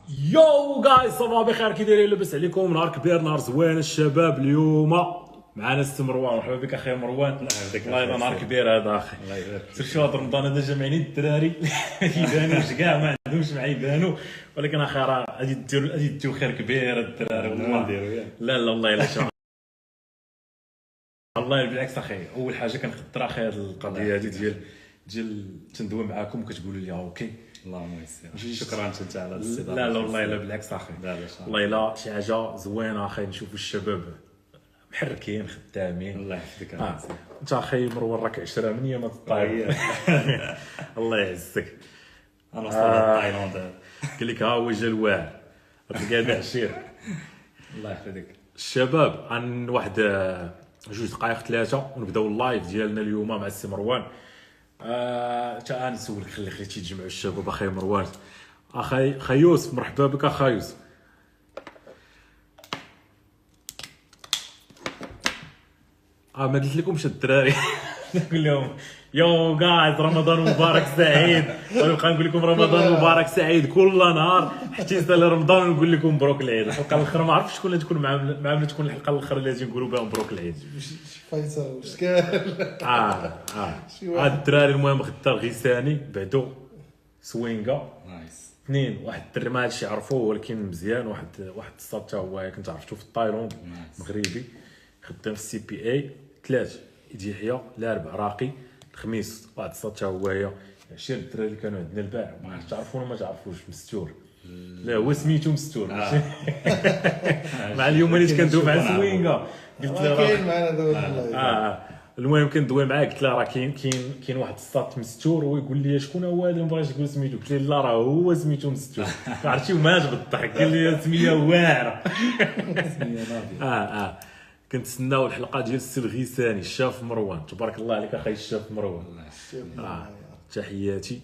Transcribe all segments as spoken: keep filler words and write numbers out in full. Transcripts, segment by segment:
يو جايز صافا بخير، كي دايرين؟ لاباس عليكم؟ نهار كبير، نهار زوين الشباب. اليوم معنا السي مروان. مرحبا بك اخي مروان. الله يحفظك. الله يلا نهار كبير هذا اخي. الله يبارك فيك. شو هذا رمضان هذا جامعين الدراري ما كيبانوش كاع، ما عندهمش مع يبانوا، ولكن اخي راه غادي ديروا غادي ديروا خير كبير الدراري والله. لا لا والله الا شاء والله بالعكس اخي. اول حاجه كنخطر اخي هذه القضيه هذه ديال ديال تندوي معاكم وكتقولوا لي اوكي. اللهم يسر. شكرا انت على الاستضافه. لا لا والله الا بالعكس اخي. لا لا والله الا شي حاجه زوينه اخي، نشوفوا الشباب محركين خدامين. الله يحفظك. آه. انت اخي مروان راك عشرة من يوم الطاير. الله يعزك. انا وصلت تايلاند قال لك ها هو جا الواعر تلقى عشير. الله يحفظك. الشباب عن واحد جوج دقائق ثلاثه ونبداو اللايف ديالنا اليوم مع السي مروان. آه تا نسولك، خلي خليتي تجمعوا الشباب اخي مروان. اخي خي يوسف، مرحبا بك اخي يوسف. اه ما قلت لكمش الدراري نقول لهم يو جايز رمضان مبارك سعيد، ونبقى نقول لكم رمضان مبارك سعيد كل نهار حتى يسال رمضان ونقول لكم مبروك العيد. الحلقه الاخرى ما عرفتش شكون تكون معامله معامله تكون الحلقه الاخرى اللي غادي نقولوا بها مبروك العيد. شي فايته واش كان. اه اه هاد الدراري المهم غدا الغيساني بعدو سوينغا نايس اثنين. واحد الدري ما هادشي عرفوه ولكن مزيان، واحد واحد الصاد حتى هو كنت عرفتو في التايلاند مغربي خدام في السي بي اي. ثلاث يدي يحيى، الاربع راقي، الخميس واحد الصاد حتى هو هي عشير. الدراري اللي كانوا عندنا البارح ما عرفتش تعرفونا ما تعرفوش مستور. لا هو سميتو مستور ماشي مع اليوم اللي كندوي مع سوينغا قلت له كاين معنا دابا اه المهم كندوي معاه قلت له راه كاين كاين كاين واحد الساط مستور، هو يقول لي شكون هو هذا اللي مبغاش تقول سميتو. قلت له لا راه هو سميتو مستور. عرفتي ومات بالضحك قال لي سميه واعره. سميه ناضيه. اه اه كنتسناو الحلقه ديال السي الغيساني الشاف مروان. تبارك الله عليك اخي الشاف مروان. اه تحياتي.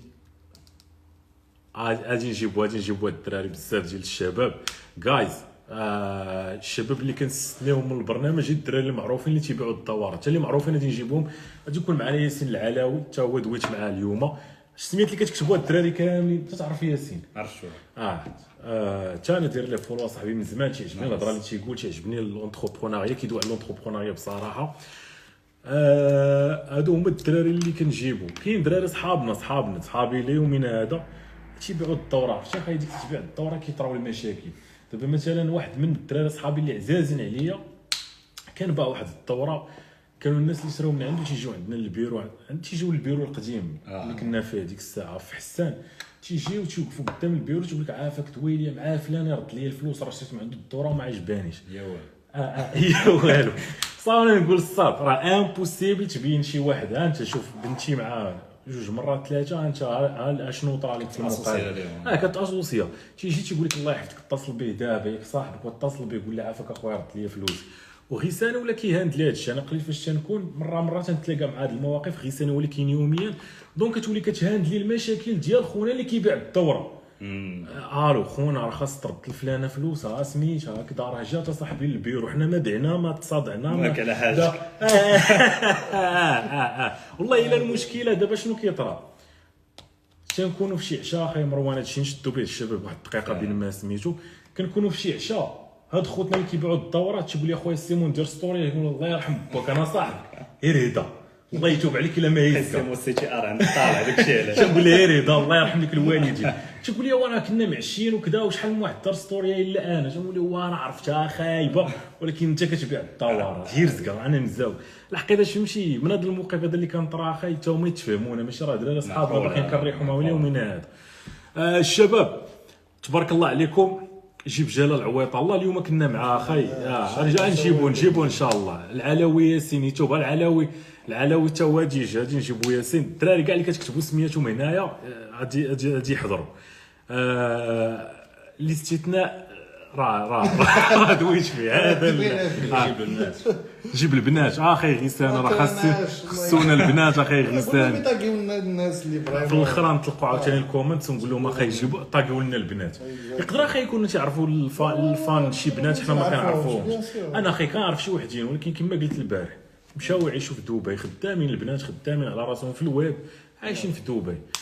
غادي نجيبوا غادي نجيبوا الدراري بزاف ديال الشباب جايز. آه الشباب اللي كنستناوهم من البرنامج هي الدراري المعروفين اللي تيبيعوا الدورات، حتى اللي معروفين غادي نجيبوهم. غادي يكون معنا ياسين العلاوي حتى هو دويت معاه اليوم. السميات اللي كتكتبوها الدراري كاملين تعرف ياسين عرفتو. اه حتى انا داير ليه فولو صاحبي من زمان، تيعجبني الهضره اللي تيقول، تيعجبني الانتربرونيا، كيدوي على الانتربرونيا بصراحه. آه هادو هما الدراري اللي كنجيبو. كاين دراري صحابنا صحابنا صحابي اليومين هذا تيبيعوا الدوره. عرفتي اخي ديك تبيع الدوره كيطراو المشاكل. دابا مثلا واحد من الدراري صحابي اللي عزازين عليا كان باع واحد الدوره، كانوا الناس اللي شراو من عنده تيجيو عندنا للبيرو، تيجيو للبيرو القديم آه. اللي كنا فيه ديك الساعه في حسان. تيجيو تيوقفوا قدام البيرو تيقول لك عافاك دويلي مع فلان يرد لي الفلوس، راه شريت من عنده الدوره وما عجبانيش. يا والو اه اه يا والو. صافي نقول الصاد راه امبوسيبل تبين شي واحد. ها انت شوف بنتي مع جوج مرات ثلاثه، انت ها شنو طرا لك في الموقع. اه كتاسوسيا تيجي تيقول لك الله يحفظك اتصل به دابا ياك صاحبك واتصل به يقول له عافاك اخويا رد لي فلوس. وغيساني ولا كيهاند لهذا الشيء. انا قليل فاش تنكون مره مره تنتلاقى مع هذه المواقف. غيساني هو اللي كاين يوميا، دونك كتولي كتهاند لي المشاكل ديال خونا اللي كيبيع الدوره. الو خونا راه خاص ترد لفلانه فلوسها سميتها هكذا، راه جات صاحبي للبيرو حنا ما بعنا ما تصادعنا ماك على حاجه. والله الا المشكله دابا شنو كيطرا، تنكونوا في شي عشاء اخي مروان. هادشي نشدوا به الشباب واحد الدقيقه بين ما سميتو. كنكونوا في شي عشاء، هاد خوتنا اللي كيبيعوا الدورات تيقول لي اخويا سيمون دير ستوري، يقول الله يرحم باك انا صاحبك غير هدا الله يتوب عليك الا ما هيك سيمون سي تي ار عند طالع داكشي علاش تنقول لي غير هدا الله يرحم لك الوالدين. تيقول لي وانا كنا معشيين وكذا وشحال من واحد دار ستوري الا انا. تنقول له وانا عرفتها خايبه ولكن انت كتبيع الدورات غير زكا انا نزاو. الحقيقه تمشي من هذا الموقف هذا اللي كان طرا اخي حتى هما يتفهمونا، ماشي راه دراري صحابنا باقيين كنريحوا معاهم اليومين هذا. آه الشباب تبارك الله عليكم. جيب جلال العويطه الله اليوم كنا مع اخي. اه نجيبو نجيبو ان شاء الله. العلاوي ياسين يتوب العلاوي العلاوي تا هو غادي يجي غادي نجيبو ياسين. الدراري كاع اللي كتكتبوا سمياتهم هنايا غادي غادي يحضروا. آه الاستثناء راه راه دويت فيه هذا. جيب البنات جيب البنات اخي غيسان راه خاص خصونا البنات اخي غيسان. طاقيو لنا الناس اللي بغاو في الاخر نطلقوا عاوتاني الكومنت ونقول لهم اخي جيبوا طاقيو لنا البنات. يقدر اخي يكونوا تيعرفوا الفان شي بنات حنا ما كنعرفوهمش. انا اخي كنعرف شي وحدين ولكن كما قلت البارح مشاو يعيشوا في دبي، خدامين البنات خدامين على راسهم في الويب عايشين في دبي.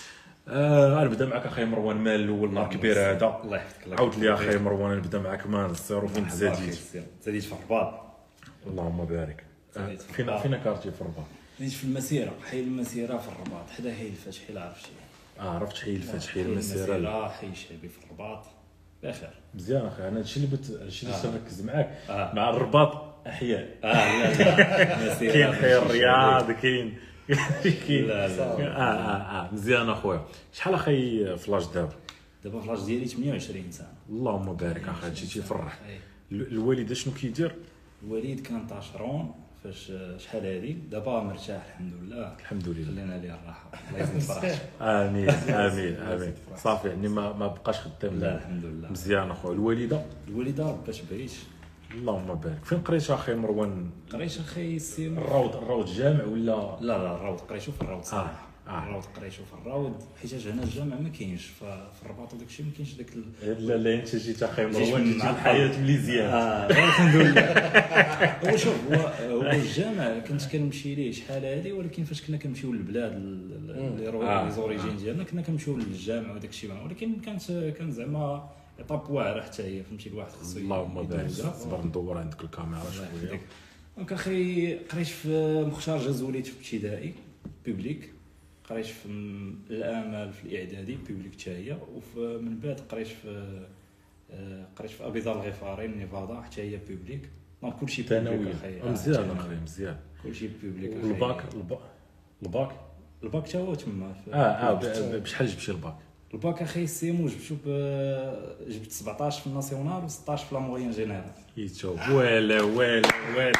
آه غنبدا معك اخي مروان مال الاول نهار كبير هذا. الله يحفظك. الله عاود لي يحفظك. اخي مروان نبدا معك مان السير وفين الله تزاديت. يخليك. تزاديت في الرباط. اللهم بارك. آه، زاديت في فين الرباط. فين كارتي في الرباط؟ زاديت في المسيره، حي المسيره في الرباط حدا حي الفتحي لا عرفتي. اه عرفت حي الفتح حي حي المسيره. المسيره حي شعبي في الرباط بخير. مزيان اخي انا هادشي اللي بت هادشي اللي تركز معاك آه. مع الرباط احياء. اه لا لا المسيره كاين ماشي حي شعبي. الرياض كاين كاين لا لا اه اه اه مزيان اخويا. شحال اخي فلاش دابا؟ دابا فلاش ديالي ثمانية وعشرين سنه. اللهم بارك اخي هادشي تيفرح. أي. ال- الوالده شنو كيدير؟ الوليد كان طاشرون فاش شحال هادي دابا مرتاح الحمد لله. الحمد لله. خلينا ليه الراحه الله يزيد فرحته. امين امين امين صافي يعني ما ما بقاش خدام. لا الحمد لله. مزيان اخويا. الوالده الوالده ربات بعيش. اللهم بارك. فين قريت اخي مروان؟ قريت اخي السيم. الروض الروض جامع ولا؟ لا لا الروض قريتو في الروض صراحه. آه، آه. الروض قريتو في الروض حيت هنا الجامع ما كاينش ف- في الرباط وداك الشيء ما كاينش داك ال... لا لا انت جيت اخي جيت مروان من جيت مع الحياه مليزيان. اه الحمد لله. هو شوف هو هو الجامع كنت كنمشي ليه شحال هادي ولكن فاش كنا كنمشيو للبلاد ال- ال- اللي رو- آه، لي زوريجين ديالنا كنا كنمشيو للجامع وداك الشيء ولكن كانت كان زعما ايطاب واعره حتى هي فهمتي الواحد خصو اللهم بارك. يدوزها. صبر ندور عندك الكاميرا الله شويه. يحفظك. دونك اخي قريت في مختار جازوليت في ابتدائي بوبليك. قريت في م- الامل في الاعدادي بوبليك حتى هي وفي من بعد قريت في آه، قريت في ابيض الغفاري نيفادا حتى هي بوبليك. دونك كلشي بوبليك ثانويه اخي. آه، مزيان ثانوي. اخي مزيان. كلشي بوبليك اخي. والباك الباك الباك الباك حتى هو تما في- اه اه ب- ب- بشحال جبتي الباك؟ الباك اخي سيمو جبتو ب- جبت سبعطاش في الناسيونال و16 في لا موين جينيرال. يتو ولا ولا ولا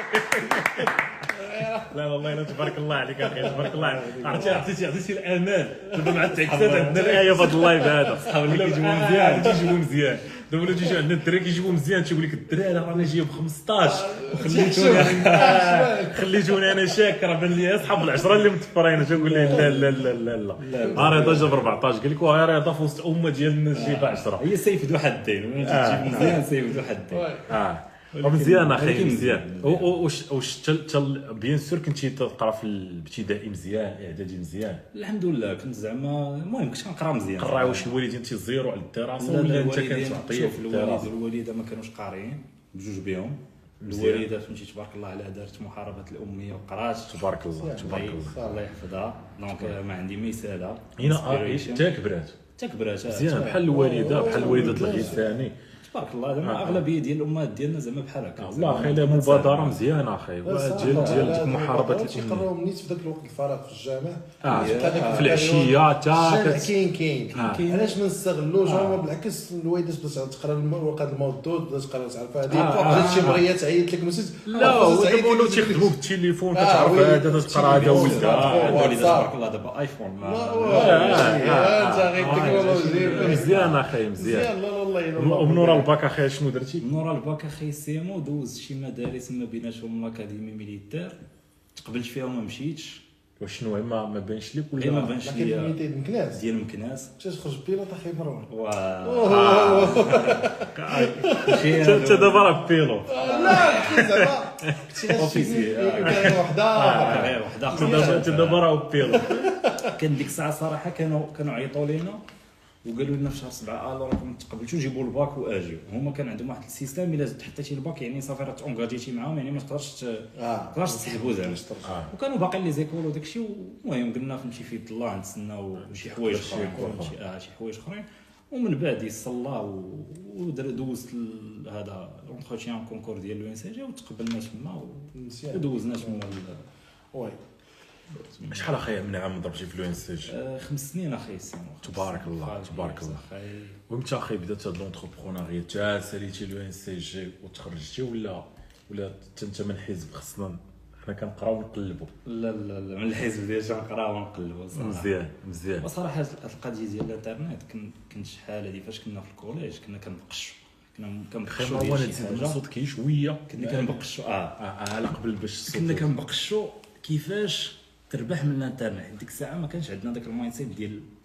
لا والله لا تبارك الله عليك اخي تبارك الله عليك. عرفتي عرفتي عرفتي الامان دابا مع التعكسات عندنا الايه في هذا اللايف هذا صحاب اللي كيجيبوا مزيان تيجيبوا مزيان دابا ولا تيجي عندنا الدراري كيجيبوا مزيان تيقول لك الدراري رانا جايب خمسطاش وخليتوني انا خليتوني انا شاكر بان لي اصحاب العشره اللي متفرين تنقول لي لا لا لا لا لا ها رضا جاب أربعطاش قال لك وها رضا في وسط امه ديال الناس جايبه عشرة. هي سيف ذو حدين ولا تجيب مزيان سيف ذو حدين. اه مزيان اخي ولكن مزيان. مزيان. و- و- واش واش تل تل بيان سور كنتي تقرا في الابتدائي مزيان الاعدادي مزيان الحمد لله كنت زعما المهم كنت كنقرا مزيان. قرا واش الوالدين تيزيروا على الدراسه لا ولا لا انت كنت الوالدين تعطيه شوف في الوالد الدراسه؟ والوالده ما كانوش قاريين بجوج بهم. مزيان. الوالده فهمتي تبارك الله عليها دارت محاربه الاميه وقرات. تبارك الله تبارك الله الله. الله يحفظها. دونك ما عندي مثاله. هنا آه، حتى كبرات تكبرات مزيان بحال الوالده بحال الوالده الغيثاني. تبارك الله زعما آه. اغلبيه ديال الامهات ديالنا زعما بحال هكا. والله اخي لا مبادره مزيانه اخي ديال ديال ديك محاربه الاميه. تيقراو منيت في ذاك الوقت الفراغ في الجامع اه تبقى داك في العشيه تا الجامع كت- كاين كاين آه. كاين علاش ما نستغلوش هما بالعكس الوالده تبدا تقرا الورقه المردود تبدا تقرا تعرف هذه آه. جات شي بغيه تعيط لك مسج لا هو دابا ولاو تيخدموا بالتليفون كتعرف هذا تقرا هذا ولدها. الوالده تبارك الله دابا ايفون ما انت غير تكنولوجي مزيان اخي مزيان. مزيان لا لا لا ومن ورا الباك اخي شنو درتي؟ من ورا الباك اخي سيمو دوز شي مدارس ما بيناتهم لاكاديمي ميليتير تقبلت فيها وما مشيتش. وشنو ما ما بانش لك غير ما ولا؟ بانش لكن ليا ميتين مكناس ديال مكناس. تخرج بيلوط اخي مروان و انت دابا راه بيلو لا كي زعما كنتي أوفيسي. كان وحده غير وحده انت دابا انت دابا راه بيلو. كان ديك الساعه صراحه كانوا كانوا عيطوا لينا وقالوا لنا في شهر سبعة الو راكم تقبلتوا جيبوا الباك واجيو. هما كان عندهم واحد السيستم الا حطيتي الباك يعني صافي راه تونغاجيتي معاهم يعني ما تقدرش ت- اه ما تقدرش تسحبوا زعما. آه. وكانوا باقيين لي زيكول وداك الشيء المهم قلنا فهمتي في يد الله نتسناو شي حوايج شي اخرين يكون فهمتي اه شي حوايج اخرين. ومن بعد يصلى ودر دوزت ال- هذا لونتروتيان كونكور ديال لو ان سي جي وتقبلنا تما و- مزيان ودوزنا تما ال- وي شحال اخي من عام ضربتي في لو ان سي جي؟ آه، خمس سنين اخي سيمو. تبارك الله، خمس تبارك سنين الله. أخي. وامتى اخي بدات هاد لونتربرونيا تا ساليتي لو ان سي جي وتخرجتي ولا ولا حتى انت من حزب خصنا حنا كنقراو ونقلبوا؟ لا لا لا من الحزب ديال نقرا ونقلبوا صراحه. مزيان مزيان. وصراحه هاد القضيه ديال الانترنت كن- كنت شحال هادي فاش كنا في الكوليج كنا كنبقشوا كنا خير كنبقشوا ما ديال وانا شي نزيد حاجه الصوت كي شويه كنا كنبقشوا اه اه على قبل باش الصوت كنا كنبقشوا كيفاش تربح من الانترنت. ديك الساعه ما كانش عندنا داك المايند سيت ديال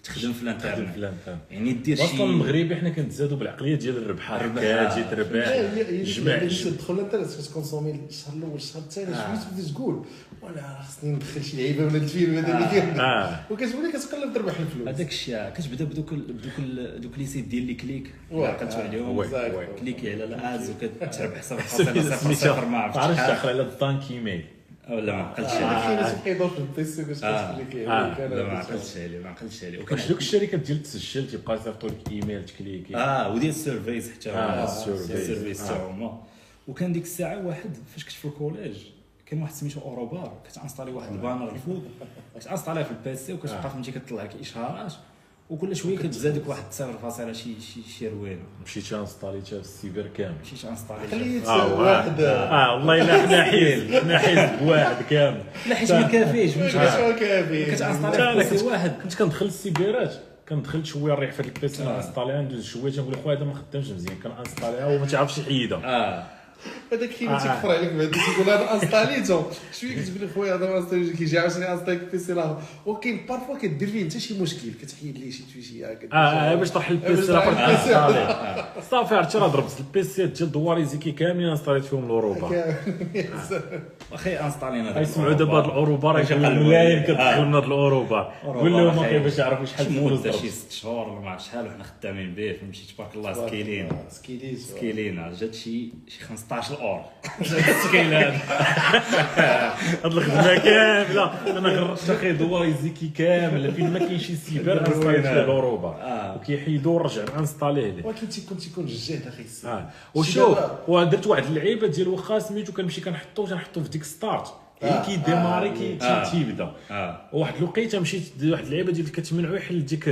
تخدم في في الانترنت الانترنت. يعني دير شي اصلا المغربي حنا كنتزادوا بالعقليه ديال الربح هكا تجي تربح جمع تدخل الانترنت كتكونسومي الشهر الاول الشهر الثاني شويه تبدا تقول وانا خصني ندخل شي لعيبه من هذا الفيلم هذا اللي كاين وكتولي كتقلب تربح الفلوس. هذاك الشيء كتبدا بدوك ال- بدوك ال- دوك لي سيت ديال لي كليك عقلتوا عليهم كليكي على الادز وكتربح صفر فاصلة صفر صفر ما عرفتش عرفتش داخل على الدانكي ميل ولا ما عقلتش كاين عليه شي حيدور في البيسي كتكليكي لا ما عقلتش عليه ما عقلتش عليه وكان واش دوك الشركات ديال تسجل تيبقى يصيفطوا لك ايميل تكليكي اه وديال السيرفيس حتى هو آه، السيرفيس السيرفيس. حتى هما وكان ديك الساعه واحد فاش كنت في الكوليج كان واحد سميتو اوروبار كتانستالي واحد البانر الفوق كتانستاليه في البيسي وكتبقى فهمتي كطلع لك اشهارات وكل شويه كتزادك واحد صفر فاصلة شي شي شي روين مشيت انستاليتها في السيبر كامل مشيت انستالي خليت اه واحد اه والله الا حنا حيل حنا حيل بواحد كامل لا حيت ما كافيش فهمتي شو كافي كتانستالي في واحد كنت كندخل السيبرات كندخل شويه نريح في البيسي نانستاليها ندوز شويه تنقول خويا هذا ما خدامش مزيان كنانستاليها وما تعرفش يحيدها اه هذاك الشيء اللي تيكفر عليك بعدا تيقول انا انستاليتو شويه كتقول خويا هذا ما انستاليتش كيجي عاوتاني انستالي البيسي الاخر وكاين بارفوا كدير فيه انت شي مشكل كتحيد ليه شي تويشي هكا اه باش تروح البيسي الاخر تانستالي صافي عرفتي راه ضربت البيسي ديال دواري زيكي كاملين انستاليت فيهم الاوروبا واخي انستالينا يسمعوا دابا هاد الاوروبا راه يقول الملايين كتدخل من هاد الاوروبا قول لهم اخي باش يعرفوا شحال شحال الفلوس مده ضربت. شي ست شهور ولا ما عرفت شحال وحنا خدامين به فهمتي تبارك الله سكيلين سكيليز سكيلين جات شي شي خمسطاش اورو سكيلات هاد الخدمه كامله انا غرشت اخي دواري زيكي كامل فين ما كاين شي سيبر انستاليت فيه الاوروبا وكيحيدوا ورجع انستاليه ليه ولكن تيكون تيكون الجهد اخي السي اه وشوف ودرت واحد اللعيبه ديال واخا سميتو كنمشي كنحطو تنحطو في ديك ستارت هي كيديماري كي آه. تيبدا اه واحد الوقيته مشيت واحد اللعيبه ديال كتمنعو يحل ديك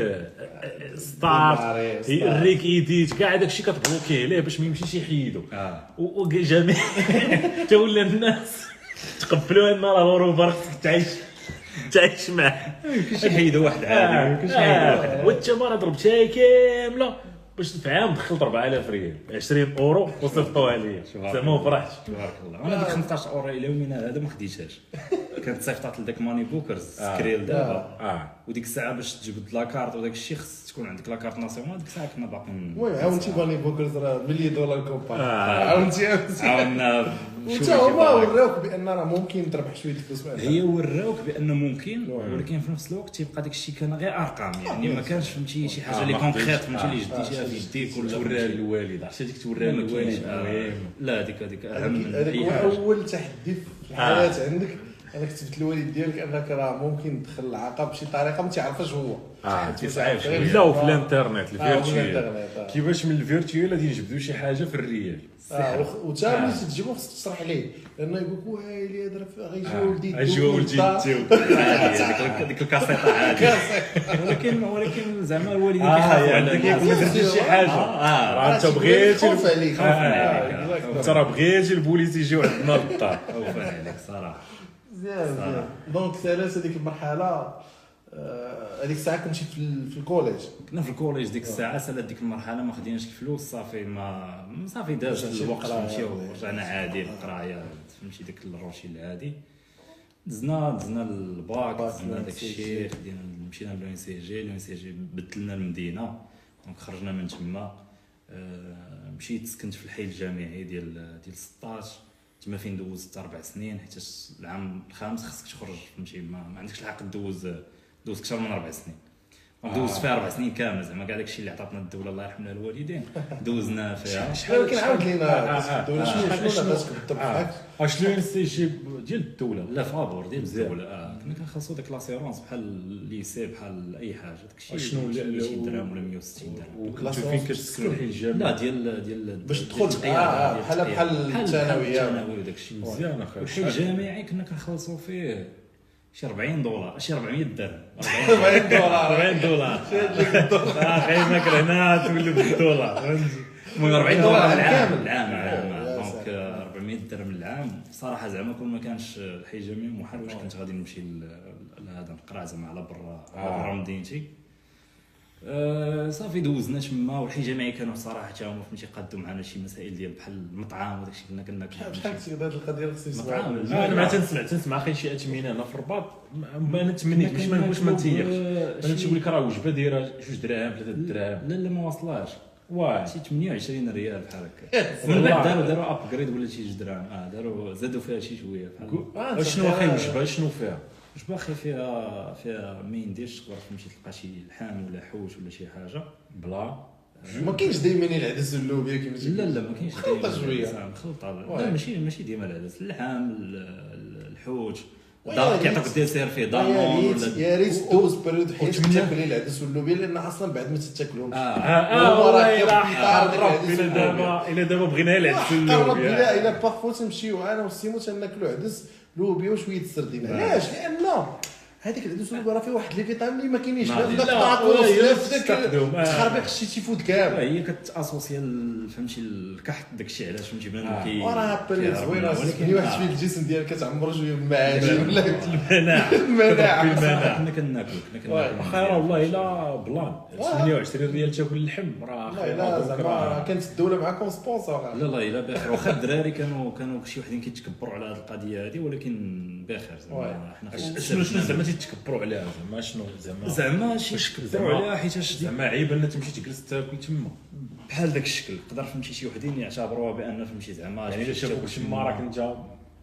ستارت الريك ايديت كاع داكشي كتبلوكيه ليه باش ما يمشيش يحيدو اه وجميع حتى ولا الناس تقبلوا ان راه الاوروبا خصك تعيش تعيش معاه يمكنش يحيدوا واحد عادي ما يمكنش يحيدوا واحد وانت مره ضربتها كامله باش في عام دخلت أربعة آلاف ريال عشرين اورو وصيفطوها ليا زعما ما فرحتش تبارك الله انا ديك خمسطاش اورو الى يومنا هذا ما خديتهاش كانت صيفطات لذاك ماني بوكرز سكريل دابا اه وديك الساعه باش تجبد لاكارت وداك الشيء خص تكون عندك لاكارت ناسيونال ديك الساعه كنا باقيين المهم عاونتي باني بوكرز راه مليون دولار كومبا آه. عاونتي عاونا وانت هما وراوك بان راه ممكن تربح شويه الفلوس معنا هي وراوك بانه ممكن ولكن في نفس الوقت تيبقى داك الشيء كان غير ارقام يعني ما كانش فهمتي شي حاجه اللي كونكريت فهمتي اللي جديتيها في يديك ولا توريها للوالد عرفتي ديك توريها للوالد المهم لا هذيك هذيك اهم من هذاك اي هو حاجه اول تحدي في الحياه عندك انك تثبت للوالد ديالك انك راه ممكن تدخل العقاب بشي طريقه ما تعرفش هو اه تصعب لا وفي الانترنت آه، وفي الفيرتوال الانترنت، آه. كيفاش من الفيرتوال غادي نجبدوا شي حاجه في الريال وتا ملي تجيبو خصك تشرح ليه لانه يقول لك ويلي هذا راه غيجي ولدي غيجي ولدي هذيك ديك الكاسيطه عادي ولكن ولكن زعما الوالدين كيخافوا على كيقول لك الناس. درتي شي حاجه اه راه انت بغيتي خوف عليك خوف عليك. انت راه بغيتي البوليس يجيو عندنا للدار خوفا عليك صراحه مزيان مزيان دونك ثلاث هذيك المرحله آه، هذيك الساعه كنتي في ال- في الكوليج كنا في الكوليج ديك الساعه سالات ديك المرحله ما خديناش الفلوس صافي ما صافي داز مشيتي الوقت للقراية. مشيو ورجعنا عادي القرايه فهمتي داك الروشي العادي دزنا دزنا الباك باك، دزنا لو داك إن سي الشيء خدينا مشينا لو ان سي جي لو ان سي جي بدلنا المدينه دونك خرجنا من تما آه، مشيت سكنت في الحي الجامعي ديال ديال ستطاش تما فين دوزت اربع سنين حيت العام الخامس خصك تخرج فهمتي ما, ما عندكش الحق دوز دوز اكثر من اربع سنين دوزت فيها اربع سنين كامل زعما كاع داكشي اللي عطاتنا الدوله الله يرحم لها الوالدين دوزنا فيها ولكن عاود لينا الدوله شنو شنو شنو- لاباس بالضبط اش لو ان سي جي ديال الدوله لا فابور ديال الدوله اه كنا كنخلصوا ديك لاسيرونس بحال الليسي بحال اي حاجه داكشي شنو مئتين درهم ولا مئة وستين درهم وانت فين كتسكن الحي لا الجامعي ديال ديال باش تدخل. التقيادة، آه، ديال بحال- التقيادة. بحال الثانوية. الثانوي وداك الشيء مزيان اخي الحي الجامعي كنا كنخلصوا فيه شي أربعين دولار شي أربعمية درهم أربعين دولار أربعين دولار اخي ماك هنا تولي بالدولار فهمتي المهم أربعين دولار العام كامل. العام يا العام دونك سلام. أربعمية درهم العام صراحه زعما كون ما كانش الحي الجامعي محال واش كنت غادي نمشي ل- لهذا نقرا زعما على برا على برا مدينتي أه صافي دوزنا تما، والحي الجامعي كانوا صراحه حتى هما فهمتي قادوا معنا شي مسائل ديال بحال المطعم وداكشي كنا كناكل بحال كنتي هذه القضيه خصني نسمعها. مطعم انا ما تنسمع تنسمع اخي شي اتمين هنا في الرباط، ما انا تمنيت باش ما واش ما نتيقش، انا تيقول لك راه وجبه دايره جوج دراهم ثلاثه دراهم. لا لا ما وصلاش واه شي ثمانية وعشرين ريال بحال هكا. ومن بعد داروا داروا ابجريد ولا شي جوج دراهم، اه داروا زادوا فيها شي شويه بحال. شنو اخي وجبه شنو فيها؟ واش باقي فيها فيها ما ينديرش، تقدر تمشي تلقى شي لحم ولا حوش ولا شي حاجه بلا ما كاينش دائما العدس واللوبيا كيما لا لا ما كاينش مخلطة شوية. مخلطه. واه. لا ماشي ماشي ديما العدس، اللحم ال- الحوت ويا دار ريت- كيعطيك ديسير فيه يا دامون ريت ولا يا ريت دوز بريود حيت وتمنى- تاكلي العدس واللوبيا لان اصلا بعد ما تتاكلهمش. اه اه هو راه والله كيف الا كيطار حرب داك الى العدس دابا الى دابا بغينا العدس قرب واللوبيا. الا الا بارفو تمشيو انا وسيمو تناكلوا عدس لوبيا وشويه السردين. علاش؟ لان هذيك العدس واللوبيا راه فيه واحد لي فيتامين اللي ما كاينينش ما لا عندي- في لا، الطاط ولا ولا هي في داك تستخدم. آه. تخربيق الشيتي فود كامل. هي كتاسوسيا ال- فهمتي الكحط داكشي علاش فهمتي بنادم آه. كي وراه بلي كيهرب زوينه منها. تبني واحد شويه الجسم ديالك كتعمر شويه بالمعادن ولا المناعه المناعه. صراحة كنا كناكل كنا كناكل واخا راه والله الا بلان ثمانية وعشرين ريال تاكل اللحم راه لا لا زعما كانت الدوله معكم سبونسور. لا لا الا بخير. واخا الدراري كانوا كانوا شي وحدين كيتكبروا على هذه القضيه هذه، ولكن بخير زعما حنا شنو شنو زعما تيتكبروا عليها زعما شنو زعما زعما شي تكبروا عليها حيتاش زعما عيب ان تمشي تجلس تاكل تما. بحال داك الشكل تقدر فهمتي شي وحدين يعتبروها بان فهمتي زعما يعني الا شافوك تما راك انت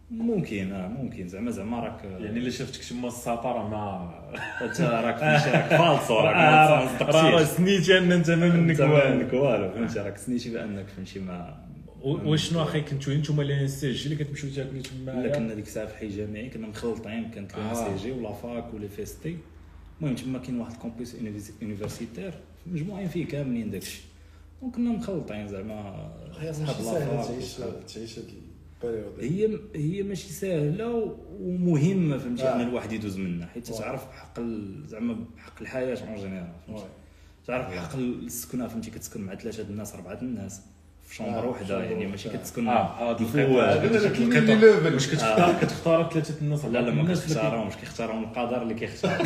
ممكن اه ممكن زعما زعما راك يعني الا شافتك تما السطاره ما انت راك فهمتي راك فالصو راك آه، ما راه تصدقتيش سنيتي ان انت ما منك انت ما والو. عندك والو فهمتي راك سنيتي بانك فهمتي ما و- وشنو اخي كنتو نتوما اللي سي اللي كتمشيو تاكلوا تما؟ لا كنا ديك الساعه في الحي الجامعي كنا مخلطين، كانت آه. لا سي جي ولا فاك ولا فيستي. المهم تما كاين واحد الكومبوس يونيفرسيتير مجموعين فيه كاملين داكشي، وكنا مخلطين زعما هي صحاب ماشي لا ساهله فاك تعيش وصحاب- تعيش هاد البيريود. هي هي ماشي ساهله ومهمه فهمتي آه. ان الواحد يدوز منها، حيت تعرف بحق ال- زعما بحق الحياه اون جينيرال فهمتي، تعرف بحق السكنه فهمتي كتسكن مع ثلاثه الناس اربعه الناس في شومبر آه، وحده، شومبر يعني ماشي وحدة. كتسكن اه هاد الفواج. هذا القطع كاين اللي ليفل. واش كتختار كتختار ثلاثه الناس لا لا ما الناس اللي كيختارهمش، كيختارهم القدر اللي كيختار.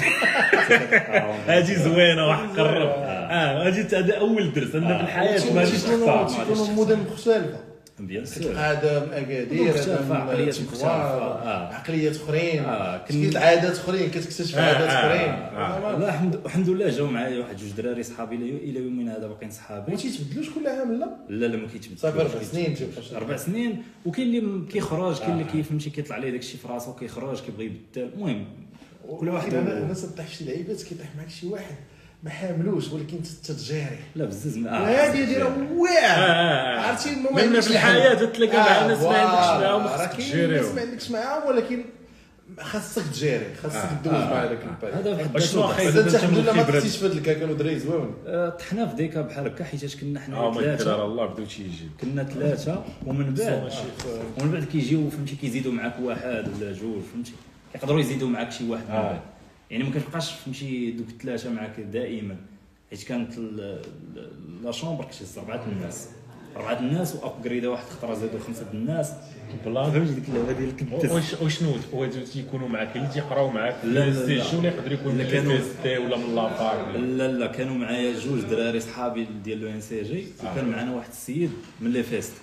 هادي زوينه واحد قرب اه هادي هذا اول درس ان في الحياه ما غاديش تكونوا تختار تكونوا مدن مختلفه. بيان سور ادم اكادير مختلفة، عقليات تكوان، مختلفة. آه. عقليات اخرين آه، كن- كاين عادات اخرين كتكتشف آه، عادات آه، اخرين. آه. لا الحمد الحمد لله جاو معايا واحد جوج دراري صحابي الى الى يومنا هذا باقيين صحابي. ما تيتبدلوش كل عام لا لا لا ما كيتبدلش صافي اربع سنين تيبقى اربع سنين، وكاين اللي م- كيخرج كاين اللي كيفهمتي كيطلع ليه داكشي في راسو كيخرج كيبغي يبدل. المهم كل واحد انا و- الناس طيح شي لعيبات كيطيح معك شي واحد ما حاملوش ولكن تتجاري لا بزز من هذه دايره واعر عرفتي المهم من في الحياه تتلاقى مع الناس ما عندكش معاهم راه خاصك كاين الناس تجيريهم. ما عندكش معاهم ولكن خاصك تجاري خاصك تدوز مع هذاك الباك. هذا بحد شنو ذاته أخي؟ بعد انت أنت الحمد لله ما خبرة. طحتيش في هذا الكا كانوا دراري زوين. آه، طحنا في ديكا بحال هكا حيت كنا اه حنا ما يقدر ثلاثه الله بداو تيجي كنا ثلاثه ومن بعد ومن بعد كيجيو فهمتي كيزيدوا معاك واحد ولا جوج فهمتي يقدروا يزيدوا معاك شي واحد من آه. بعد. يعني ما كتبقاش فهمتي دوك الثلاثه معاك دائما، حيت كانت ال- ال- لا شومبر كتهز اربعه الناس اربعه الناس وابجريدا واحد خطره زادوا خمسه الناس بلا فهمتي ديك اللعبه ديال الكدس. واش وشنو واش تيكونوا معاك اللي تيقراو معاك لا، لا، لا. ستيج ولا يقدر يكون لا، من كانوا- الفيستي ولا من لافاك ولا لا لا كانوا معايا جوج دراري صحابي ديال لو ان سي جي، وكان معنا واحد السيد من لي فيست.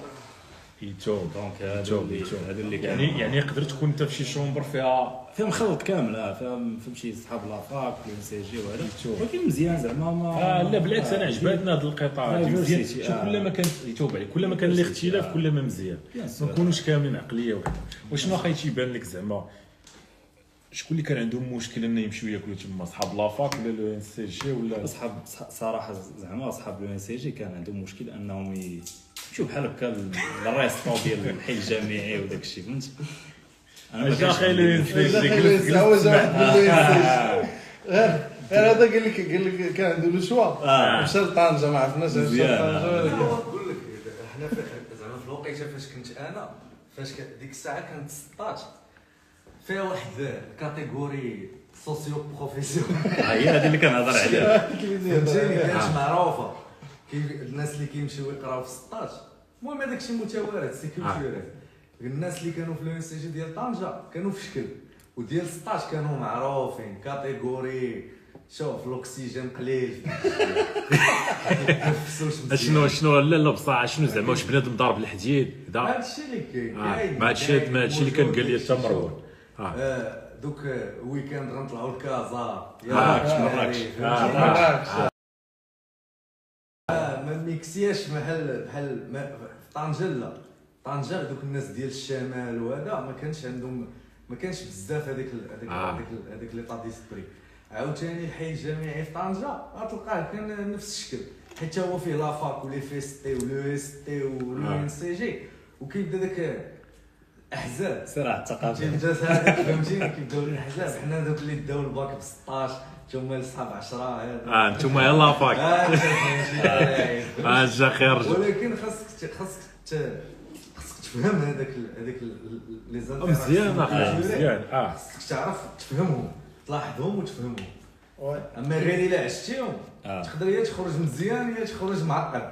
يتوب دونك هادو يتوب اللي يتوب. هادو اللي يعني كانوا يعني يقدر تكون انت في شي شومبر فيها فيها مخلط كامل، اه فيها فهمتي صحاب لافاك لو ان سي جي وهذا، يتوب. ولكن مزيان زعما ما آه لا بالعكس انا عجبتنا هذه القطعه هذه مزيان. Diversity، شوف آه. كل ما كان يتوب عليك كل ما كان الاختلاف كل ما مزيان Bien sûr. ما نكونوش كاملين عقليه وحده. وشنو اخي تيبان لك زعما شكون اللي كان عندهم مشكل انه يمشيو ياكلوا تما صحاب لافاك ولا لو ان سي جي ولا اصحاب صراحه زعما اصحاب لو ان سي جي كان عندهم مشكل انهم ي- يمشيو بحال هكا للريستورون ديال الحي الجامعي وداك الشيء فهمتي. انا ما اش كانش اخي لو ان سي جي داخل جلست- يسعوج جلست واحد تسمع. من غير غير هذا قال لك قال لك كان عنده لو شوا آه. مشى لطنجه ما عرفناش مشى مزيان. لطنجه. نقول لك حنا في- زعما في الوقيته فاش كنت انا فاش ك- ديك الساعه كانت ستطاش فيها واحد كاتيجوري سوسيو بروفيسيونيل هي هذه اللي كنهضر عليها. فهمتيني كانت معروفه كيف الناس اللي كيمشيو يقراو في ستطاش. المهم هذاك الشيء متوارث سي كولتوريل. الناس اللي كانوا في لو سي جي ديال طنجه كانوا في شكل وديال ستطاش كانوا معروفين كاتيجوري شوف الاكسجين قليل شنو شنو لا لا بصح شنو زعما واش بنادم ضارب الحديد دا هادشي اللي كاين آه. ما هادشي ما هادشي اللي كان قال لي حتى مروان اه دوك ويكاند غنطلعوا لكازا مراكش مراكش مراكش ما ميكسياش بحال بحال في طنجه لا طنجه دوك الناس ديال الشمال وهذا ما كانش عندهم ما كانش بزاف هذيك هذيك هذيك هذيك ليطا ديسبري. عاوتاني الحي الجامعي في طنجه غتلقاه كان نفس الشكل حيت هو فيه لافاك ولي فيستي ولو اس تي ولو ان سي جي وكيبدا داك احزاب صراع الثقافي جيت فهمتيني كيبداو الاحزاب حنا دوك اللي داو الباك ب ستطاش ثم لصحاب عشرة هذا اه نتوما يلاه فاك اه جا خير ولكن خاصك خاصك خاصك تفهم هذاك هذاك لي زانتيراسيون مزيان اخي مزيان اه خاصك تعرف تفهمهم تلاحظهم وتفهمهم. وي اما غير الا عشتيهم آه. تقدر يا تخرج مزيان يا تخرج معقد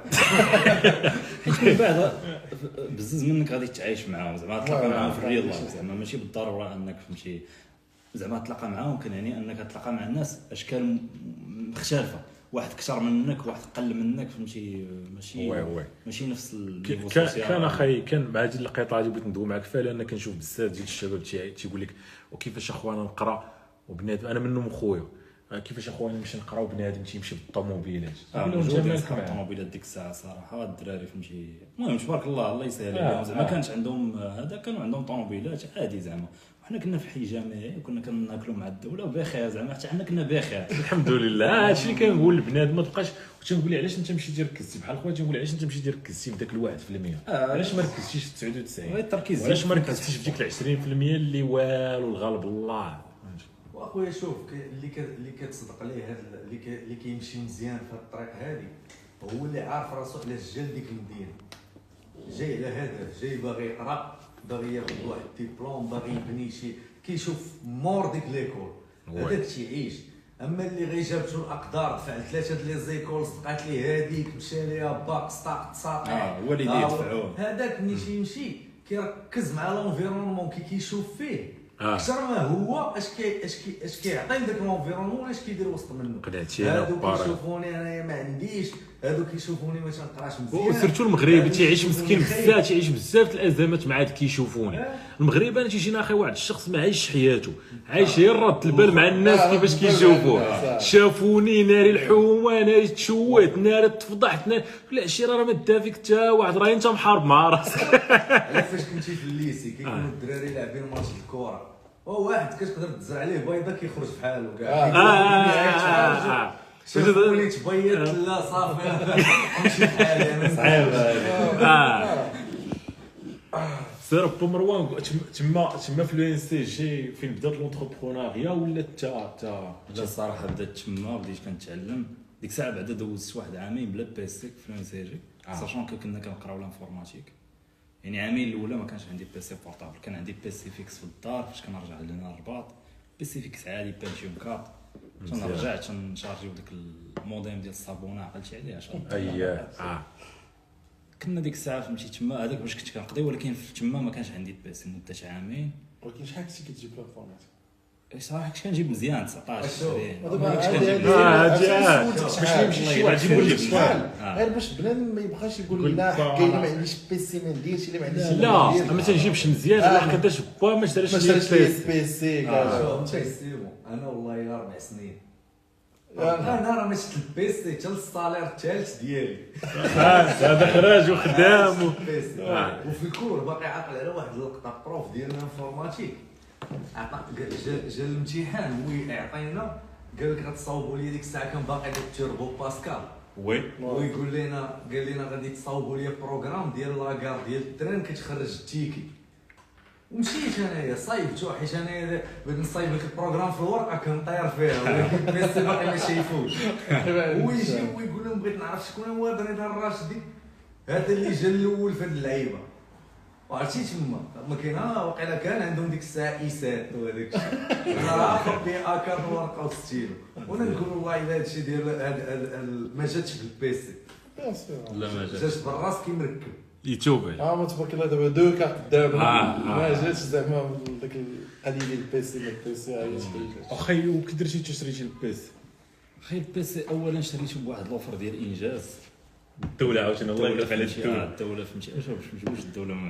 حيت من بعد بزز منك غادي تعايش معاهم زعما تلاقى معاهم في الريال لايف زعما ماشي بالضروره انك فهمتي زعما تلاقى معاهم كنعني انك تلاقى مع الناس اشكال مختلفه واحد اكثر منك واحد اقل منك فهمتي ماشي وي وي ماشي نفس النيفو كان سوسيال. كان اخي كان مع هذه اللقطه هذه بغيت ندوي معك فيها لان كنشوف بزاف ديال الشباب تيقول لك وكيفاش اخوانا نقرا وبنادم انا منهم خويا كيفاش اخواني نمشي نقرا وبنادم تيمشي بالطوموبيلات اه لهم موجودين جمالك في معاه الطوموبيلات ديك الساعه صراحه الدراري فهمتي المهم تبارك الله الله يسهل آه، عليهم زعما آه. كانش عندهم هذا كانوا عندهم طوموبيلات عادي زعما وحنا كنا في حي جامعي وكنا كناكلوا مع الدوله وبخير زعما حتى حنا كنا بخير الحمد لله. هادشي اللي كنقول لبنادم ما تبقاش وتنقول لي علاش انت مشيتي ركزتي بحال خويا تنقول علاش انت مشيتي ركزتي في داك الواحد في المية آه. علاش ما ركزتيش في تسعة وتسعين غير التركيز علاش ما ركزتيش في ديك عشرين في المية اللي والو الغالب الله. واخويا شوف اللي ك... اللي كتصدق عليه هذا اللي ك... اللي كيمشي مزيان في الطريق هذه هو اللي عارف راسو علاش جا لديك المدينه جاي على هدف جاي باغي يقرا باغي ياخذ واحد ديبلوم باغي يبني شي كيشوف مور ديك ليكول هذاك تيعيش. اما اللي غير جابتو الاقدار دفع ثلاثه ديال ليزيكول صدقات ليه هذيك مشى ليها باك ستاق تساقي اه هو اللي يدفعوه هذاك ملي تيمشي كيركز مع لونفيرونمون كي كيشوف فيه آه. اكثر ما هو اش كي اش كي اش كيعطي لذاك لونفيرونمون ولا اش كيدير وسط منه. قنعتي انا هادو بارك كيشوفوني انايا ما عنديش هادو كيشوفوني ما تنقراش مزيان وسيرتو المغربي تيعيش مسكين بزاف تيعيش بزاف الازمات مع هاد كيشوفوني. المغرب انا تيجينا اخي واحد الشخص ما عايش حياته عايش غير رد البال مع الناس كيفاش كيشوفوه شافوني ناري الحومه ناري تشويت ناري تفضحت ناري لا شي راه ما دا فيك حتى واحد راه انت محارب مع راسك. علاش فاش كنتي في الليسي كيكونوا الدراري لاعبين ماتش الكره وواحد كتقدر تزرع عليه بيضه كيخرج بحالو كاع شافوني تبيض لا صافي نمشي بحالي انا صعيب اه سير بو مروان تما تما في لو ان سي جي فين بدات لونتربرونيا ولا حتى حتى لا الصراحه بدات تما بديت كنتعلم ديك الساعه بعدا دوزت واحد عامين بلا بيسي في الانسيجي ساشون كو كنا كنقراو لانفورماتيك يعني عامين الاولى ما كانش عندي بيسي بورطابل كان عندي بيسي فيكس في الدار فاش كنرجع لنا الرباط بيسي فيكس عادي بنتيوم أربعة تنرجع تنشارجيو داك الموديم ديال الصابونه عقلتي عليه عشان اي اه كنا ديك الساعه فهمتي تما هذاك باش كنت كنقضي ولكن تما ما كانش عندي بيسي مده عامين. ولكن شحال كنتي كتجيب لانفورماتيك صراحه كنت كنجيب مزيان تسعطاش عشرين ودابا كنت هادي كنجيب هادي باش باش يمشي شي واحد يقول لك شحال آه. غير باش بنادم ما يبقاش يقول لا كاين ما عنديش بيسي ما نديرش اللي ما عنديش لا ما تنجيبش مزيان آه. لا كداش با ما اشتراش ما ليا شريتش لي البيس بيسي شوف كاع انت سيبو انا والله الا اربع سنين انا راه ما شفت البيسي حتى الصالير الثالث ديالي هذا خراج وخدام البيسي. آه. وفي الكور باقي عاقل على واحد اللقطه بروف ديالنا انفورماتيك عطا جا جا الامتحان هو يعطينا قال لك غتصاوبوا لي ديك الساعه كان باقي داك التوربو باسكال وي ويقول لنا قال لنا غادي تصاوبوا لي بروغرام ديال لاكار ديال التران كتخرج التيكي ومشيت انايا صايبتو حيت انايا بغيت نصايب لك البروغرام في الورقه كنطير فيها ولكن بيسي باقي ما شايفوش ويجي ويقول لهم بغيت نعرف شكون هو بريد الراشدي هذا اللي جا الاول في هاد اللعيبه وعرفتي تما ما كاين اه واقيلا كان عندهم ديك الساعه ايسات وهذاك الشيء راه خبي اكار الورقه وستيلو وانا نقول والله الا هادشي ديال ما جاتش في البيسي لا ما جات بالراس كيمركب يوتيوب اه ما تبارك الله دابا دو كارت قدام آه، ما آه. جاتش زعما داك القليل ديال البيسي ما البيسي عايش اخي وكي درتي تشريتي البيس خير البيسي اولا شريته بواحد لوفر ديال انجاز. الدوله عاوتاني الله يبارك على الدوله. الدوله فهمتي واش باش نجيبوش الدوله من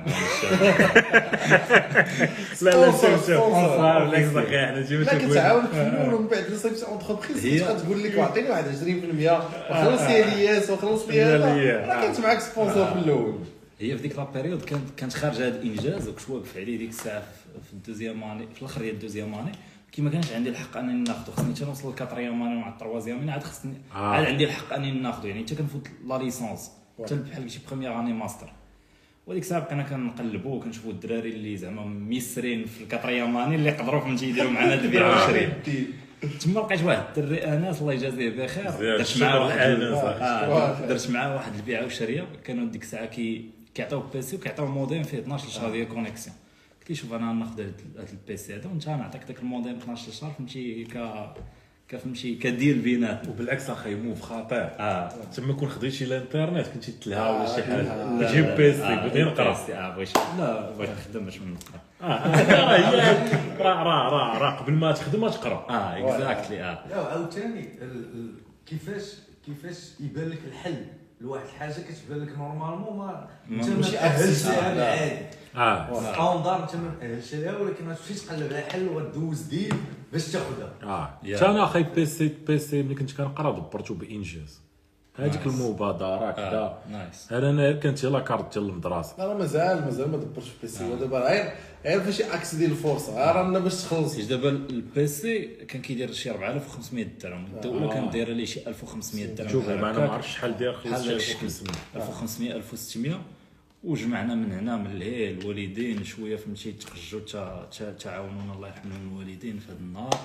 لا لا شوف شوف بالعكس اخي حنا جينا لا كتعاون في الاول ومن بعد نصيب شي اونتربريز كتقول لك عطيني واحد عشرين بالمية وخلص لي الياس وخلص لي هذا راه كنت معاك سبونسور في الاول. هي في ديك لا بيريود كانت كانت خارجه هذا الانجاز وكنت واقف عليه ديك الساعه في الدوزيام اني في الاخر ديال الدوزيام اني كي ما كانش عندي الحق انني ناخذ خصني حتى نوصل للكاتريام اني مع التروازيام اني عاد خصني عاد عندي الحق انني ناخذ يعني حتى كنفوت لا ليسونس حتى بحال شي بروميير اني ماستر. وديك الساعه بقينا كنقلبوا وكنشوفوا الدراري اللي زعما ميسرين في الكاتريام اني اللي يقدروا فهمتي يديروا معنا هذا البيع والشري. تما لقيت واحد الدري انس الله يجازيه بخير درت معاه واحد درت معاه واحد البيعه والشريه كانوا ديك الساعه كي كيعطيو بيسي وكيعطيو موديم فيه اثناش شهر ديال كونيكسيون. قلت لي شوف انا ناخذ هذا البيسي هذا وانت نعطيك داك الموديم اثناش شهر فهمتي ك كفهمتي كدير بينات. وبالعكس اخي موف خطير. اه تما كون خديتي الانترنت كنتي تلها ولا شي حاجه تجيب بيسي بدي نقرا. اه بغيت لا بغيت نخدم باش من نقرا. اه راه راه راه راه قبل ما تخدم ما تقرا. اه اكزاكتلي. اه لا عاوتاني كيفاش كيفاش يبان لك الحل لواحد الحاجه كتبان لك نورمالمون ما انت ماشي اهلتي لها عادي. اه ستاندار انت ما اهلتي لها ولكن ما تمشيش تقلب على حل وتدوز ديل باش تاخذها. اه انا اخي بيسي بيسي ملي كنت كنقرا دبرتو بانجاز هذيك المبادره كذا. نايس. انا كانت يلا كارت ديال المدرسه. لا مازال مازال ما دبرتش في بيسي ودابا غير غير فشي عكس ديال الفرصه رانا باش تخلص. دابا البيسي كان كيدير شي أربعة آلاف وخمسمية درهم الدوله كانت دايره ليه شي ألف وخمسمية درهم. شوف انا ما عرفتش شحال داير خلصت ألف وخمسمية ألف وستمية وجمعنا من هنا من الهي الوالدين شويه فهمتي تخرجوا تعاونونا الله يرحم الوالدين في هذا النهار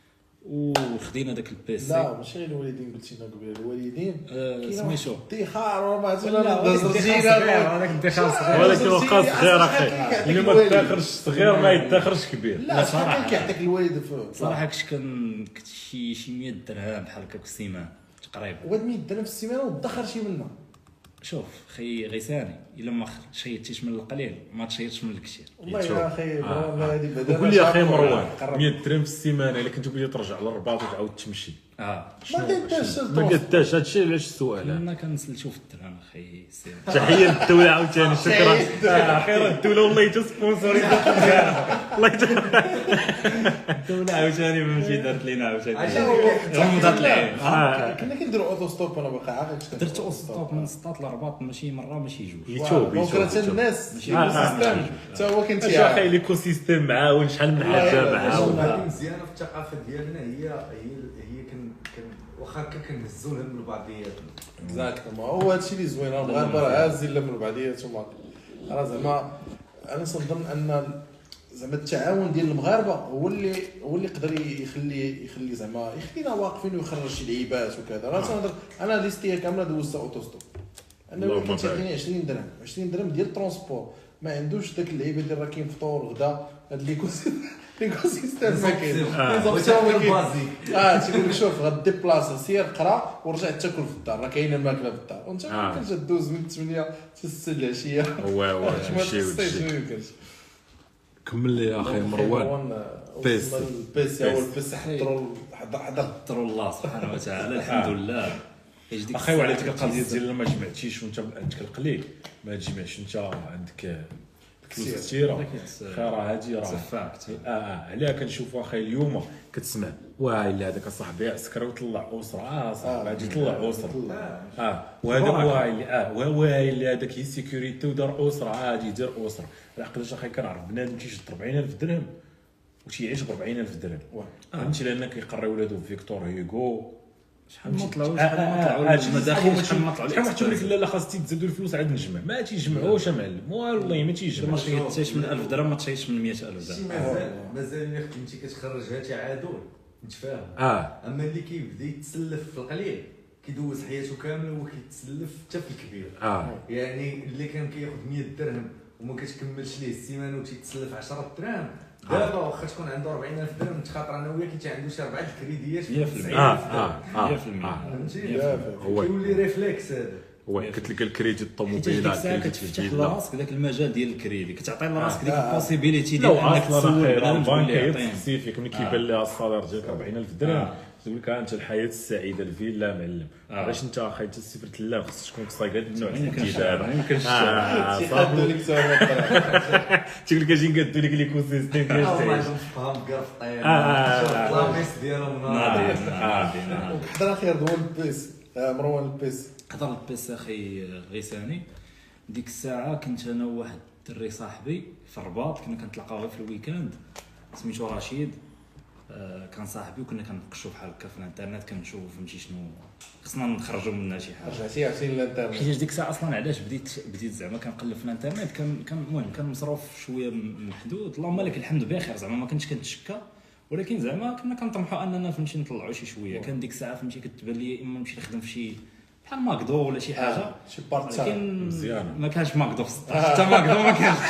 وخدينا داك البيسي. لا ماشي غير الوالدين قلتي لنا قبل الوالدين سميتو ادخار وما عرفتش لا هذاك الادخار صغير ولكن وقع صغير اخي اللي ما يدخرش صغير ما يدخرش كبير. لا صراحه كيعطيك الوالد صراحه كنت كان كنت شي شي مية درهم بحال هكا في السيمانه تقريبا. وهاد مية درهم في السيمانه وتدخر شي منها. شوف خي غيساني الا ما شيتيش من القليل ما تشيتش من الكثير. والله يا اخي والله هذه بدل قول لي اخي مروان مية درهم في السيمانه الا كنت بغيتي ترجع للرباط وتعاود تمشي اه ما قداش ما قداش هادشي علاش السؤال. كنا كنسلتو في الدرهم اخي سير. تحيه للدوله عاوتاني شكرا اخيرا الدوله والله حتى سبونسوري الله الدوله عاوتاني فهمتي دارت لينا عاوتاني غمضات العين. كنا كنديروا اوتو ستوب انا باقي عارف درت اوتو ستوب من سطات للرباط ماشي مره ماشي جوج. يوتيوب دونك حتى الناس الايكو سيستيم حتى هو كنت اش اخي الايكو سيستيم معاون شحال من حاجه معاون. هذه مزيانه في الثقافه ديالنا هي هي هي كن كن واخا كنهزوا لهم من بعضياتهم. اكزاكتومون هو هادشي اللي زوين المغاربه راه عازين لهم من بعضياتهم راه زعما انا تنظن ان زعما التعاون ديال المغاربه هو اللي هو اللي يقدر يخلي يخلي زعما يخلينا واقفين ويخرج شي لعيبات وكذا. راه تنهضر انا ليستيا كامله دوزتها اوتو ستوب انا كنت عطيني عشرين درهم عشرين درهم ديال الترونسبور ما عندوش داك اللعيبه اللي راه كاين فطور غدا هاد ليكو سيستيم ما كاين اه تيقول لك شوف غدي بلاصه سير قرا ورجع تاكل في الدار راه كاينه الماكله في الدار وانت كنت دوز من ثمانية حتى ستة العشيه. هو هو تمشي كمل لي يا اخي مروان. بيسي البيسي هو البيسي حضروا حضروا الله سبحانه وتعالى الحمد لله. اخي وعلى ديك القضيه ديال ما جمعتيش وانت عندك القليل ما تجمعش انت عندك فلوس كثيره راه هادي راه اه اه علاه كنشوفوا اخي اليوم كتسمع واه الا هذاك صاحبي عسكر وطلع اسره اه صاحبي غادي يطلع اسره اه وهذا واه اه واه الا هذاك هي سيكوريتي ودار اسره غادي يدير اسره. عقلاش اخي كنعرف بنادم تيشد أربعين ألف درهم وتيعيش ب أربعين ألف درهم فهمتي لان كيقري ولادو فيكتور هيغو شحال ما طلعوش شحال ما طلعوا المداخل شحال ما طلعوا شحال ما تقول لك لا لا خاص تزادوا الفلوس عاد نجمع ما تيجمعوش معلم والله ما تيجمع. ما تشيش من ألف درهم ما تشيش من مية ألف درهم. مازال مازال الا خدمتي كتخرجها تعادل نتفاهم. اه اما اللي كيبدا يتسلف في القليل كيدوز حياته كامله وكيتسلف حتى في الكبير. اه يعني اللي كان كياخذ مية درهم وما كتكملش ليه السيمانه وتيتسلف عشرة دراهم دابا واخا تكون عنده أربعين ألف درهم تخاطر انا وياك حتى عنده شي أربعة الكريديات مية في المية. اه اه مية في المية فهمتي هو كيولي ريفلكس هذا هو كتلقى الكريديت الطوموبيلات كتفتح لراسك داك المجال ديال الكريدي كتعطي لراسك ديك البوسيبيليتي ديال انك تسول بنادم تقول ليه البنك كيسقسي فيك ملي كيبان لها الصالير ديالك أربعين ألف درهم تقول لك انت الحياه السعيده الفيلا معلم آه. علاش انت اخي انت سفرت لا خصك تكون صايق هذا النوع ما يمكنش الجدال ما يمكنش اه شي صافي حد لك سوا تقول لك اجي نقادو لك ليكو سيستيم كاش والله تعيش عندهم فهم قرفطين آه. شوف القميص ديالهم ناضي ناضي ناضي ناضي حضر خير دول البيس آه، مروان البيس حضر البيس اخي غيساني. ديك الساعه كنت انا وواحد الدري صاحبي في الرباط، كنا كنتلاقاو غير في الويكاند، سميتو رشيد. آه كان صاحبي وكنا كنقشوا بحال هكا في الانترنت كنشوفوا فهمتي شنو خصنا نخرجوا منها شي حاجه. رجعتي عرفتي الانترنت حيت ديك الساعه اصلا علاش بديت بديت زعما كنقلب في الانترنت، كان كان المهم كان مصروف شويه محدود، اللهم لك الحمد بخير زعما ما كنتش كنتشكى، ولكن زعما كنا كنطمحوا اننا فهمتي نطلعوا شي شويه. كان ديك الساعه فهمتي كتبان لي اما نمشي نخدم في شي بحال ماكدو ولا شي حاجه، آه، شي بارت تايم ولكن مزيان. ما كانش ماكدو في السطح، حتى ماكدو ما كانش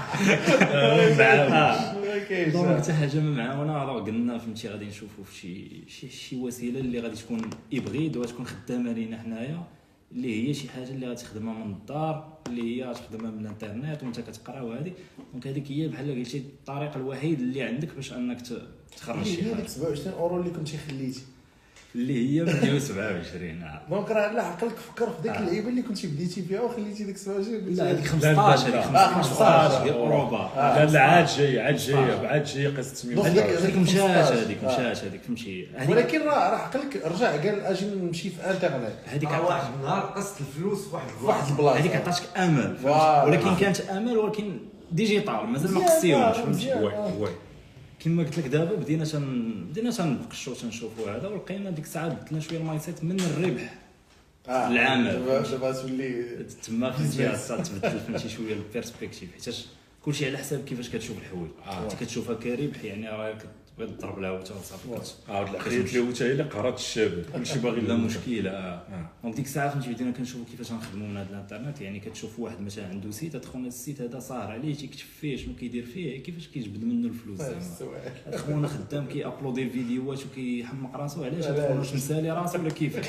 تما. ما كاينش دونك حتى حاجه ما معاونا، راه قلنا فهمتي غادي نشوفوا في شي شي شي وسيله اللي غادي تكون ابغيد وغتكون خدامه لينا حنايا، اللي هي شي حاجه اللي غتخدمها من الدار، اللي هي غتخدمها من الانترنت وانت كتقرا وهذه. دونك هذيك هي بحال قلتي الطريق الوحيد اللي عندك باش انك ت- تخرج شي هي ديك حاجه، سبعة وعشرين اورو اللي كنتي خليتي. اللي هي مليون وسبعة وعشرين. آه. دونك راه لا عقلك فكر في ديك آه. اللعيبه اللي كنتي بديتي فيها وخليتي ديك سبعة وعشرين. لا هذيك لا، خمسطاش، لا، هذيك لا. خمسطاش ديال اوروبا. لا لا عاد جاي عاد جاي عاد جاي قصه دونك مية هذيك- هذيك مشات، هذيك آه. مشات، هذيك فهمتي هذيك ولكن راه راه عقلك رجع قال اجي نمشي في انترنت هذيك آه، واحد النهار قصت الفلوس في واحد في واحد البلاصه. هذيك عطاتك امل فوالا. فهمتي؟ ولكن كانت امل ولكن ديجيتال مازال ما قصيوش فهمتي. مزيان. وي وي كما قلت لك دابا بدينا تن بدينا تنقشوا تنشوفوا هذا، ولقينا ديك الساعه بدلنا شويه المايند سيت من الربح آه. العمل. دابا دابا تولي تما فهمتي خاصها تبدل فهمتي شويه البيرسبكتيف، حيت كلشي على حساب كيفاش كتشوف الحوايج. آه. انت كتشوفها كربح يعني راه كتبغي تضرب لها وتصافي عاود الاخريات اللي هو حتى هي اللي قهرت الشباب كلشي باغي لا الموت. مشكله. اه آه. دونك ديك الساعه فهمتي بدينا كنشوفوا كيفاش غنخدموا من هذا الانترنت، يعني كتشوف واحد مثلا عنده سيت، تدخل هذا السيت هذا صاهر عليه تيكتب فيه شنو كيدير فيه كيفاش كيجبد منه الفلوس زعما. خونا خدام كيابلودي الفيديوهات وكيحمق راسو، علاش هذا خونا واش مسالي راسو ولا كيفاش؟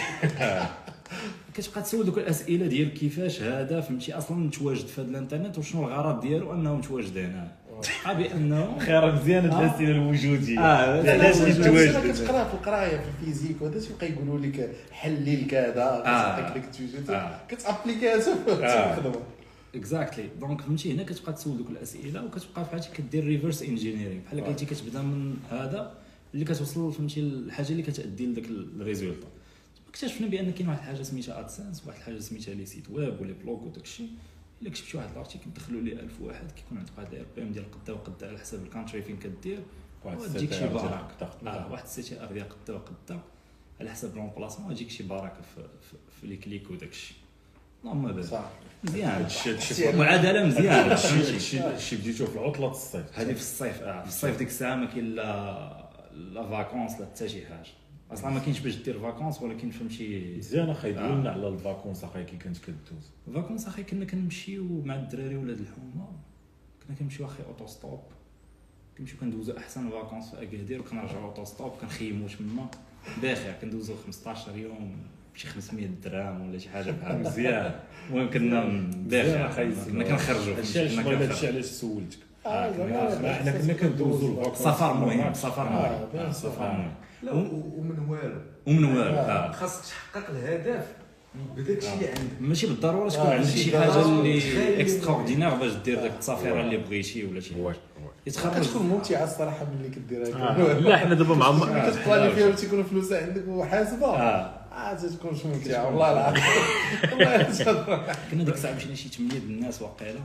كتبقى تسول دوك الاسئله ديال كيفاش هذا فهمتي اصلا متواجد في هذا الانترنت وشنو الغرض ديالو انه متواجد هنا، بقى بانه خير مزيان آه. الاسئله الوجوديه آه، لا، علاش لا، كيتواجد لا، كتقرا في القرايه في الفيزيك وهذا تيبقى يقولوا لك حلل كذا كتعطيك ديك التوجد آه. كتابليكيها في الخدمه. اكزاكتلي. دونك فهمتي هنا كتبقى تسول دوك الاسئله وكتبقى فهمتي كدير ريفرس انجينيرينغ بحال قلتي، كتبدا من هذا اللي كتوصل فهمتي الحاجه اللي كتادي لذاك الريزولتا. اكتشفنا بان كاين واحد الحاجه سميتها ادسنس، واحد الحاجه سميتها لي سيت ويب ولا بلوغ وداك الشيء. الا كتبتي واحد الارتيكل كدخلوا ليه ألف واحد، كيكون عندك واحد الار بي ام ديال قدا وقدا على حساب الكونتري فين كدير، واحد وتجيك شي السيت ار بارك. ديال قدا. اه واحد السيت ار ديال قدا وقدا على حساب لومبلاسمون، يجيك شي بركه في, في, في لي كليك وداك الشيء. اللهم بارك صح. مزيان، هادشي هادشي معادله مزيانه. هادشي هادشي هادشي بديتو في العطله الصيف هذه في الصيف. اه في الصيف ديك الساعه ما كاين لا لا فاكونس لا حتى شي حاجه، اصلا ما كاينش باش دير فاكونس، ولكن فهمتي مزيان اخي آه. دولنا على الفاكونس اخي كي كانت كدوز. فاكونس اخي كنا كنمشيو مع الدراري ولاد الحومه، كنا كنمشيو اخي اوتو ستوب، كنمشيو كندوزو احسن فاكونس في اكادير وكنرجعو اوتو ستوب كنخيمو تما بخير، كندوزو خمسطاش يوم بشي خمسمية درهم ولا شي حاجه بحال هكا. مزيان المهم كنا بخير اخي كنا كنخرجوا هادشي علاش كنا بغيت كنخرجوا. هادشي علاش سولتك. آه، زعما حنا كنا كندوزو الفاكونس سفر مهم، سفر آه، مهم، بيان سفر سور. مهم لا و- ومن والو ومن والو. اه خاصك تحقق الهدف بداك الشيء اللي عندك. ماشي بالضروره تكون آه، عندك ماشي شي بالضرورة. حاجه اللي تخيل- اكستراوردينير باش دير داك التصافيره اللي بغيتي ولا شي وي حاجه يتخرج. كتكون ممتعه الصراحه ملي كديرها آه. لا حنا دابا مع ملي كتبلاني فيها وتيكون الفلوس عندك وحاسبه اه اه تتكون شي ممتعه والله العظيم. والله تهضر. كنا ديك الساعه مشينا شي ثمانية د الناس واقيلا،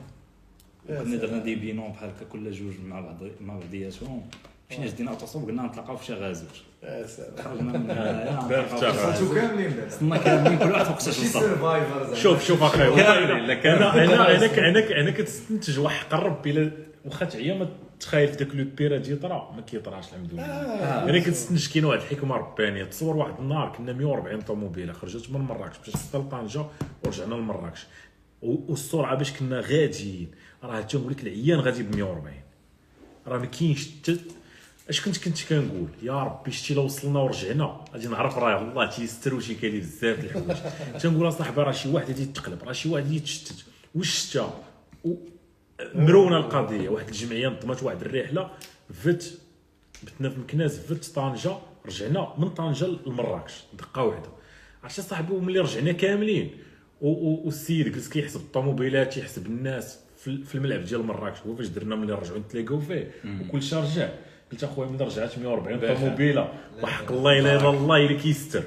كنا درنا دي بينون بحال هكا كل جوج مع بعض مع بعضياتهم، مشينا شدينا اوتوصوب قلنا نتلاقاو في شي غازوج، يا سلام. خرجنا من هنايا بارك نتلاقاو في الله. شي وصلتوا كاملين دابا وصلنا كاملين كل واحد فوق شي شي صف. سيرفايفر زعما. شوف شوف اخي كاملين، لا كاملين. انا انا انا ك- انا ك- انا كتستنتج واحد قرب بلا واخا تعيا ما تخيل في داك لو بيرا يطرا ما كيطراش الحمد لله. آه. انا كنستنتج كاين واحد الحكمه ربانيه. تصور واحد النهار كنا مية وأربعين طوموبيله خرجت من مراكش باش حتى لطنجه ورجعنا لمراكش، و- والسرعه باش كنا غاديين راه تنقول لك العيان غادي ب مية وأربعين، راه ما كاينش حتى اش كنت كنت كنقول يا ربي شتي لو وصلنا ورجعنا غادي نعرف راه والله تيستر وشي كاين بزاف د الحوايج. تنقول اصاحبي راه شي واحد غادي يتقلب، راه شي واحد غادي يتشتت واش شتا و- مرونه القضيه. واحد الجمعيه نظمت واحد الرحله فت بتنا في مكناس فت طنجه رجعنا من طنجه لمراكش دقه واحده. عرفتي صاحبي وملي رجعنا كاملين والسيد جلس كيحسب الطوموبيلات يحسب الناس في الملعب ديال مراكش. هو فاش درنا ملي رجعوا نتلاقاو فيه وكل شهر رجع قلت اخويا ملي رجعت مية وأربعين طوموبيله وحق الله الا الا الله الا كيستر.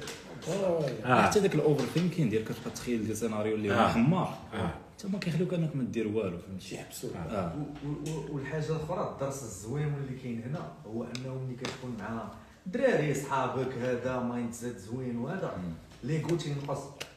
حتى داك الاوفر ثينكين ديال كتبقى تخيل ديال سيناريو اللي هو حمار حتى ما كيخليوك انك ما دير والو فهمتي يحبسوا. والحاجه الاخرى الدرس الزوين اللي كاين هنا هو انه ملي كتكون مع دراري صحابك هذا مايند سيت زوين وهذا ليغو تينقص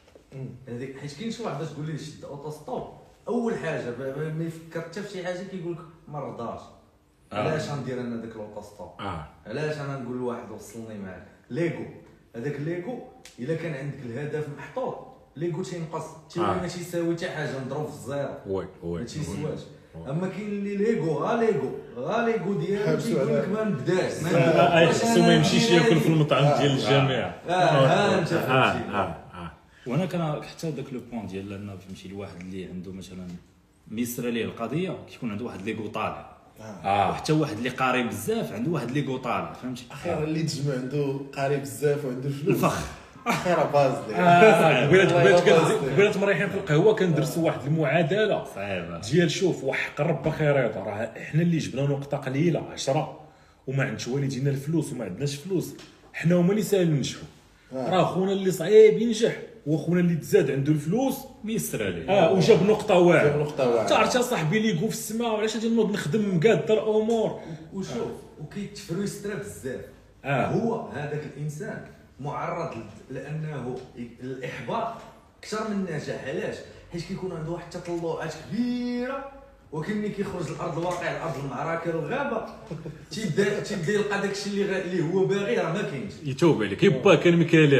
هذيك. حيت كاين شي واحد باش تقول ليه شد اوتو ستوب اول حاجه ما يفكر حتى في شي حاجه كيقول لك ما رضاش علاش غندير انا داك الاوتو ستوب علاش انا نقول لواحد وصلني معاك ليغو. هذاك ليغو الا كان عندك الهدف محطوط ليغو تينقص تيولي ما تيساوي حتى حاجه نضرب في الزيرو وي وي ما تيسواش. اما كاين اللي ليغو غا ليغو غا ليغو ديالو تيقول لك ما نبداش ما يحسو ما يمشيش ياكل في المطعم ديال الجامع. اه انت فهمتي. وانا كان حتى داك لو بوين ديال ان فهمتي الواحد اللي عنده مثلا ميسره ليه القضيه كيكون عنده واحد ليغو طالع اه وحتى واحد اللي قاري بزاف عنده واحد ليغو طالع فهمتي. اخيرا اللي تجمع عنده قاري بزاف وعنده فلوس الفخ اخيرا باز قبيلات قبيلات قبيلات مريحين في القهوه كندرسوا واحد المعادله صعيبه ديال شوف وحق ربك خيريط راه احنا اللي جبنا نقطه قليله عشرة وما عندش والدينا الفلوس وما عندناش فلوس حنا هما اللي ساهل ننجحوا. راه خونا اللي صعيب ينجح وخونا اللي تزاد عنده الفلوس ميسر عليه اه وجاب نقطه واحده جاب نقطه واحده. تعرف صاحبي لي يقول في السماء وعلاش غادي نوض نخدم مقاد الامور وشوف وكيتفرسترا بزاف. آه. هو هذاك الانسان معرض لانه الاحباط اكثر من النجاح. علاش؟ حيت كيكون عنده واحد التطلعات كبيره ولكن ملي كيخرج لارض الواقع لارض المعركه الغابه تيبدا تيبدا يلقى داكشي اللي اللي هو باغي راه ما كاينش يتوب عليك يبا كان مكاليه.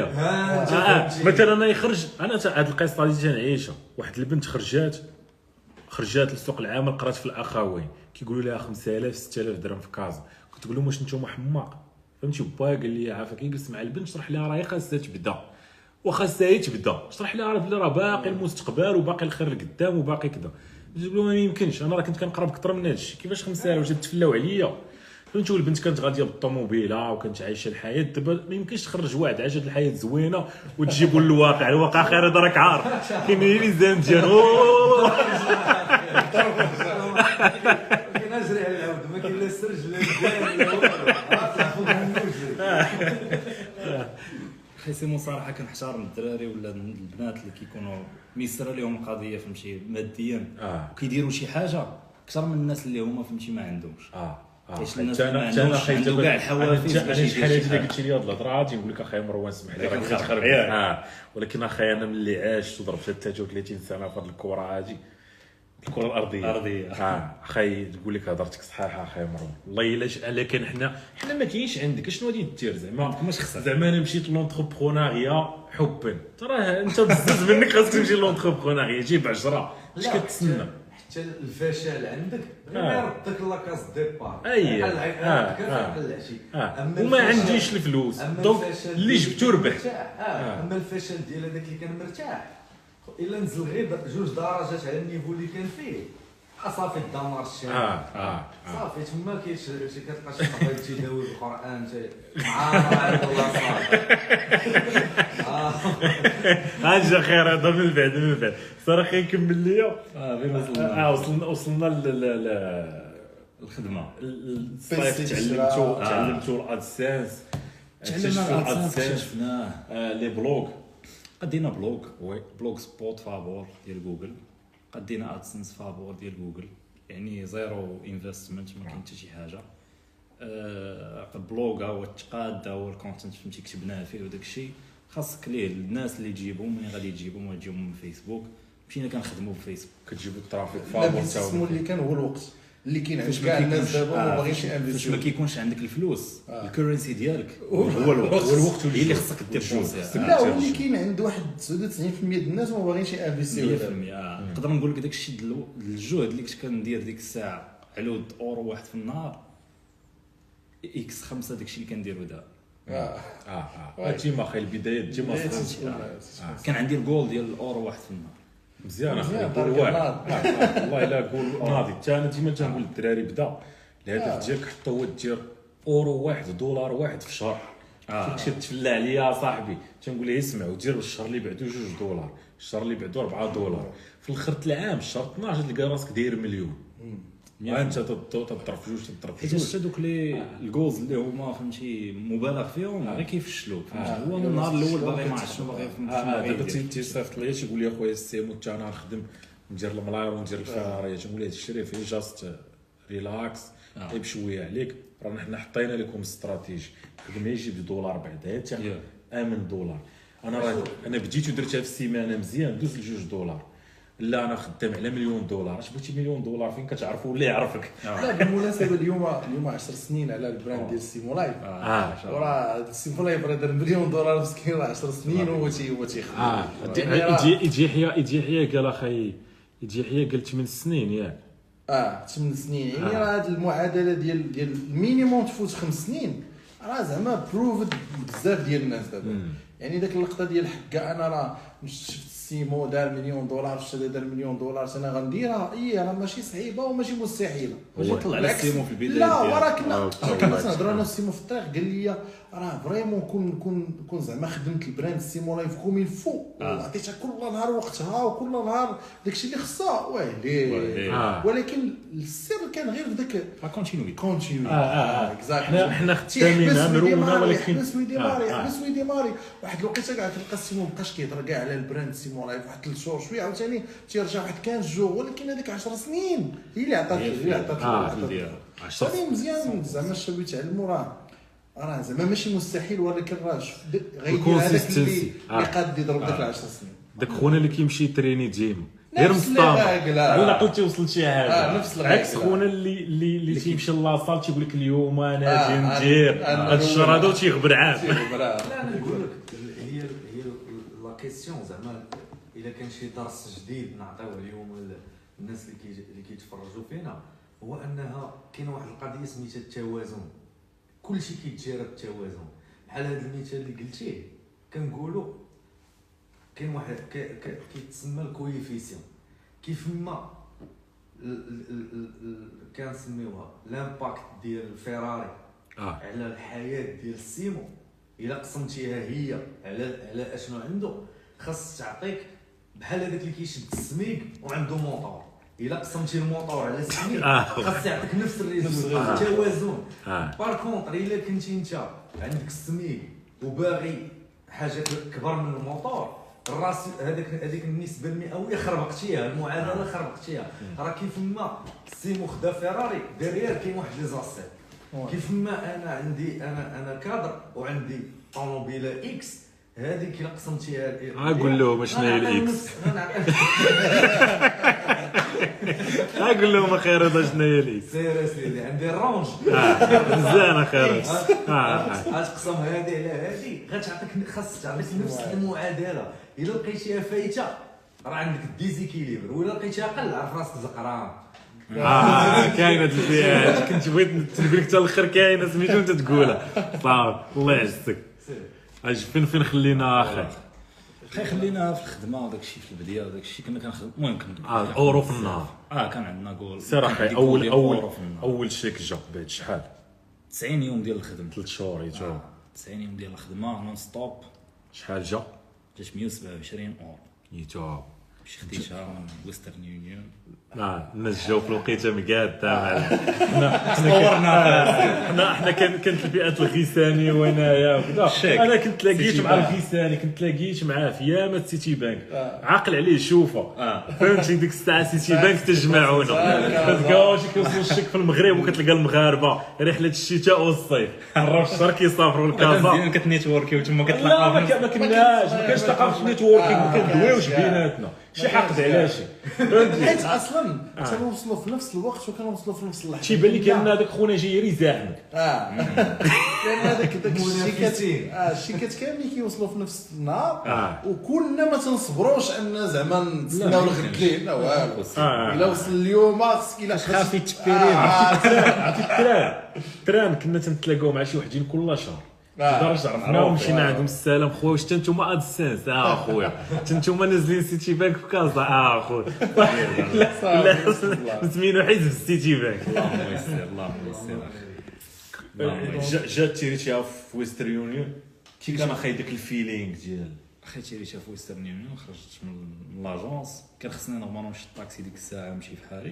ها آه. مثلا انا يخرج انا هاد القصه اللي تنعيشها واحد البنت خرجات خرجات للسوق العام قرات في الاخوين كيقولوا لها خمسة آلاف ستة آلاف درهم في كازا. كنت تقول لهم واش نتوما حماق فهمتي. با قال لي عافاك يجلس مع البنت شرح لها راهي خاصها تبدا وخاصها هي تبدا شرح لها بلي راه باقي المستقبل وباقي الخير لقدام وباقي كذا. قلت له ما يمكنش انا راه كنت كنقرب اكثر من هذا الشيء كيفاش خمسة آلاف واش تفلاو عليا فهمتي. والبنت كانت غاديه بالطوموبيله وكانت عايشه الحياه. دابا ما يمكنش تخرج واحد عاش هذه الحياه زوينه وتجيبوا للواقع. الواقع خير هذا راك عارف كاين لي زين ديالو كنجري على العود ما كاين لا السرج لا الدم لا والو. خيسي صراحه كنحترم الدراري ولا البنات اللي كيكونوا ميسره لهم القضيه فهمتي ماديا اه وكيديروا شي حاجه اكثر من الناس اللي هما فهمتي ما عندهمش. اه حيت الناس ما عندهمش عنده كاع الحوافز باش انا شحال هادي قلت لي هاد الهضره تنقول لك اخايا مروان سمح لي راك كتخرب اه ولكن اخايا انا ملي عشت وضربت ثلاثة وثلاثين سنه في هاد الكره هادي الكره الارضيه الارضيه اه اخاي تقول لك هضرتك صحيحه اخايا مروان والله الا الا كان حنا حنا ما كاينش عندك شنو غادي دير زعما ماش خسر زعما انا مشيت لونتربرونيا حبا ترى انت بزز منك خاصك تمشي لونتربرونيا جيب عشرة اش كتسنى حتى الفشل عندك غير يردك لاكاس ديبار اي بحال هكا بحال العشي وما عنديش الفلوس دونك اللي جبتو ربحت. اه اما الفشل ديال هذاك اللي كان مرتاح الا نزل غير جوج درجات على النيفو اللي كان فيه صافي الدمار الشامل. اه اه صافي تما كاين شي كتلقى شي قبيل تيداوي بالقران مع عند الله صافي. اه هاجا خير هذا من بعد من بعد صراحه نكمل ليا. اه فين وصلنا اه وصلنا وصلنا ل الخدمه الصيف تعلمتو تعلمتو الادسنس تعلمنا الادسنس اكتشفناه لي بلوغ قدينا بلوغ وي بلوغ سبوت فابور ديال جوجل قدينا ادسنس فابور ديال جوجل يعني زيرو انفستمنت ما كاين حتى شي حاجه. أه بلوغ هو التقاد هو الكونتنت فهمتي كتبناه فيه وداك الشيء خاصك ليه الناس اللي تجيبهم ملي غادي تجيبهم غتجيبهم من فيسبوك. مشينا كنخدموا بفيسبوك كتجيبوا الترافيك فابور فابور الاستثمار اللي كان هو الوقت اللي كاين عند كاع الناس دابا ما باغينش فاش ينفيستيو. ما كيكونش عندك الفلوس آه. الكورنسي ديالك هو الوقت هو الوقت هي اللي خصك ديبونسي. لا واللي كاين عند واحد تسعة وتسعين بالمية ديال الناس ما باغينش ينفيستيو. مية بالمية نقدر نقول لك داك الشيء الجهد اللي كنت كندير ديك الساعه على اورو واحد في النهار اكس خمسة داك الشيء اللي كنديرو دابا. اه اه اه ديما خاي البدايات ديما كان عندي الجول ديال الاورو واحد في النهار مزيان اخي مزيان، قول بارك واحد الله. والله الا قول ناضي حتى انا ديما تنقول للدراري بدا الهدف ديالك حتى هو دير اورو واحد دولار واحد في الشهر كي تمشي تفلى عليا صاحبي تنقول ليه اسمع ودير الشهر اللي بعدو جوج دولار، الشهر اللي بعدو أربعة دولار، في الخرط العام الشهر اثناش تلقى راسك داير مليون. وانت تضرب في جوج تضرب في حيت جوج. هادوك لي الجوز اللي هما فهمتي مبالغ فيهم غير كيفشلوا فهمتي. هو من النهار الاول باغي ما عرفتش شنو باغي شنو دابا باغي تيصيفط ليا تيقول لي اخويا السيمو حتى انا نخدم ندير الملاير وندير الفراري، تنقول ليه تشري فيه جاست ريلاكس غير بشويه عليك، رانا حنا حطينا لكم استراتيجي خدم يجيب دولار بعدا حتى امن دولار. انا راه انا بديت ودرتها في السيمانه مزيان دوز لجوج دولار، لا انا خدام على مليون دولار. اش بغيتي مليون دولار فين كتعرفوا ولا يعرفك؟ لا بالمناسبه اليوم اليوم عشر سنين على البراند ديال سيمو لايف، اه وراه سيمو لايف راه دار مليون دولار مسكين راه عشر سنين وهو تي هو تيخدم. اه يعني راه- يجي يجي حيا يجي حيا قال اخي يجي حيا قال ثمان سنين ياك اه ثمان سنين يعني راه هاد المعادله ديال ديال المينيموم تفوت خمس سنين راه زعما بروفد بزاف ديال الناس دابا. يعني داك اللقطه ديال حكا انا راه شفت سيمو دار مليون دولار شتا دار مليون دولار انا غنديرها، اي راه ماشي صعيبه وماشي مستحيله. هو طلع على بالعكس. السيمو في البدايه لا ديالو. وراه كنا آه، كنا تنهضروا انا والسيمو في الطريق قال لي راه فريمون كون كون كون زعما خدمت البراند سيمو لايف كوم الفو وعطيتها كل نهار وقتها وكل نهار داكشي اللي خصها ويلي. آه. ولكن السر كان غير في داك لا كونتينوي كونتينيو. اه اه اكزاكت. حنا حنا خدامين مرونا ولكن يحبس ويديماري آه، آه. يحبس ويديماري واحد الوقيته كاع تلقى السيمو مابقاش كيهضر كاع على البراند سيمو لايف واحد ثلاث شهور شويه عاوتاني تيرجع واحد خمسة جوغ، ولكن هذيك عشر سنين هي اللي عطات هي اللي عطات آه، عشر سنين مزيان زعما الشباب يتعلموا راه راه زعما ماشي مستحيل، ولكن راه شوف غيدير هذاك اللي آه. اللي قاد يضرب داك العشر سنين. داك خونا اللي كيمشي تريني جيم غير نفس مصطام العقل، آه. على الاقل تيوصل شي حاجه. آه، نفس العقل. عكس خونا اللي اللي اللي تيمشي لاصال تيقول لك اليوم انا آه، غادي آه، ندير آه، هاد الشهر هذا وتيغبر عام. لا انا نقول لك هي هي لا كيسيون زعما الا كان شي درس جديد نعطيوه اليوم الناس اللي كي اللي كيتفرجوا فينا، هو انها كاينه واحد القضيه سميتها التوازن. كلشي كيتجرى بالتوازن. بحال هذا المثال اللي قلتيه كنقولوا كاين واحد كيتسمى الكويفيسيون، كيف ما كنسميوها لامباكت ديال الفيراري اه على الحياه ديال السيمو. الا قسمتيها هي على على اشنو عنده، خاص تعطيك بحال هذاك اللي كيشد السميك وعنده موطور. الا قسمتي الموطور على السميك آه. خاص يعطيك نفس الريزولت. التوازن. آه. بار كونطر الا كنتي انت عندك السميك وباغي حاجه كبر من الموطور، الراس هذاك هذيك النسبه المئويه خربقتيها، المعادله خربقتيها. راه كيف ما السيمو خدا فيراري ديريير كاين واحد لي زاسير. كيف ما انا عندي انا انا كادر وعندي طوموبيله اكس، هذيك الا قسمتيها اقول لهم شنو هي الاكس، اقول لهم اخي رضا شنو هي الاكس. سير اسيدي عندي الرونج مزيان اخي رضا. غتقسم هذه على هذه غتعطيك خاص تعطيك نفس المعادله. الا لقيتيها فايته راه عندك ديزيكيليبر، ولا لقيتيها اقل عرف راسك زقران. اه كاينه الفئات كنت بغيت نتنبلك حتى الاخر كاينه سميتو انت تقولها صافي الله يعزك. اش فين فين خلينا اخي؟ خي خلينا في الخدمه وداك الشيء في البدايه وداك الشيء كنا كنخدم. المهم كنا اه الاورو في النهار. اه كان عندنا جول سير اخي اول اول اول شيك جا بعد شحال؟ تسعين يوم ديال الخدمه. ثلاث شهور يجو. تسعين يوم ديال الخدمه نون ستوب. شحال جا؟ جات مية وسبعة وعشرين اورو. يجو مشي خديتها من ويسترن يونيون. اه الناس جاو في الوقيته مقاده حنا حنا حنا حنا كانت الفئات الغيساني وانايا وكذا. انا كنت تلاقيت مع الغيساني، كنت تلاقيت معاه في يامه سيتي بانك عاقل عليه شوفه فهمتي. ديك الساعه سيتي بانك تجمعونا كتلقاو شي كيوصلوا الشيك في المغرب وكتلقى المغاربه رحله الشتاء والصيف الرف الشهر كيسافروا لكازا. مزيان كتنيتوركيو تما لا كتلاقاو. ما كناش ما كانش ثقافه نيتوركينغ، ما كندويوش بيناتنا شي حقد على شي حيت اصلا تنوصلوا في نفس الوقت وكنوصلوا في نفس اللحظه. تيبان لي كان هذاك خونا جاي يزاحمك. اه لان هذاك داك الشيكات اه الشيكات كاملين كيوصلوا في نفس النهار آه. وكلنا ما تنصبروش ان زعما نتسناو الغد ليه لا والو. آه. الا وصل اليوم خصك الا خافي تبيري. عرفتي التران التران كنا تنتلاقاو مع شي وحدين كل شهر لدرجه عرفناهم مشينا عندهم السلام خويا واش نتوما ادسنس اه خويا نتوما نازلين سيتي بانك في كازا اه خويا لا نسمينو حزب السيتي بانك. اللهم يسر اللهم يسر. جا جا تيريتيها في ويستر يونيون كي كان اخاي داك الفيلينغ ديال اخي تيريتها في ويسترن يونيون. خرجت من لاجونس كان خصني نورمالمون نمشي الطاكسي ديك الساعه نمشي في حالي.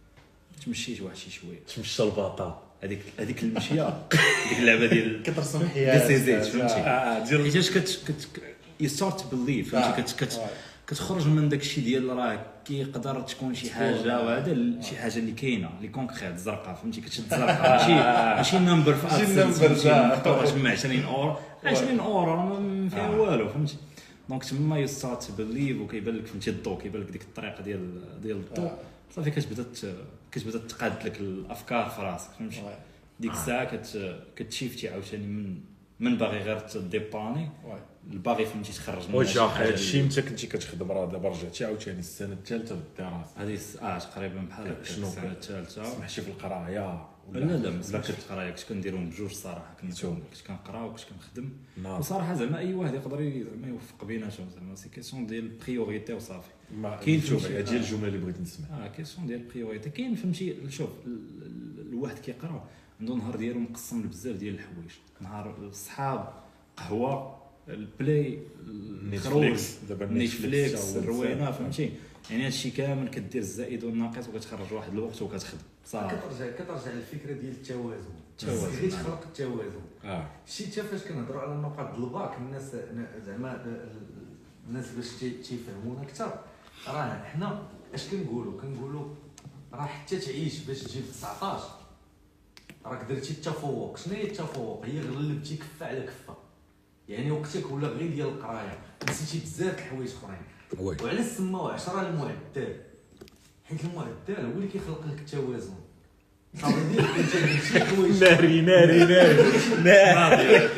تمشيت واحد شي شويه تمشى الباطا هذيك هذيك المشيه ديك اللعبه ديال كترسم ديال حياه سي زيت فهمتي. اه ديال حيتاش كت كت يو ستارت بليف فهمتي. كت كت كتخرج من داك الشيء ديال راه كيقدر تكون شي حاجه وهذا شي حاجه اللي كاينه اللي كونكريت زرقاء فهمتي. كتشد زرقاء ماشي ماشي نمبر في ماشي ادسنس نمبر مقطوعش من عشرين اورو عشرين اورو راه ما فيها والو فهمتي. دونك تما يو ستارت بليف وكيبان لك فهمتي الضو كيبان لك ديك الطريقه ديال ديال الضو صافي كتبدا كتبدا تقاد لك الافكار في راسك فهمتي. ديك الساعه كت كتشيفتي عاوتاني من من باغي غير تديباني الباغي فهمتي تخرج من واش هذا الشيء انت كنتي كتخدم راه دابا رجعتي عاوتاني السنه الثالثه بالدراسه هذه اه تقريبا بحال هكا شنو السنه الثالثه. سمحتي في القرايه لا لا ما كنت القرايه كنت كنديرهم بجوج صراحه. كنت كنت كنقرا وكنت كنخدم وصراحه زعما اي واحد يقدر زعما يوفق بيناتهم زعما سي كيسيون ديال بريوريتي وصافي. كاين شوف ديال الجمله اللي بغيت نسمع اه كيسيون ديال بريوريتي. كاين فهمتي شوف الواحد كيقرا عنده نهار ديالو مقسم لبزاف ديال الحوايج. نهار الصحاب قهوه البلاي نتفليكس دابا نتفليكس الروينه فهمتي. يعني هادشي كامل كدير الزائد والناقص وكتخرج واحد الوقت وكتخدم صافي. كترجع كترجع للفكره ديال التوازن. التوازن بغيت تخلق التوازن. اه شتي حتى فاش كنهضروا على نقاط الباك الناس زعما الناس باش تيفهمونا اكثر راه حنا اش كنقولوا كنقولوا راه حتى تعيش باش تجيب تسعطاش راك درتي التفوق. شنو هي التفوق؟ هي غلبتي كفه على كفه. يعني وقتك ولا غير ديال القرايه نسيتي بزاف الحوايج اخرين. وعلاش سماوه عشرة المعدل؟ حيت المعدل هو اللي كيخلق لك التوازن. صافي ديالك انت درتي حوايج ناري ناري ناري ناري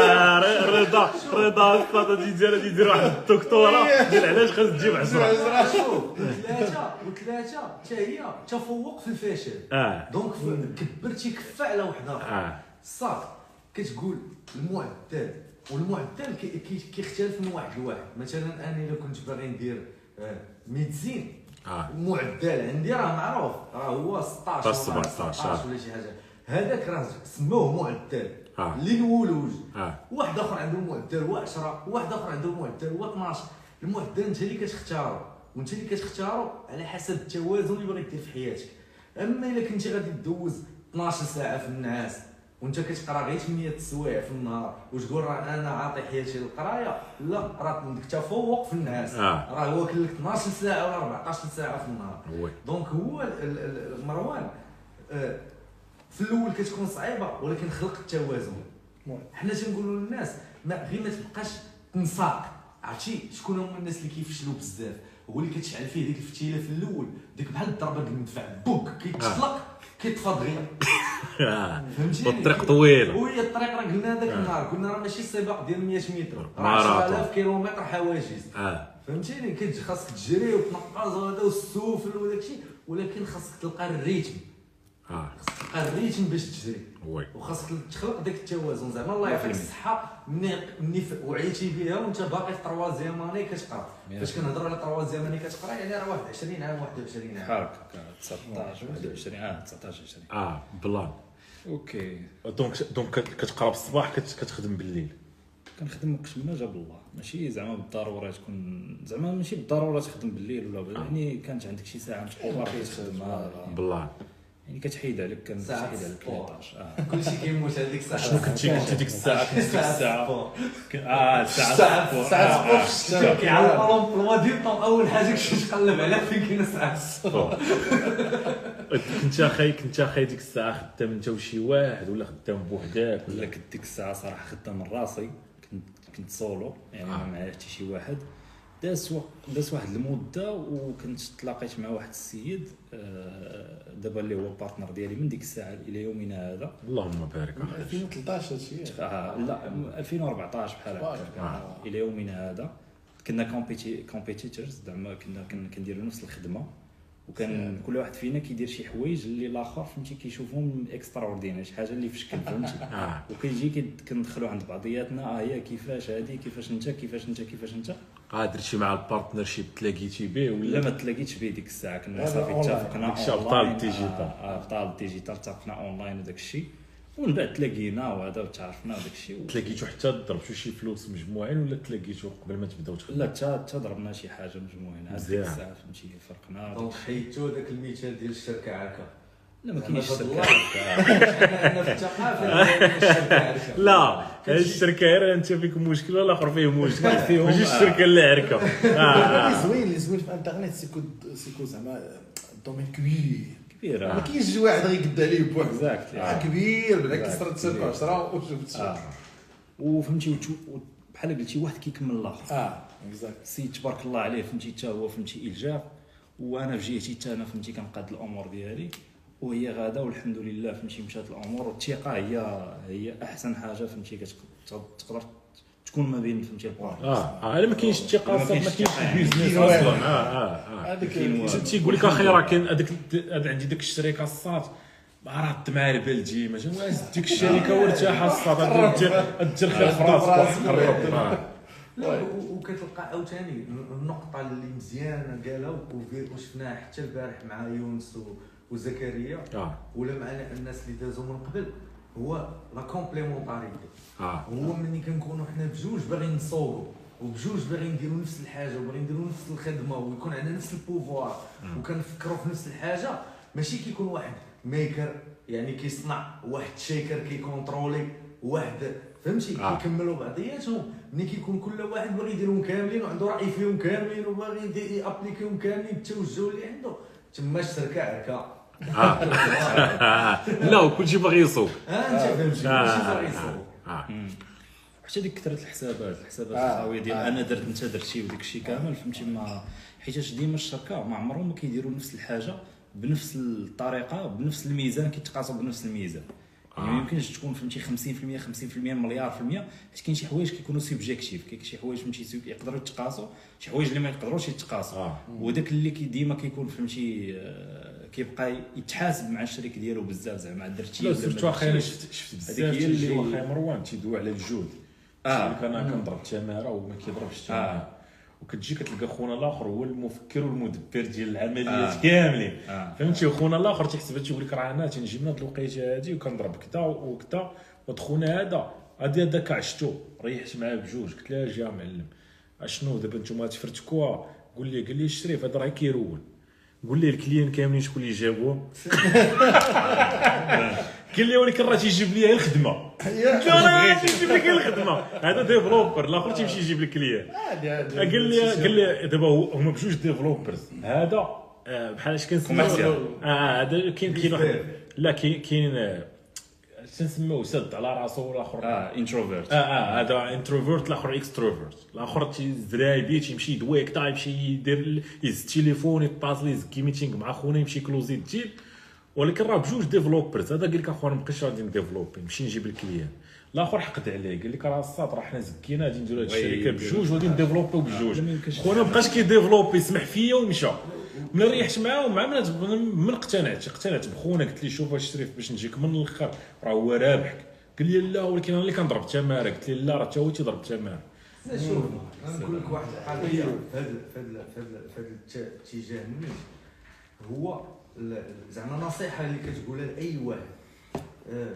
رضا رضا الصاد ديال ديال واحد الدكتوره ديال علاش خاص تجيب عشرة. شوف وثلاثه وثلاثه حتى هي تفوق في الفشل. اه دونك كبرتي كفه على وحده اه صافي كتقول المعدل. والمعدل كيختلف من واحد لواحد. مثلا انا الا كنت باغي ندير ميديسين اه المعدل عندي راه معروف راه هو ستطاش ولا سبعطاش ولا شي حاجه. هذاك راه سموه معدل آه. للولوج. اه واحد اخر عنده المعدل هو عشرة وواحد اخر عنده المعدل هو اثناش. المعدل انت اللي كتختارو وانت اللي كتختارو على حسب التوازن اللي باغي دير في حياتك. اما الا كنتي غادي تدوز اثناش ساعه في النعاس وانت كتقرا غير ثمانية سوايع في النهار وتقول راه انا عاطي حياتي للقرايه لا راه عندك تفوق في النعاس. آه. راه هو كلك اثناش ساعه ولا أربعطاش ساعه في النهار. وي. دونك هو ال- ال- مروان آه في الاول كتكون صعيبه ولكن خلق التوازن. حنا تنقولوا للناس ما غير ما تبقاش تنساق. عرفتي شكون هما الناس اللي كيفشلوا بزاف؟ هو اللي كتشعل فيه ديك الفتيله في الاول ديك بحال الضربه ديال المدفع بوك كيتطلق كيطفى دغيا. فهمتيني؟ والطريق طويله وهي الطريق راه قلنا هذاك النهار قلنا راه ماشي سباق ديال مية متر راه ماراثون. عشرة آلاف كيلومتر حواجز. اه فهمتيني؟ كنت خاصك تجري وتنقز وهذا والسفل وداك الشيء ولكن خاصك تلقى الريتم. اه خاصك تلقى الريتم باش تجري وي وخاصك تخلق داك التوازن. زعما الله يعطيك الصحه ملي ملي وعيتي بها وانت باقي في تروازيام اني كتقرا. فاش كنهضروا على تروازيام اني كتقرا يعني راه واحد وعشرين عام واحد وعشرين عام بحال هكا تسعطاش واحد وعشرين عام تسعطاش عشرين. اه بلان. اوكي دونك دونك كتقرا بالصباح كتخدم بالليل. كنخدم وقت ما جاب الله ماشي زعما بالضروره تكون زعما ماشي بالضروره تخدم بالليل ولا يعني كانت عندك شي ساعه مشغوله فيها تخدمها بلان. يعني كتحيد عليك كان ساعة كتحيد عليك سبور. ثلاثطاش اه كلشي كيموت هذيك الساعه. شنو كنتي كنتي ديك الساعه كنتي ديك الساعه سبور. اه الساعه ساعة ساعة سبور في كيعرفوا الامبلوا ديال طون اول حاجه كنتي تقلب على فين كاينه ساعه السبور. كنت اخاي كنت اخاي ديك الساعه خدام انت وشي واحد ولا خدام بوحدك ولا كنت ديك الساعه صراحه خدام من راسي كنت كنت سولو يعني ما معايا حتى شي واحد. داز داز واحد المده وكنت تلاقيت مع واحد السيد دابا اللي هو بارتنر ديالي من ديك الساعه الى يومنا هذا. اللهم بارك ألفين وثلاثطاش هادشي. آه لا ألفين وأربعطاش بحال هكا الى يومنا هذا. كنا كومبيتي كومبيتيتورز زعما كنا كنديروا نفس الخدمه وكان كل واحد فينا كيدير شي حوايج اللي الاخر فهمتي كيشوفهم اكسترا اوردينير شي حاجه اللي في شكل فهمتي. وكيجي كندخلوا عند بعضياتنا اه هي كيفاش هذه كيفاش انت كيفاش انت كيفاش انت اه درتي مع البارتنرشيب تلاقيتي به ولا لا ما تلاقيتش به ديك الساعه كنا صافي اتفقنا داكشي ابطال الديجيتال. اه ابطال الديجيتال اتفقنا اونلاين وداك الشيء ومن بعد تلاقينا وهذا وتعرفنا وداك الشيء. تلاقيتو حتى ضربتو شي فلوس مجموعين ولا تلاقيتو قبل ما تبداو تخدموا؟ لا تا تا ضربنا شي حاجه مجموعين عاد ديك الساعه فهمتي فرقنا. دونك حيدتو داك المثال ديال الشركه عركه. لا ما كاينش الشركه حنا في الثقافه الشركه عركه. لا الشركه غير انت فيك مشكل والاخر فيه مشكل فيهم، ماشي آه. الشركه اللي عركه. اللي زوين اللي زوين في الانترنت سيكو سيكو زعما الدومين كبير كبيره. ما كاينش شي واحد غيقد عليه بوحدو. Exactly. آه، كبير بلا Exactly. كسرت سبعة عشرة وجبت اه وفهمتي وتشو- بحال قلتي واحد كيكمل الاخر. اه اكزاكت. السيد تبارك الله عليه فهمتي حتى هو فهمتي الجاف، وانا في جهتي حتى انا فهمتي كنقاد الامور ديالي وهي غاده والحمد لله فهمتي مشات الامور. والثقه هي هي احسن حاجه فهمتي كتقدر تكون ما بين فهمتي البارتنرز. اه اه ما كاينش الثقه ما اصلا ما كاينش كاينش الثقة. بيزنس كاين اصلا. واحد. اه اه اه هذاك كاين واحد. تيقول لك اخي راه كاين هذاك هذا عندي داك الشركه الصاد راه المعاربه الجيمه جا واش ديك الشركه وارتاح الصاد دير خير في راسك قرب. آه. لا و- وكتلقى عاوتاني النقطه اللي مزيانه قالها وفي- وشفناها حتى البارح مع يونس و- وزكريا اه ولا مع الناس اللي دازوا من قبل، هو لا كومبليمونتاريتي. اه هو ملي كنكونوا حنا بجوج باغيين نصوبوا وبجوج باغيين نديروا نفس الحاجه وباغيين نديروا نفس الخدمه ويكون عندنا نفس البوفوار وكنفكروا في نفس الحاجه، ماشي كيكون واحد ميكر يعني كيصنع واحد شيكر كيكونترولي واحد فهمتي آه. كيكملوا بعضياتهم. ملي كيكون كل واحد باغي يديرهم كاملين وعنده راي فيهم كاملين وباغي يدي- يابليكيهم كاملين التوجه اللي عنده، تما الشركه عركه. لا وكلشي باغي يصوب. ها انت فهمتي ماشي باغي يصوب. اه حتى ديك كثرت الحسابات الحسابات آه. الخاويه ديال آه. انا درت انت درتي وداك الشيء كامل فهمتي. ما حيتاش ديما الشركه ما عمرهم ما كيديروا نفس الحاجه بنفس الطريقه بنفس الميزان كيتقاسوا بنفس الميزان. يعني آه. ما يمكنش تكون فهمتي خمسين في المية خمسين في المية مليار في المية، حيت كاين شي حوايج كيكونوا سوبجيكتيف، كاين شي حوايج فهمتي سو- يقدروا يتقاسوا، شي حوايج اللي ما يقدروش يتقاسوا. آه. وداك اللي كي ديما كيكون فهمتي آه، كيبقى يتحاسب مع الشريك ديالو بزاف زعما درتي لا ولا ما سيرتو اخي انا درتيش. شفت شفت هذيك بزاف هي اللي- تيجيو اخي مروان تيدوي على الجود. آه. قال لك انا كنضرب التماره وما كيضربش التماره. آه. وكتجي كتلقى خونا الاخر هو المفكر والمدبر ديال العمليات آه. كاملين. آه. فهمتي خونا الاخر تيحسب تيقول لك راه انا تنجي من هاد الوقيته هادي وكنضرب كذا وكذا وهاد خونا هذا غادي هذاك عشتو ريحت معاه بجوج قلت له اجي معلم اشنو دابا نتوما تفرتكوها قول لي قال لي الشريف هذا راه كيرول قول لي الكليان كاملين شكون اللي جابوهم قال لي ولكن راه تيجيب لي الخدمه قلت له راه تيجيب لك الخدمه هذا ديفلوبر الاخر تيمشي يجيب لك الكليان عادي عادي. قال لي قال لي دابا هو- هما بجوج ديفلوبرز هذا آه، بحال اش كنسميو Commercial. اه هذا كاين كاين واحد لا كاين كاين آه، تنسميوه سد على راسو والاخر اه انتروفيرت. اه اه هذا انتروفيرت الاخر اكستروفيرت الاخر تيزرايبي تيمشي يدويك تا يمشي يدير يهز التليفون يطاصل يزكي ميتينغ مع خونا يمشي كلوزي الديل ولكن راه بجوج ديفلوبرز هذا قال لك اخويا ما بقيتش غادي نديفلوبي نمشي نجيب الكليان الاخر حقد عليه قال لك راه الصاد راه حنا زكينا غادي نديرو هاد الشركه بجوج وغادي نديفلوبيو بجوج ما يمكنش. خونا ما بقاش كيديفلوبي سمح فيا ومشى ملي ريحت معاه مع من من اقتنعت اقتنعت بخونا قلت لي شوف الشريف باش نجيك من الاخر راه هو رابحك قال لي لا ولكن انا اللي كنضرب تماره قلت لي لا راه حتى هو تيضرب تماره. شوف نقول لك واحد الحاجه في هذا في هذا في هذا في هذا الاتجاه مني هو ال- زعما نصيحه اللي كتقولها لاي واحد آه،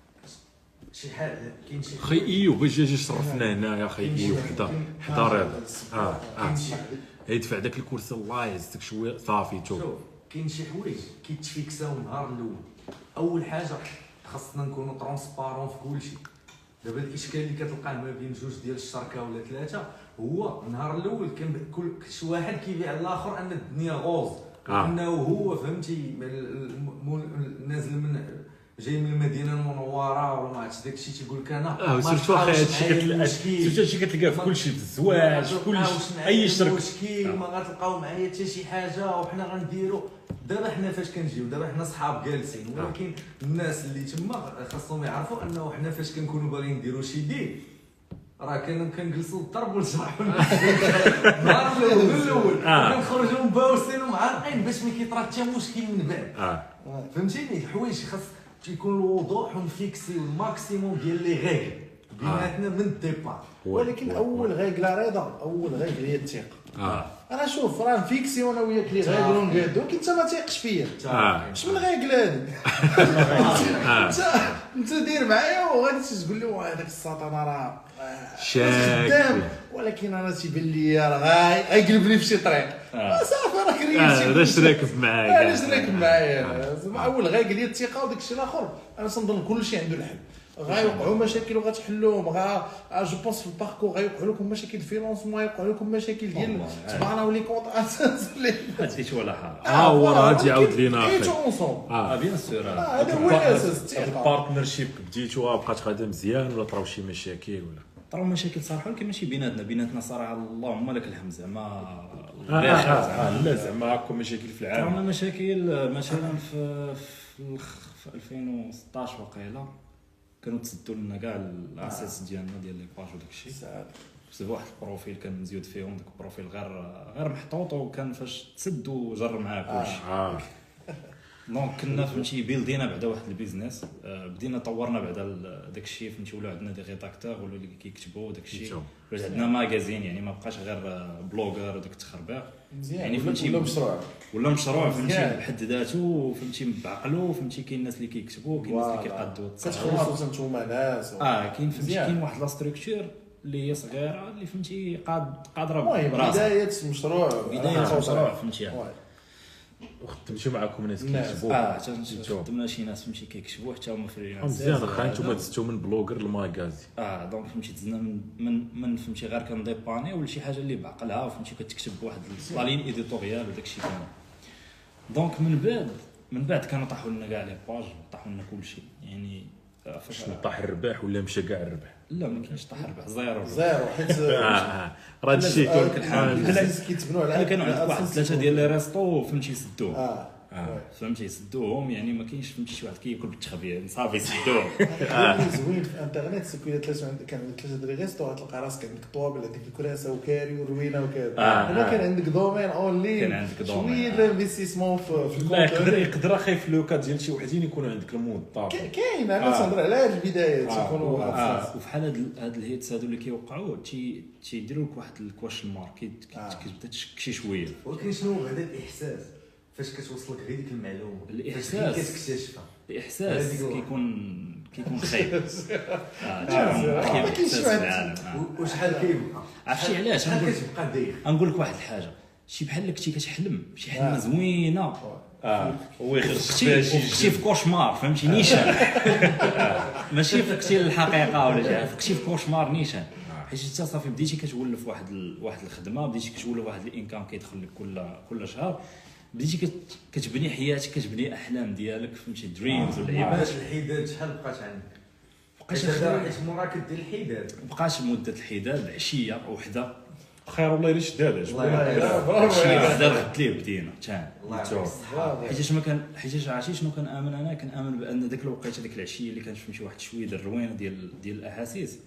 شي حاجه كاين شي اخي ايوب باش جا شرفنا هنا يا اخي ايوب حدا حدا راه اه اه كاين شي يدفع داك الكرسي الله يعزك شويه صافي تو شوف كاين شي حوايج كيتفيكساو النهار الاول. اول حاجه خاصنا نكونوا ترونسبارون في كل شيء. دابا الاشكال اللي كتلقاه ما بين جوج ديال الشركه ولا ثلاثه هو النهار الاول كان كل شي واحد كيبيع الاخر ان الدنيا غوز آه. انه هو فهمتي نازل من جاي من المدينه المنوره وما عرفتش داك الشيء تيقول لك انا اه سيرتو اخي هادشي كتلقى سيرتو هادشي كتلقاه في كلشي في الزواج في كلشي اي شركه مشكل ما غتلقاو معايا حتى شي حاجه وحنا غنديروا. دابا حنا فاش كنجيو دابا حنا صحاب جالسين ولكن الناس اللي تما خاصهم يعرفوا انه حنا فاش كنكونوا باغيين نديروا شي ديل راه كنا كنجلسوا الضرب ونشرحوا النهار الاول من الاول آه. كنخرجوا مباوسين ومعرقين باش ما كيطرا حتى مشكل من بعد. اه فهمتيني الحوايج خاص تيكون الوضوح ونفيكسيو الماكسيموم ديال لي غيغل بيناتنا من الديبار. ولكن اول غيغله رضا اول غيغله هي الثقه. اه انا شوف راه فيكسيون انا وياك اللي غيقولوا نقادو كي انت ما تيقش فيا آه. اش من غيقل هذا انت انت دير معايا وغادي تقول لي هذاك الساطان راه شاك. خدام ولكن انا تيبان لي راه غيقلبني في شي طريق صافي راه كريتي علاش راكب معايا علاش راكب معايا زعما اول غيقل لي الثقه وداك الشيء الاخر انا تنظن كلشي عنده الحل غيوقعوا مشاكل وغتحلوهم غا جو بونس في الباركور غيوقعوا لكم مشاكل فينونسمون غيوقعوا لكم مشاكل ديال تبعنا ولي كونطرات هادشي ولا حاجه ها هو راه غادي يعاود لينا كيتو اخر اونصوم اه بيان سور هذا هو الاساس الثقه البارتنرشيب بديتوها بقات غادا مزيان ولا طراو شي مشاكل ولا طراو مشاكل صراحه ولكن ماشي بيناتنا بيناتنا صراحه اللهم لك الحمد زعما اه اه لا زعما هاكا مشاكل في طراونا العالم مشاكل مثلا في في ألفين وستطاش وقيله كانوا تسدوا لنا كاع الاساس ديالنا ديال لي باج وداك الشيء بزاف واحد البروفيل كان مزيود فيهم داك البروفيل غير غير محطوط وكان فاش تسد وجر معاه كلشي اه دونك كنا فهمتي بيلدينا بعدا واحد البيزنس بدينا طورنا بعدا داك الشيء فهمتي ولاو عندنا دي ريداكتور ولاو اللي كيكتبوا داك الشيء ولا عندنا ماغازين يعني ما بقاش غير بلوغر وداك التخربيق يعني فهمتي ولا مشروع ولا مشروع فهمتي بحد ذاته فهمتي بعقلو فهمتي كاين الناس اللي كيكتبوا كاين الناس اللي كيقادوا كتخلصوا نتوما ناس اه كاين فهمتي كاين واحد لا ستركتور اللي هي صغيره اللي فهمتي قاد قادره المهم بدايه المشروع بدايه المشروع فهمتي وخدمتوا معكم ناس الناس. كيكتبوا اه خدمنا شي ناس فهمتي كيكتبوا حتى هما فريلانسر مزيان واخا نتوما دزتوا من بلوغر لماغازي اه دونك فهمتي دزنا من من, من فهمتي غير كنديباني ولا شي حاجه اللي بعقلها وفهمتي كتكتب بواحد لا لين ايديتوريال وداك الشيء كامل دونك من بعد من بعد كانوا طاحوا لنا كاع لي باج طاحوا لنا كلشي يعني فاش طاح الرباح ولا مشى كاع الربح لا ما كاينش طاح الربح زيرو زيرو حيت اه راه هادشي لك الحال الناس كيتبنوا على كانوا عندك واحد ثلاثه ديال لي ريستو فهمتي سدوهم اه فهمتي يسدوهم يعني ما كاينش فهمتي شي واحد كياكل بالتخبيه صافي يسدوهم اللي زوين في الانترنت سكو الا ثلاثه عندك كان عندك ثلاثه ديال ريستو غتلقى راسك عندك طوابل هذيك الكراسه وكاري وروينه وكذا الا كان عندك دومين اونلي كان عندك دومين شويه الانفستيسمون في لا يقدر الكونتور يقدر اخي في لوكا ديال شي وحدين يكون عندك الموظف كاين انا تنهضر على هاد البدايات تيكونوا اه وفحال هاد هاد الهيتس هادو اللي كيوقعوا تي تيديروا لك واحد الكواشن مارك كتبدا تشك شي شويه ولكن شنو هذا الاحساس فاش كتوصلك غير ديك المعلومه الاحساس كتكتشفها الاحساس كيكون كيكون خايب ما كاينش واحد وشحال كيبقى عرفتي علاش شحال كتبقى داير غنقول لك واحد الحاجه شي بحال كنتي كتحلم شي حلمه زوينه اه هو يغرق كنتي كنتي في كوشمار فهمتي نيشان ماشي فكتي الحقيقه ولا شي فكتي في كوشمار نيشان حيت انت صافي بديتي كتولف واحد ال... واحد الخدمه بديتي كتولف واحد الانكام كيدخل لك كل كل شهر بديتي كت... كتبني حياتك كتبني احلام ديالك فهمتي دريمز واللعيبات باش الحداد شحال بقات عندك بقاش حيت موراك دير الحداد بقاش مده الحداد عشيه وحده خير والله الا شداد عشيه وحده غد ليه بدينا تاع الله يعطيك حيت ما كان حيت عرفتي شنو كنامن انا كنامن بان داك الوقيته ديك العشيه اللي كانت فهمتي واحد شويه ديال الروينه ديال ديال الاحاسيس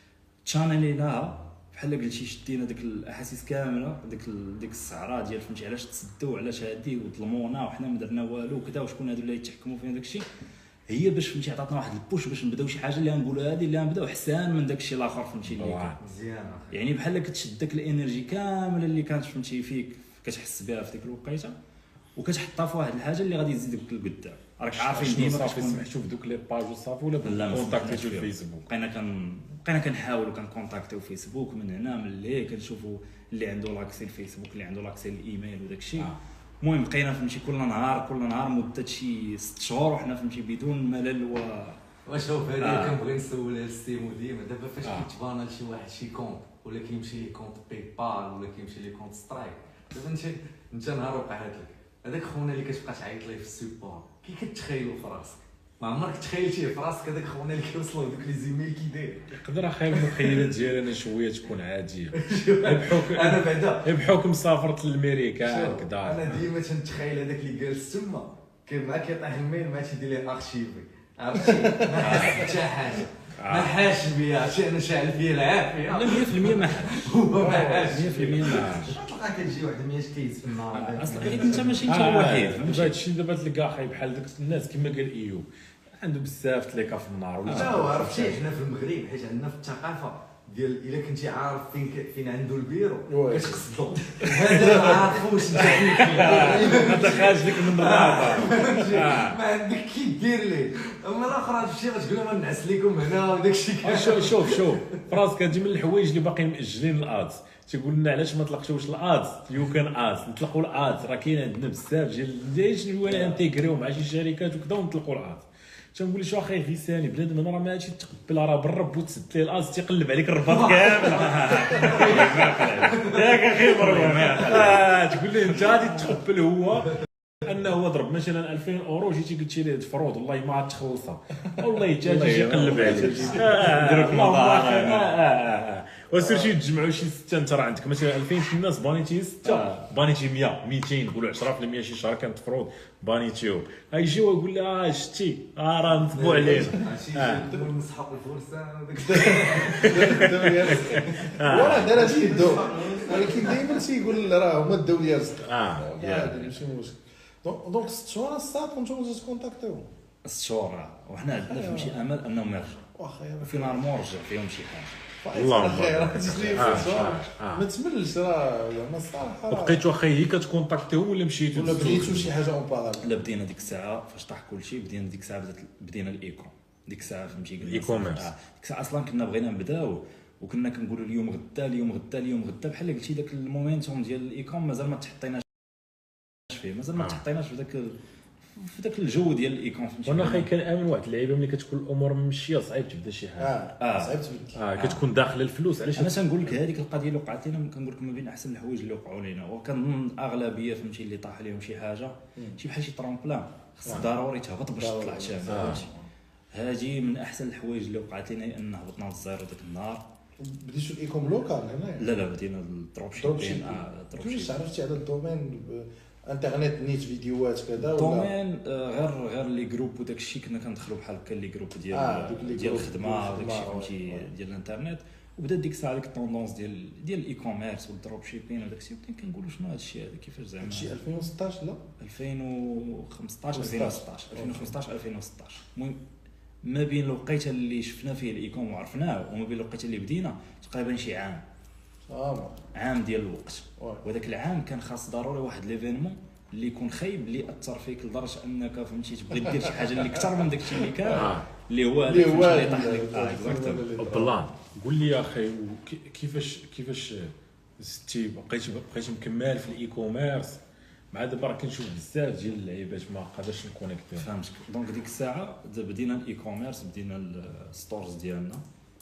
تشانليناها بحال قلتي شدينا ديك الاحاسيس كامله ديك ديك السعره ديال فهمتي علاش تسدوا علاش هادي وظلمونا وحنا ما درنا والو وكذا وشكون هادو اللي يتحكموا فينا داكشي هي باش فهمتي عطاتنا واحد البوش باش نبداو شي حاجه اللي غنقولوا هذه اللي غنبداو احسن من داكشي الاخر فهمتي اللي كان مزيان يعني بحال كتشد داك الانرجي كامله اللي كانت فهمتي فيك كتحس بها في ديك الوقيته وكتحطها في واحد الحاجه اللي غادي تزيدك لقدام راك عارفين ديما صافي سمحتوا في دوك لي باج وصافي ولا كونتاكتيتو في الفيسبوك بقينا كن بقينا كنحاولوا كنكونتاكتيو فيسبوك من هنا من اللي كنشوفوا اللي عنده لاكسي الفيسبوك اللي عنده لاكسي الايميل وداك الشيء المهم بقينا فهمتي كل نهار كل نهار مده شي ست شهور وحنا فهمتي بدون ملل و وشوف هذه آه. كنبغي نسولها للسيمو ديما دابا فاش آه. كيتبانا لشي واحد شي كونت ولا كيمشي ليه كونت باي بال ولا كيمشي ليه كونت سترايك دابا انت انت نهار وقع هذاك هذاك خونا اللي كتبقى تعيط ليه في السيبور كي كتخيلو في راسك ما عمرك تخيلتيه في راسك هذاك خونا اللي كيوصلوا دوك لي زيميل كي داير يقدر اخي المخيلات ديالنا شويه تكون عاديه بحكم انا بعدا بحكم سافرت للميريكان كدا انا ديما تنتخيل هذاك اللي جالس تما كان معاه كيطيح الميل ما تيدير ليه ارشيفي عرفتي ما حاس حتى حاجه ما حاش بيا عرفتي انا شاعل فيه العافيه لا مية في المية ما حاش هو ما حاش مية في المية ما حاش تلقى كتجي واحد مية كيس في النهار اصلا حيت انت ماشي انت الوحيد دابا هادشي دابا تلقى اخي بحال داك الناس كما قال ايوب عنده بزاف تليكا في النار ولا لا عرفتي حنا في المغرب حيت عندنا في الثقافه ديال الا كنتي عارف فين ك- فين عنده البيرو وي. كتقصدو هذا ما عارفوش انت فين كاين. هذا خارج لك من الرابع. ما عندك كي دير ليه. اما الاخرى تمشي غتقول لهم نعس لكم هنا وداك الشيء آه، شوف شوف شوف فراسك هادي من الحوايج اللي باقيين مأجلين الادز. تيقول لنا علاش ما طلقتوش الادز يو كان ادز نطلقوا الادز راه كاين عندنا بزاف ديال ديال نولي انتيغريو مع شي شركات وكذا ونطلقوا الادز. تنقول له شو اخي غيساني بنادم انا راه ما غاديش تقبل راه بالرب وتسد ليه الادز تيقلب عليك الرباط كامل. ياك اخي مروان آه، تقول ليه انت غادي تقبل هو انه هو ضرب مثلا ألفين اورو جيتي قلتي ليه فروض والله ما غتخلصها والله حتى يجي يقلب عليك يديرك والله وسير تجمعوا شي سته انت راه عندك مثلا ألفين في الناس بانيتي سته بانيتي مية ميتين نقولوا عشرة في المية شي شهر كانت فروض بانيتيو غيجي ويقول لي اه شتي اه راه نصبوا علينا شي نسحق الفرسان وداك وراه دار هادشي يدو ولكن دائما تيقول راه هما داو لي رزق اه عادي ماشي مشكل. دونك دونك ست شهور الصاد كنتو تكونتاكتيو ست شهور وحنا عندنا فهمتي امل انهم يرجعوا واخا يا وفينالمون رجع فيهم شي حاجه. اللهم خير بارك. تجي لي آه، ست شهور آه، آه. ما تملش راه زعما الصراحه راه بقيتو اخي هي كتكونتاكتيهم ولا مشيتو ولا بديتو شي حاجه اون باراليل. لا بدينا ديك الساعه فاش طاح كلشي بدينا ديك الساعه بدات بدينا الايكون ديك الساعه فهمتي قلنا الإيكوميرس. آه، ديك الساعه اصلا كنا بغينا نبداو وكنا كنقولوا اليوم غدا اليوم غدا اليوم غدا بحال قلتي داك المومنتوم ديال الايكون مازال ما تحطيناش فيه مازال ما آه. تحطيناش في داك في داك الجو ديال الايكون فهمتي. وانا اخي كنامن واحد اللعيبه ملي كتكون الامور ممشيه صعيب تبدا شي حاجه اه آه. صعيب تبدل. اه كتكون داخله الفلوس علاش انا تنقول لك هذيك القضيه اللي وقعت لنا كنقول لك ما بين احسن الحوايج اللي وقعوا لنا وكنظن الاغلبيه فهمتي اللي طاح عليهم شي حاجه شي بحال شي ترامبلان خص ضروري تهبط باش ضروري. تطلع شافه آه. فهمتي. هذه من احسن الحوايج اللي وقعت لنا لان هبطنا للزيرو داك النهار. بديتو الايكوم لوكال هنايا. لا لا بدينا الدروب دروب شيبين شيبين. اه دروب كيفاش شيبين عرفتي على الدومين ب- انترنت نيت فيديوهات كذا ولا دومين آه، غير غير لي جروب وداك الشيء كنا كندخلوا بحال هكا لي جروب ديال آه، دوك لي ديال جروب الخدمه ديال وداك الشيء الخدمة، فهمتي وي. ديال الانترنت وبدات ديك الساعه ديك التوندونس ديال ديال الاي كوميرس والدروب شيبين وداك الشيء بدينا كنقولوا شنو هذا الشيء هذا كيفاش زعما هادشي ألفين وستطاش لا ألفين وخمسطاش ألفين وستطاش ألفين وخمسطاش ألفين وستطاش المهم ما بين الوقيته اللي شفنا فيه الايكون وعرفناه وما بين الوقيته اللي بدينا تقريبا شي عام اه عام ديال الوقت وي. وذاك العام كان خاص ضروري واحد ليفينمون اللي يكون خايب اللي اثر فيك لدرجه انك فهمتي تبغي دير شي حاجه اللي اكثر من داك الشيء اللي كان آه. اللي هو اللي هذاك هو اللي طاح لك اه اكزاكتومون بلان قول لي يا اخي وكي- كيفاش كيفاش زدتي بقيتي بقيتي مكمل في الاي كوميرس مع دابا راه كنشوف بزاف ديال اللعيبات ما قادرش نكونيكتي. فهمتك. دونك ديك الساعه دابا بدينا الاي كوميرس بدينا الستورز ديالنا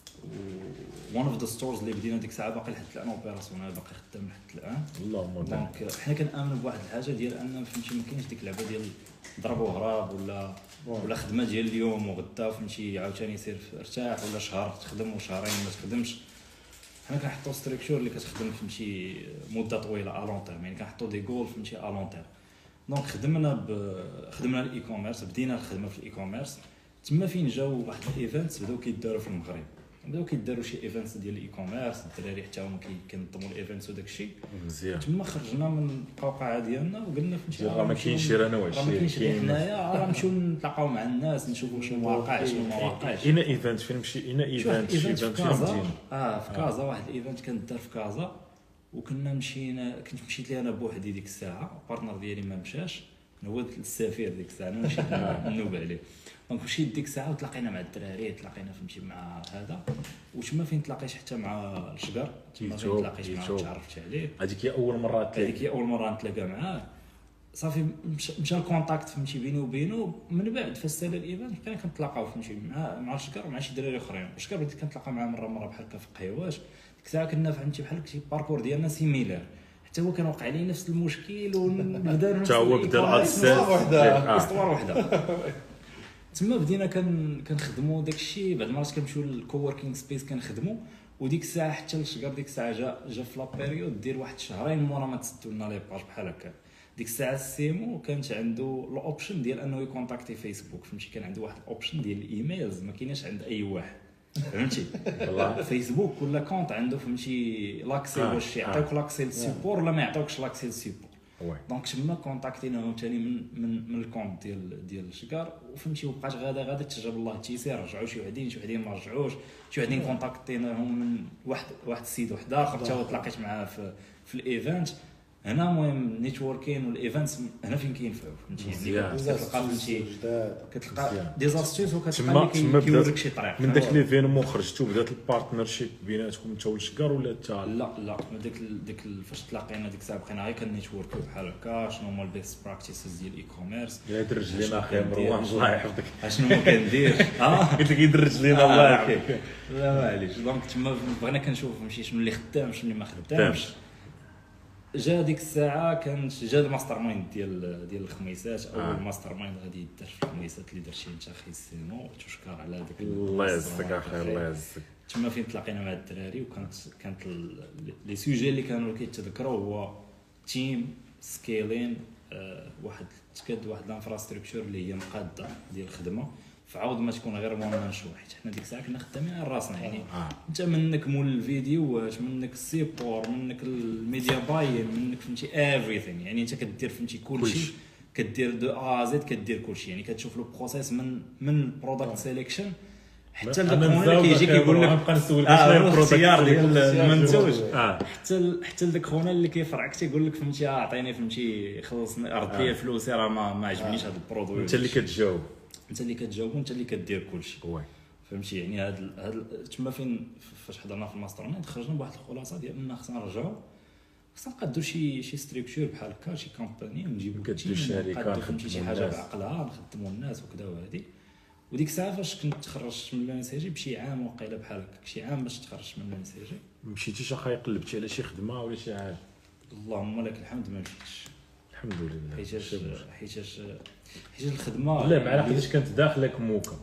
وون اوف ذا ستورز اللي بدينا ديك الساعه باقي لحد الان اوبيراسيونيل باقي خدام لحد الان. اللهم بارك. دونك حنا كنامنوا بواحد الحاجه ديال ان فهمتي ما كاينش ديك اللعبه ديال ضرب وهراب ولا ولا خدمه ديال اليوم وغدا فهمتي عاوتاني سير ارتاح ولا شهر تخدم وشهرين ما تخدمش. حنا كنحطوا ستركتور اللي كتخدم فهمتي مده طويله الون تيرم يعني كنحطوا دي جول فهمتي الون تيرم. دونك خدمنا ب... خدمنا الاي كوميرس بدينا الخدمه في الاي كوميرس تما فين جاو واحد الايفنتس بداو كيداروا في المغرب بداو كيداروا شي ايفنتس ديال الاي كوميرس الدراري حتى هما كينظموا الايفنتس وداك الشيء مزيان تما خرجنا من القوقعه ديالنا وقلنا فهمتي راه ما كاينش راه انا واش راه ما كاينش غير حنايا راه نمشيو نتلاقاو مع الناس نشوفوا شنو واقع شنو ما واقعش. اين ايفنت فين مشي اين شوف ايفنت شي ايفنت في ايفنت فين كازا مدينه اه في كازا واحد الايفنت كان دار في كازا وكنا مشينا كنت مشيت لي انا بوحدي ديك الساعه البارتنر ديالي ما مشاش هو السفير ديك الساعه انا مشيت نوب عليه. دونك مشيت ديك الساعه وتلاقينا مع الدراري تلاقينا فهمتي مع هذا وتما فين تلاقيت حتى مع الشجر تما فين تلاقيت معاه تعرفت عليه. هذيك هي اول مره هذيك تلاقي هي اول مره نتلاقى معاه صافي مشى مشى الكونتاكت فهمتي بيني وبينه من بعد فاش سال الايفنت بقينا كنتلاقاو فهمتي مع مع الشجر مع شي دراري اخرين. الشجر بديت كنتلاقى معاه مره مره بحال هكا في قهيواش ديك الساعه كنا فهمتي بحال شي باركور ديالنا سيميلار حتى هو كان وقع عليه نفس المشكل وبدا حتى هو بدا الادسنس وحده. اسطوار وحده. تما بدينا كن كنخدموا داك الشيء بعد مرات كنمشيو للكووركينغ سبيس كنخدموا وديك الساعه حتى الشجر ديك الساعه جا جا في لابيريود دير واحد شهرين مورا ما تسدوا لنا لي باج بحال هكا. ديك الساعه السيمو كانت عنده الاوبشن ديال انه يكونتاكتي فيسبوك فهمتي كان عنده واحد الاوبشن ديال الايميلز ما كايناش عند اي واحد فهمتي. فيسبوك ولا كونت عنده فهمتي لاكسي آه، واش آه. يعطيوك لاكسي للسيبور ولا ما يعطيوكش لاكسي للسيبور. وي دونك تما كونتاكتيناهم ثاني من من من الكونت ديال ديال الشكار وفهمتي وبقات غادا غادا تجرب الله التيسير رجعوا شي وحدين شي وحدين ما رجعوش شي وحدين كونتاكتيناهم من واحد واحد السيد واحد اخر حتى تلاقيت معاه في في الايفنت هنا المهم نيتوركين والايفنتس هنا فين كينفعوا فهمتي يعني كتلقى فهمتي كتلقى دي زاستيوس وكتلقى كيوريك شي طريق من داك ليفينمون خرجتوا بدات البارتنرشيب بيناتكم انت والشكار ولا حتى لا لا ديك ديك فاش تلاقينا ديك الساعه بقينا غير كنيتوركيو بحال هكا شنو هما البيست براكتيسز ديال الاي كوميرس يدرج لينا اخي مروان الله يحفظك اشنو ما كندير اه قلت لك يدرج لينا الله يحفظك لا معليش دونك تما بغينا كنشوف ماشي شنو اللي خدام شنو اللي ما خدامش جا ديك الساعه كانت جا الماستر مايند ديال ديال الخميسات اول آه. ماستر مايند غادي يدار في الخميسات اللي درتي انت اخي السينو تشكر على داك الله يعزك اخي الله يعزك تما فين تلاقينا مع الدراري وكانت كانت لي سوجي اللي كانوا كيتذكروا هو تيم سكيلين آه واحد تكاد واحد الانفراستركتور اللي هي مقاده ديال الخدمه فعاود ما تكون غير مون نشو حيت حنا ديك الساعه كنا خدامين على راسنا يعني آه. انت منك مول الفيديو واش منك السيبور منك الميديا باين منك فهمتي ايفريثين يعني انت كدير فهمتي كلشي كدير دو ا زد كدير كلشي يعني كتشوف لو بروسيس من من برودكت سيليكشن حتى الداك اللي كيجي كيقول لك نبقى نسولك اشنو البرودكت ديال المنتوج آه. حتى حتى داك خونا اللي كيفرعك تيقول لك فهمتي عطيني فهمتي خلصني رد ليا فلوسي راه ما ما عجبنيش هذا البرودوي انت اللي كتجاوب انت اللي كتجاوب وانت اللي كدير كلشي وي فهمتي يعني هاد هاد تما فين فاش حضرنا في الماستر مايند خرجنا بواحد الخلاصه ديال ان خصنا نرجعوا خصنا نقادو شي شي ستركتور بحال هكا شي كومباني ونجيبو كدير شركه فهمتي شي حاجه بعقلها نخدموا الناس وكذا وهادي وديك الساعه فاش كنت تخرجت من الانسيجي بشي عام وقيله بحال هكا شي عام باش تخرجت من الانسيجي مشيتيش اخاي قلبتي على شي خدمه ولا شي حاجه اللهم لك الحمد ما مشيتش الحمد لله حيتاش حيتاش حيت الخدمه لا مع حيتاش كانت داخلك موكا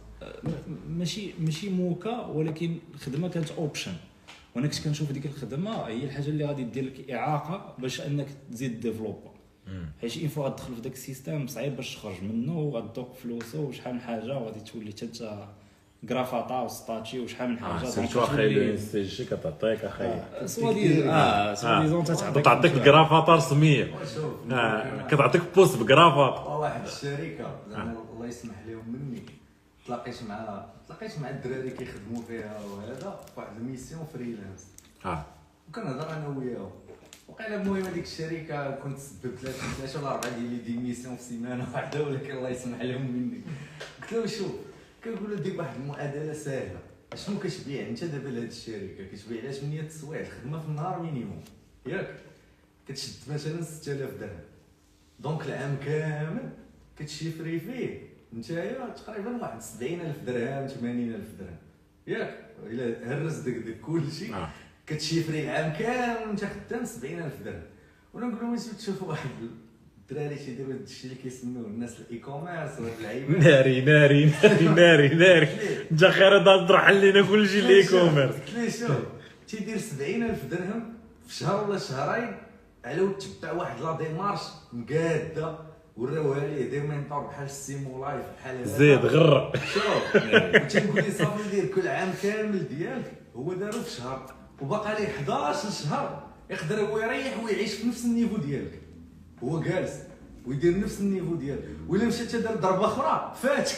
ماشي ماشي موكا ولكن الخدمه كانت اوبشن وانا كنت كنشوف ديك الخدمه هي الحاجه اللي غادي دير لك اعاقه باش انك تزيد ديفلوبا حيت اين فوا غتدخل في داك السيستم صعيب باش تخرج منه وغتذوق فلوسه وشحال من حاجه وغادي تولي حتى انت غرافاطا وستاتشي وشحال من حاجه سيرتو اخاي السي كتعطيك اخاي سوا دي اه سوا ديزون تعطيك تعطيك غرافاطا رسميه اه كتعطيك بوست بغرافاطا واحد الشركه زعما الله يسمح لهم مني تلاقيت مع تلاقيت مع الدراري كيخدموا فيها وهذا واحد الميسيون فريلانس اه وكنهضر انا وياهم وقيلا المهم هذيك الشركه كنت سببت ثلاثه ثلاثه ولا اربعه ديال لي ديميسيون في سيمانه واحده ولكن الله يسمح لهم مني قلت له شوف كنقول له دير واحد المعادله سهله اشنو كتبيع انت دابا لهاد الشركه كتبيع على ثمانية السوايع الخدمه في النهار مينيموم ياك كتشد مثلا ستة آلاف درهم دونك العام كامل كتشيفري فيه نتايا تقريبا واحد سبعين ألف درهم ثمانين ألف درهم ياك الا هرس داك داك كلشي آه. كتشيفري العام كامل انت خدام سبعين ألف درهم وانا نقول لهم واش تشوفوا واحد الدراري تيديروا هاد الشيء اللي كيسموه الناس الاي كوميرس وهاد اللعيبه ناري ناري ناري ناري ناري انت خير تطرح لينا كلشي الاي كوميرس ليه شوف تيدير سبعين ألف درهم في شهر ولا شهرين على ود تبع واحد لا ديمارش مقاده وراوها ليه دير مينطور بحال السيمو لايف بحال هذا زيد غر شوف تنقول لي صافي دير كل عام كامل ديالك هو دارو في شهر وبقى ليه حداش شهر يقدر هو يريح ويعيش في نفس النيفو ديالك هو جالس ويدير نفس النيفو ديالك ولا مشى دار ضربه اخرى فاتك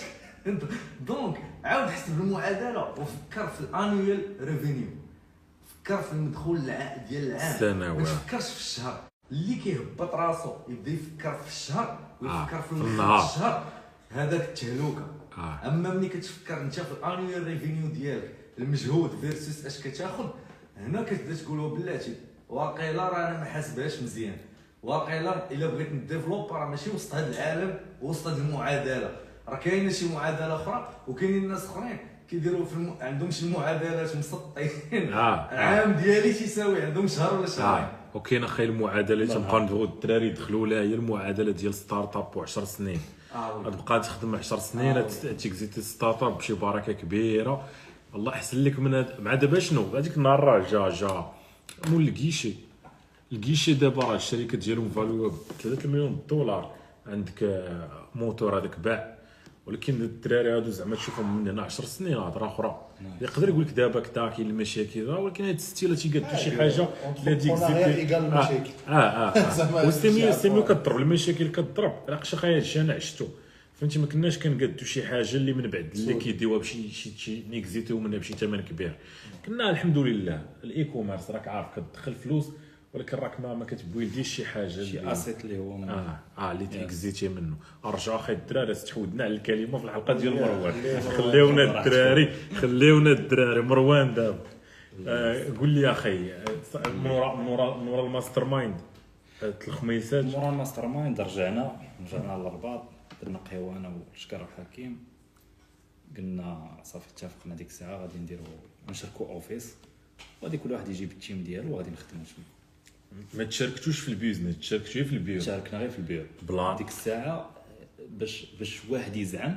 دونك عاود حسب المعادله وفكر في الانويال ريفينيو فكر في المدخول ديال العام السنوي ما تفكرش في الشهر اللي كيهبط راسو يبدا يفكر في الشهر ويفكر آه. في النهار الشهر هذاك التهلوكه آه. اما ملي كتفكر انت في الانويال ريفينيو ديالك المجهود فيرسوس اش كتاخذ هنا كتبدا تقول بلاتي واقيلا راه انا ما حاسبهاش مزيان واقيلا الا بغيت نديفلوب راه ماشي وسط هذا العالم وسط هذه المعادله راه كاينه شي معادله اخرى وكاينين الناس اخرين كيديروا في الم... عندهم شي معادلات مسطين آه. العام ديالي تيساوي عندهم شهر ولا شهرين آه. وكاين اخي المعادله اللي تنبقى ندوي الدراري يدخلوا لها هي المعادله ديال ستارت اب و10 سنين اه غتبقى تخدم عشر سنين آه. تيكزيتي ستارت اب بشي بركه كبيره الله يحسن لك من هاد مع دابا شنو هذيك النهار راه جا جا مول الكيشي الكيشي دابا راه الشركه ديالهم فاليو ب ثلاثة مليون دولار عندك موتور هذاك باع ولكن الدراري هادو زعما تشوفهم من هنا عشر سنين هضره اخرى. يقدر يقول لك دابا كدا كاين المشاكل ولكن هاد الستيله تيقادو شي حاجه لا ديك زيد المشاكل اه اه, آه. وسيمي سيمي كضرب المشاكل كضرب راه شي حاجه هادشي انا عشتو فهمتي. ما كناش كنقادو شي حاجه اللي من بعد اللي كيديوها بشي شي شي نيكزيتيو منها بشي ثمن كبير. كنا الحمد لله الاي كوميرس راك عارف كتدخل فلوس ولكن راك ما ما كتبويلديش شي حاجه شي اسيت اللي هو اه اه اللي تيكزيتي منه. ارجع اخي الدراري تعودنا على الكلمه في الحلقه ديال مروان. خليونا الدراري خليونا الدراري مروان دابا آه قول لي يا اخي مورا مورا مورا الماستر مايند الخميسات مورا الماستر مايند رجعنا رجعنا للرباط درنا قهوه انا والشكر الحكيم قلنا صافي اتفقنا ديك الساعه غادي نديرو نشركو اوفيس وغادي كل واحد يجيب التيم ديالو وغادي نخدمو شويه. ما تشاركتوش في البيزنس تشاركتوا في البيو؟ شاركنا غير في البيو بلا ديك الساعه باش باش واحد يزعم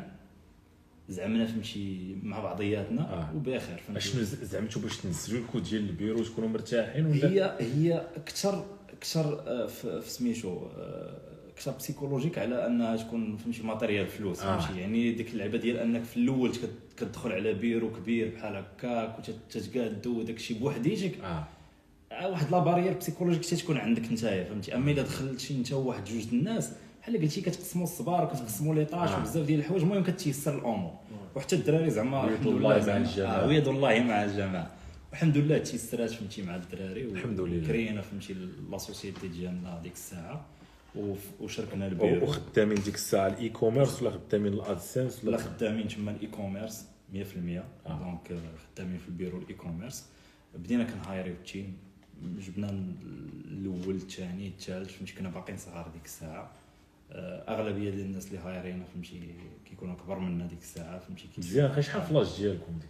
زعمنا فهمتي مع بعضياتنا آه. وباخر فهمتي. اشنو زعمتوا باش تنزلوا الكود ديال البيرو وتكونوا مرتاحين ولا هي هي اكثر اكثر في سميتو اكثر بسيكولوجيك على انها تكون فهمتي ماتيريال فلوس فهمتي آه. يعني ديك اللعبه ديال انك في الاول كتدخل على بيرو كبير بحال هكاك وتتقادو وداكشي بوحديتك اه واحد لا بارير بسيكولوجيك تتكون عندك نتايا فهمتي. اما الا دخلتي انت وواحد جوج الناس بحال قلتي كتقسموا الصبار وكتقسموا لي طاش وبزاف ديال الحوايج المهم كتيسر الامور. وحتى الدراري زعما الحمد لله مع الجماعه ويد الله مع الجماعه والحمد لله تيسرات فهمتي مع الدراري الحمد لله كرينا فهمتي لا سوسيتي ديالنا ديك الساعه وشاركنا البيرو. وخدامين ديك الساعه الاي كوميرس ولا خدامين الادسنس ولا خدامين تما الاي كوميرس مية في المية دونك خدامين في البيرو الاي كوميرس. بدينا كنهايريو التيم جبنا الاول الثاني الثالث فهمتي كنا باقيين صغار ديك الساعه. اغلبيه ديال الناس اللي هايرينا فهمتي كيكونوا كبر منا ديك الساعه فهمتي. مزيان خا شحال فلاش ديالكم ديك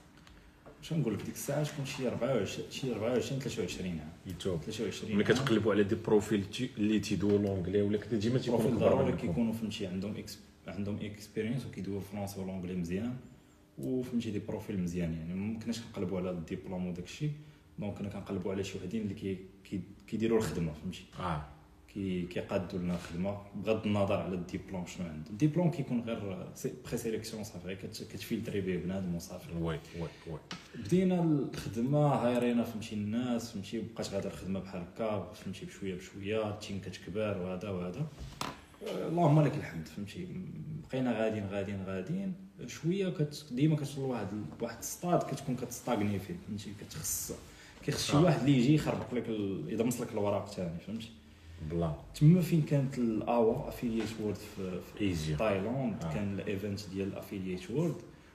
شنو نقول لك ديك الساعه تكون شي أربعة وعشرين شي أربعة وعشرين ثلاثة وعشرين عام يوتيوب ثلاثة وعشرين. ملي كتقلبوا على دي بروفيل اللي تيدويو لونجلي ولا كذا ديما تيكونوا ضروري كيكونوا فهمتي عندهم إكس... عندهم اكسبيرينس وكيدويو الفرنسي والانجلي مزيان وفهمتي دي بروفيل مزيان. يعني ما كناش كنقلبوا على الدبلوم وداك الشيء دونك كنا كنقلبوا على شي وحدين اللي كي كيديروا الخدمه فهمتي اه كي كيقادوا لنا الخدمه بغض النظر على الدبلوم شنو عنده. الدبلوم كيكون غير بري سيليكسيون صافي كتفلتري به بنادم وصافي. وي وي وي بدينا الخدمه هايرينا فهمتي الناس فهمتي بقات غادا الخدمه بحال هكا فهمتي بشويه بشويه التيم كتكبر وهذا وهذا اللهم لك الحمد فهمتي. بقينا غاديين غاديين غاديين شويه كت ديما كتوصل لواحد واحد السطاد كتكون كتستاغني فيه فهمتي. كتخص كيخص شي واحد اللي يجي يخربق لك يضمس لك الوراق ثاني فهمتي. بلا تما فين كانت الاوا افيلييت وورد في, في تايلاند آه. كان الايفنت ديال افيلييت وورد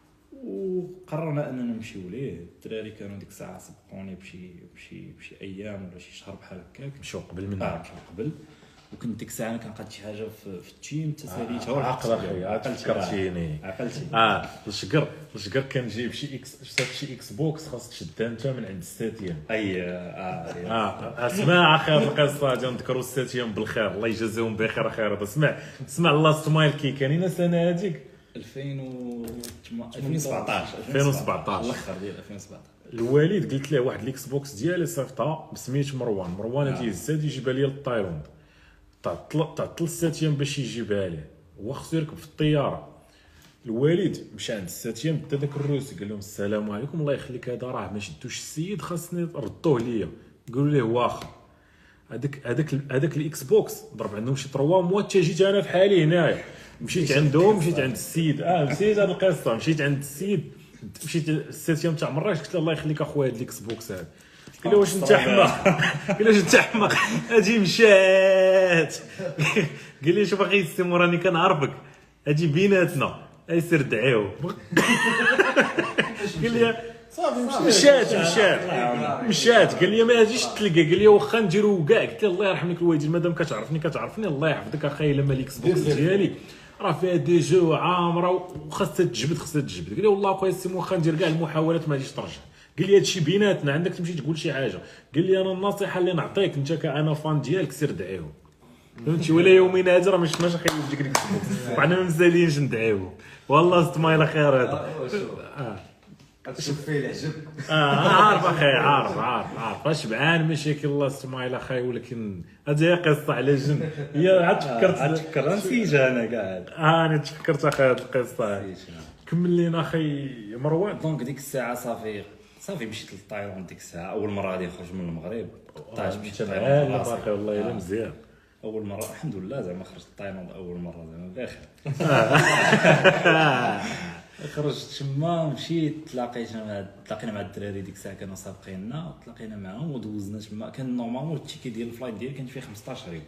وقررنا اننا نمشيو ليه. الدراري كانوا ديك الساعه سبقوني بشي بشي بشي ايام ولا شي شهر بحال هكاك مشاو قبل منا اه مشاو قبل وكنت ديك الساعه انا كنقاد شي حاجه في, في التيم تساليتها آه. عقل اخي عقلتيني عقلتي اه الشقر الشقر كان جايب شي اكس شات شي اكس بوكس خاص تشدها انت من عند الساتيام اي اه اه اسمع اخر القصه ديال نذكروا الساتيام بالخير الله يجازيهم بخير خير. اسمع اسمع لاست مايل كي كاينين السنه هذيك ألفين وسبعطاش ألفين وسبعطاش الاخر ديال ألفين وسبعطاش. الوالد قلت له واحد الاكس بوكس ديالي صيفطها بسميت مروان مروان تيهز هادي يجيبها لي لتايلاند تعطل تعطل الساتيام باش يجيبها ليه هو خصو يركب في الطياره. الوالد مشى عند الساتيام دا داك الروسي قال لهم السلام عليكم الله يخليك هذا راه ما شدوش السيد خاصني ردوه ليا. قالوا ليه واخا هذاك هذاك هذاك الاكس بوكس ضرب عندهم شي ثلاثة موا حتى جيت انا بحالي هنايا مشيت عندهم مشيت عند السيد اه نسيت هذه القصه مشيت عند السيد مشيت الساتيام تاع مراكش قلت له الله يخليك اخويا هذا الاكس بوكس هذا قال له واش انت حماق قال له واش انت حماق اجي مشات قال لي شوف اخي السيمو راني كنعرفك اجي بيناتنا اي سير دعيو قال لي صافي مشات مشات مشات قال لي ما اجيش تلقى قال لي واخا نديرو كاع قلت له الله يرحم لك الوالدين مادام كتعرفني كتعرفني الله يحفظك اخاي لما الاكس بوكس ديالي راه فيها دي جو عامره وخاصها تجبد خاصها تجبد. قال لي والله اخويا السيمو واخا ندير كاع المحاولات ما غاديش ترجع. قال لي هادشي بيناتنا عندك تمشي تقول شي حاجه. قال لي انا النصيحه اللي نعطيك انت كانا فان ديالك سير دعيهم فهمتي ولا يومين هذا راه ما شفناش اخي يجيك ديك السبوك وحنا ما مزالينش ندعيوه والله ستمايل خير هذا. اه غتشوف فيه العجب. اه عارف اخي، عارف عارف عارف شبعان مشاكل الله سمايل اخي، ولكن هذه هي قصه على جنب. هي عاد فكرت عاد فكر نسيجها انا كاع. اه انا تفكرت اخي هذه القصه. كمل لينا اخي مروان. دونك ديك الساعه صافي صافي مشيت للطايرون. ديك الساعه اول مره غادي نخرج من المغرب طاش مشيت للطايرون اخي، والله الا مزيان. اول مره الحمد لله زعما خرجت الطايرون اول مره زعما بخير. خرجت تما مشيت تلاقيت مع تلاقينا مع الدراري ديك الساعه كانوا سابقيننا، تلاقينا معاهم ودوزنا تما. كان نورمالمون التيكي ديال الفلايت ديالي كان فيه خمسطاش يوم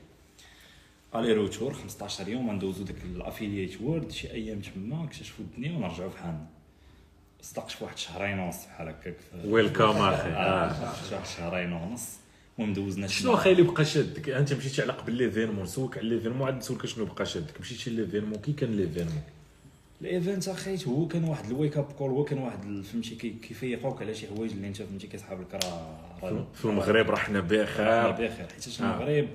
الي روتور، خمسطاش يوم ندوزو داك الافيلييت وورد شي ايام تما نكتشفوا الدنيا ونرجعوا بحالنا. صدقت في واحد شهرين ونص بحال هكاك. ويلكم اخي. اه واحد شهرين ونص المهم دوزنا. شنو اخي اللي بقى شادك؟ انت مشيتي على قبل ليفينمون، نسولك على ليفينمون عاد نسولك شنو بقى شادك. مشيتي ليفينمون، كي كان ليفينمون؟ الايفنت اخيت هو كان واحد الويك اب كول، هو كان واحد فهمتي كيفيقوك على شي حوايج اللي انت فهمتي كيصحاب لك راه في المغرب راه حنا بخير بخير. حيت المغرب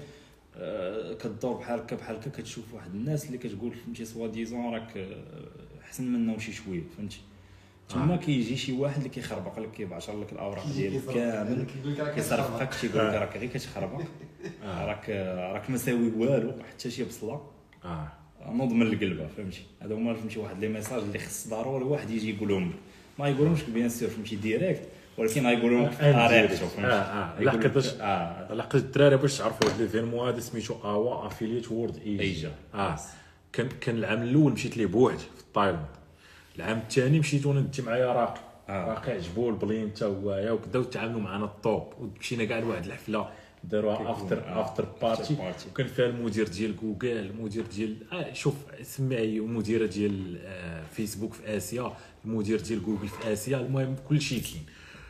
آه كدور بحال هكا بحال هكا كتشوف واحد الناس اللي كتقول فهمتي سوا ديزون راك احسن منهم شي شويه فهمتي. تما كيجي شي واحد اللي كيخربق لك، كيبعشر لك الاوراق ديالك كامل، كيصرفك تيقول لك راك غير كتخربق، راك راك ما ساوي والو حتى شي بصله. اه نوض من القلبه فهمتي. هذا هما فهمتي واحد لي ميساج اللي خص ضروري واحد يجي يقولهم. ما يقولهمش بيان سور فهمتي ديريكت، ولكن غايقولهم بطريقته فهمتي. اه اه لحقت اه لحقت الدراري باش تعرفوا هذا ليفينمون هذا سميتو اوا افيليت وورد ايجا. اه كان كان العام الاول مشيت ليه بوحدي في التايلاند، العام الثاني مشيت وانا ندي معايا راقي آه. راقي عجبو البلين حتى هو وكذا، وتعاملوا معنا الطوب ومشينا كاع لواحد الحفله داروها افتر افتر بارتي، وكان فيها المدير ديال جوجل، المدير ديال آه شوف سمعي، ومديره ديال آه فيسبوك في اسيا، المدير ديال جوجل في اسيا، المهم كلشي كاين.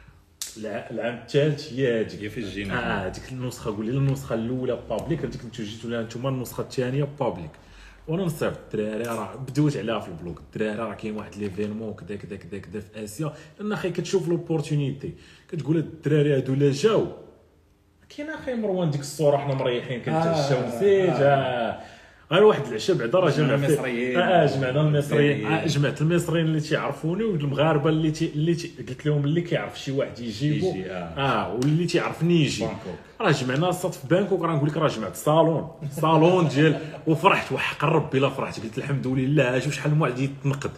العام الثالث هي هذيك هي في الجينا اه هذيك النسخه، قول لي النسخه الاولى بابليك، هذيك نتو جيتوا لها نتوما النسخه الثانيه بابليك. وانا نصيفط الدراري راه بدوت عليها في البلوك، الدراري راه كاين واحد ليفينمون كذا كذا كذا كذا في اسيا، لان اخي كتشوف لوبورتونيتي كتقول هاد الدراري هادو لا جاو كاين اخي مروان ديك الصوره حنا مريحين كنتعشاو نسيت آه. غير واحد العشاء بعدا راه جمع المصريين اه جمعنا المصريين آه جمعت المصريين اللي تيعرفوني والمغاربه اللي تي اللي تي قلت لهم اللي كيعرف شي واحد يجيبو يجي آه. اه واللي تيعرفني يجي. راه جمعنا الصات في بانكوك، راه نقول لك راه جمعت صالون صالون ديال وفرحت وحق ربي الا فرحت، قلت الحمد لله شوف شحال واحد يتنقد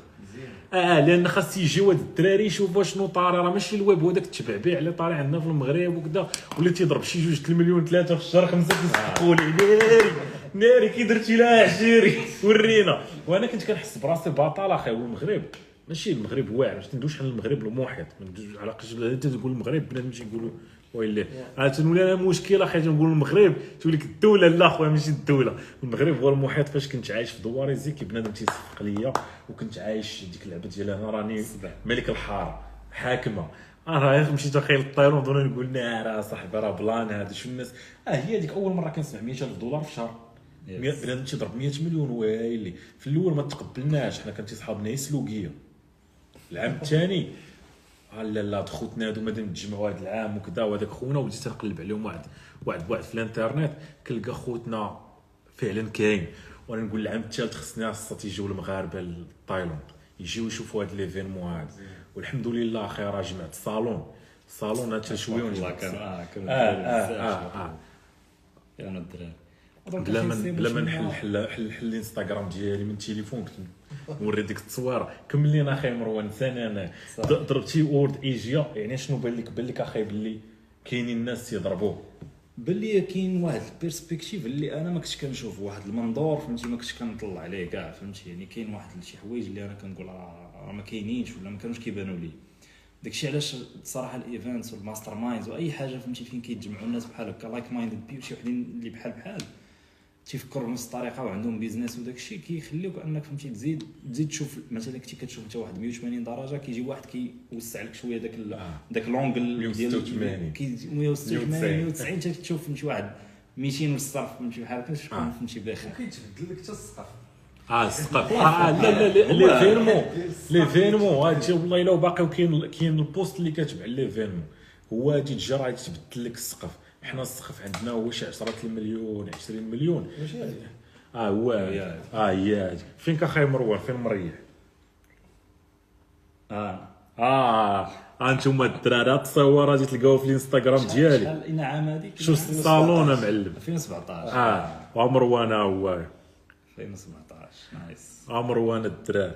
اه لان خاص يجيو هاد الدراري يشوفوا شنو طاري، راه ماشي الويب هذاك التبعبيع اللي طالع عندنا في المغرب وكذا، واللي تيضرب شي جوج المليون ثلاثه في الشهر خمسه كيسقوا لي ناري ناري كي درتي لها عشيري ورينا. وانا كنت كنحس براسي بطل اخي. والمغرب ماشي المغرب واعر، باش ندويش على المغرب المحيط، ما ندويش على قش انت تقول المغرب بنادم تيقولوا ويلي اه تنولي انا مشكل اخي تنقول المغرب تقول لك الدوله لا خويا ماشي الدوله، المغرب هو المحيط. فاش كنت عايش في دواريزي كي بنادم تيصفق ليا وكنت عايش ديك اللعبه ديال انا راني ملك الحاره حاكمه، اه راه مشيت اخي للطيرون دونا نقول راه صاحبي راه بلان هذا شو الناس اه هي ديك اول مره كنسمع مئة ألف دولار في الشهر، بنادم تيضرب مئة مليون ويلي. في الاول ما تقبلناش، حنا كان تيصحابنا يسلوقيه. العام الثاني لا لا خوتنا هادو مادام نتجمعوا هذا العام وكذا، وهذاك خونا وليت تنقلب عليهم واحد واحد بواحد في الانترنت كنلقى خوتنا فعلا كاين. وانا نقول العام الثالث خصنا خاص يجيو المغاربه لتايلاند يجيو يشوفوا هذا ليفينمون هذا، والحمد لله اخي راه جمعت صالون صالون حتى شويه والله كان اه كان اه اه اه كانوا الدراري بلا ما بلا ما نحل حل حل حل الانستغرام ديالي من التليفون كنت نوري ديك التصوير. كمل لينا اخي مروان ثاني انا ضربتي وورد ايجيا، يعني شنو بان لك بان لك اخي باللي كاينين الناس تيضربوه؟ باللي كاين واحد البيرسبكتيف اللي انا ما كنتش كنشوف، واحد المنظور فهمتي ما كنتش كنطلع عليه كاع فهمتي، يعني كاين واحد شي حوايج اللي انا كنقول راه ما كاينينش ولا ما كانوش كيبانوا لي. داكشي علاش الصراحه الايفنتس والماستر مايندز واي حاجه فهمتي فين كيتجمعوا الناس بحال هكا لايك مايندد بي وشي وحدين اللي بحال بحال تيفكروا بنفس الطريقه وعندهم بيزنس وداكشي كيخليوك انك فهمتي تزيد تزيد تشوف. مثلا كنتي كتشوف انت واحد مئة وثمانين درجه كيجي واحد كيوسع لك شويه داك داك لونغل ديال مئة وستة وثمانين مئة وتسعين حتى تشوف فهمتي واحد مئتين والصرف فهمتي بحال هكا تكون فهمتي بخير وكيتبدل لك حتى السقف اه السقف اه لا لا لي فينمون لي فينمون هادشي والله الا باقي وكاين كاين البوست اللي كتبع لي فينمون هو هادي الجرعه تبدل لك السقف. حنا السقف عندنا هو شي عشرة المليون عشرين مليون اه هو اه هي فين كاخاي مروان فين مريح اه اه انتم الدراري التصويره تلقاوها في الانستغرام ديالي شحال انعام هذيك شو الصالون معلم ألفين وسبعطاش اه ومروان هو ألفين وسبعطاش نايس مروان الدراري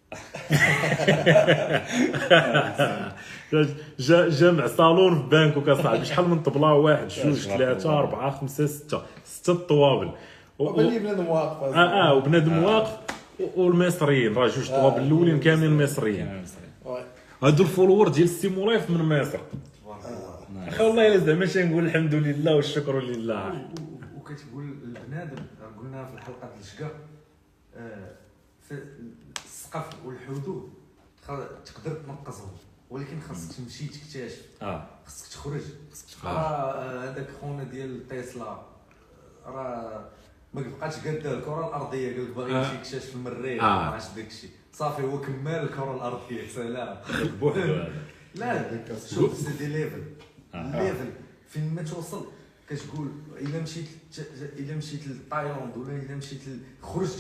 جا جامع صالون في بانكوك اصاحبي شحال من طبله واحد جوج ثلاثه اربعه خمسه سته سته الطوابل وبلي بنادم واقف اه اه وبنادم واقف والمصريين راه جوج طوابل الاولين كاملين مصريين هادو الفولور ديال السي مولايف من مصر اخي والله الا زعما شنو نقول الحمد لله والشكر لله. وكتقول البنادم قلنا في الحلقه ديال الشقا في السقف والحدود تقدر تنقصهم ولكن خاصك تمشي تكتشف اه خاصك تخرج خاصك تخرج. راه هذاك خونا ديال تيسلا راه ما بقاتش قاد الكره الارضيه قال لك باغي يمشي يكتشف المريخ ما عرفتش داكشي صافي هو كمل الكره الارضيه سلام بوحدو لا شوف سيدي ليفل ليفل فين ما توصل كتقول الا مشيت الا مشيت لتايلاند ولا الا مشيت خرجت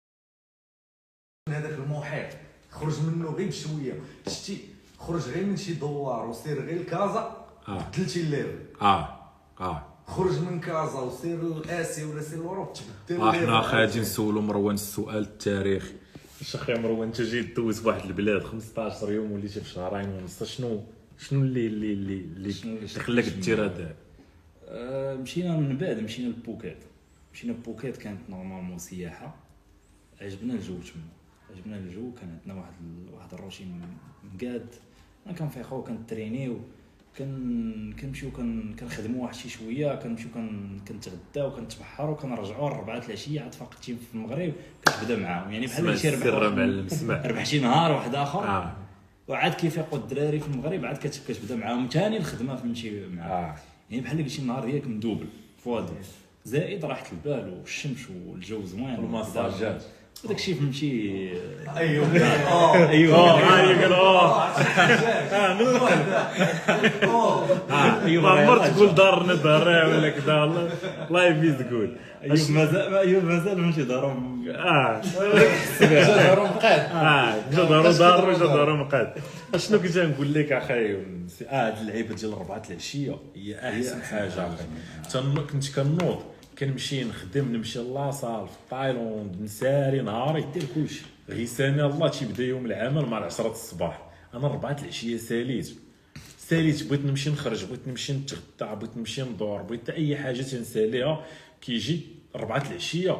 من هذاك المحيط خرج منه غير بشويه شتي خرج غير من شي دوار وسير غير لكازا بدلتي الليفل اه اه خرج من كازا وسير لاسيا ولا سير لوروب تبدل اه حنا غادي نسولو مروان السؤال التاريخي. واش اخي مروان انت جاي دوز في واحد البلاد خمسطاش يوم وليتي في شهرين ونص شنو شنو اللي اللي اللي اللي خلاك دير هذا؟ أه مشينا من بعد مشينا لبوكيت مشينا لبوكيت كانت نورمالمون سياحه عجبنا الجو تما عجبنا الجو كان عندنا واحد واحد الروشين مقاد انا كنفيقو كنترينيو كن كنمشيو كن كنخدموا واحد شي شويه كنمشيو كن كنتغداو كنتبحروا كنرجعوا الربعات العشيه عاد فاقتي في المغرب كتبدا معاهم يعني بحال شي ربح ربح شي نهار واحد اخر آه. وعاد كيفيقوا الدراري في المغرب عاد كتبدا معاهم ثاني الخدمه فهمتي معاهم آه. يعني بحال شي نهار ديالك مدوبل فواضي زائد راحه البال والشمس والجو زوين والمساجات وداك الشيء فهمتي ايوه اه ايوه قال اه اه من اه ايوه ما عمرت تقول دارنا دار ولا كذا والله الله يبي تقول ايوب مازال ايوب مازال فهمتي دارهم اه جا دارهم مقاد اه جا دارو دار وجا دارو مقاد. اشنو كنت نقول لك اخي اه هاد اللعيبه ديال الربعه العشيه هي احسن حاجه اخي كنت كنوض كنمشي نخدم نمشي لاصال في تايلاند نسالي نهاري دير كلشي غيساني الله تيبدا يوم العمل مع عشرة الصباح انا ربعة العشيه ساليت ساليت بغيت نمشي نخرج بغيت نمشي نتغدى بغيت نمشي ندور بغيت اي حاجه تنساليها كيجي ربعة العشيه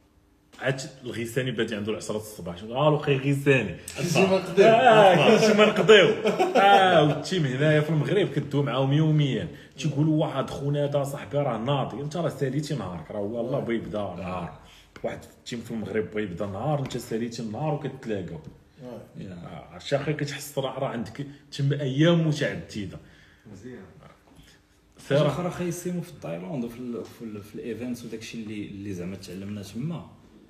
عاد الغيساني بادي عنده عشرة الصباح الو خي غيساني كنتي ما نقدر اه كنتي ما نقضيو اه والتيم هنايا في المغرب كدوي معاهم يوميا تيقولوا واحد خونا هذا صاحبي راه ناضي انت راه ساليتي نهارك راه هو الله بغى يبدا نهار واحد التيم في المغرب بغى يبدا نهار انت ساليتي النهار وكتلاقاو عرفتي اخي كتحس راه عندك تما ايام متعدده مزيان حاجه اخرى خايسينو في تايلاند وفي في, في الايفنتس وداكشي اللي اللي زعما تعلمنا تما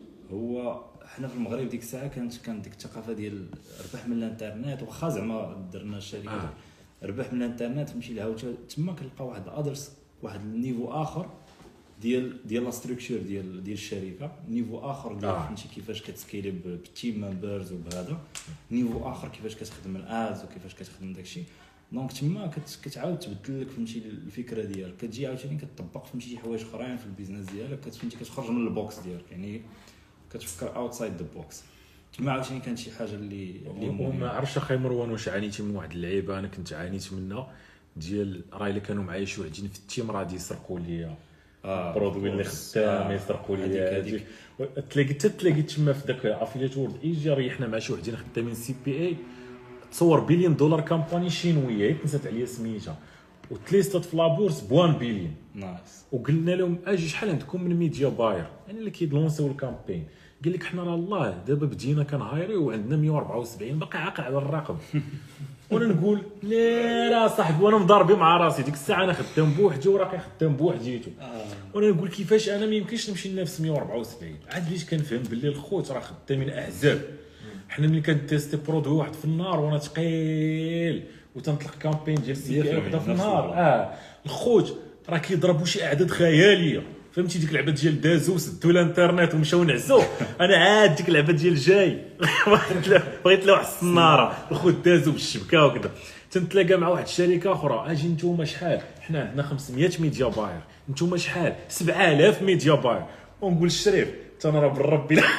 هو حنا في المغرب ديك الساعه كانت كانت ديك الثقافه ديال ربح من الانترنت واخا زعما درنا الشركه آه. ربح من الانترنت تمشي لها تما كنلقى واحد الادرس واحد النيفو اخر ديال ديال لا ستركتور ديال ديال الشركه نيفو اخر ديال آه. فهمتي كيفاش كتسكيلي بالتيم ممبرز وبهذا نيفو اخر كيفاش كتخدم الادز وكيفاش كتخدم داكشي دونك تما كتعاود تبدل لك فهمتي الفكره ديالك كتجي عاوتاني كتطبق فهمتي شي حوايج اخرين في البيزنس ديالك كتفهمتي كتخرج من البوكس ديالك يعني كتفكر اوتسايد ذا بوكس تما عاوتاني كانت شي حاجه اللي اللي ما عرفتش اخي مروان واش عانيتي من واحد اللعيبه انا كنت عانيت منها ديال راه الا كانوا معايا شي وحدين في التيم راه غادي يسرقوا ليا اه برودوي اللي خدام يسرقوا ليا هذيك تلاقيت تلاقيت تما في داك افيليت وورد ايجي ريحنا مع شي وحدين خدامين سي بي اي تصور بليون دولار كامباني شينويه نسيت عليا سميتها وتليستات في لابورس ب واحد بليون نايس وقلنا لهم اجي شحال عندكم من ميديا باير يعني اللي كيدلونسيو الكامبين قال لك حنا راه الله دابا بدينا كنهايريو وعندنا مية وأربعة وسبعين باقي عاقل على الرقم وانا نقول لا راه صاحبي وانا مضاربي مع راسي ديك الساعه انا خدام بوحدي وراكي خدام بوحديتو وانا نقول كيفاش انا ما يمكنش نمشي لنفس مية وأربعة وسبعين عاد بديت كنفهم باللي الخوت راه خدامين احزاب حنا ملي كنتيستي برودوي واحد في النهار وانا ثقيل وتنطلق كامبين ديال سي بي وحده في النهار اه الخوت راه كيضربوا شي اعداد خياليه فهمتي ديك اللعبه ديال دازو سدوا الانترنت ومشاو نعسوا انا عاد ديك اللعبه ديال جاي بغيت له واحد الصناره الخوت دازو بالشبكه وكذا تنتلاقى مع واحد الشركه اخرى اجي نتوما شحال حنا عندنا خمسمية ميديا باير نتوما شحال سبعة آلاف ميديا باير ونقول الشريف انا راه بالرب الا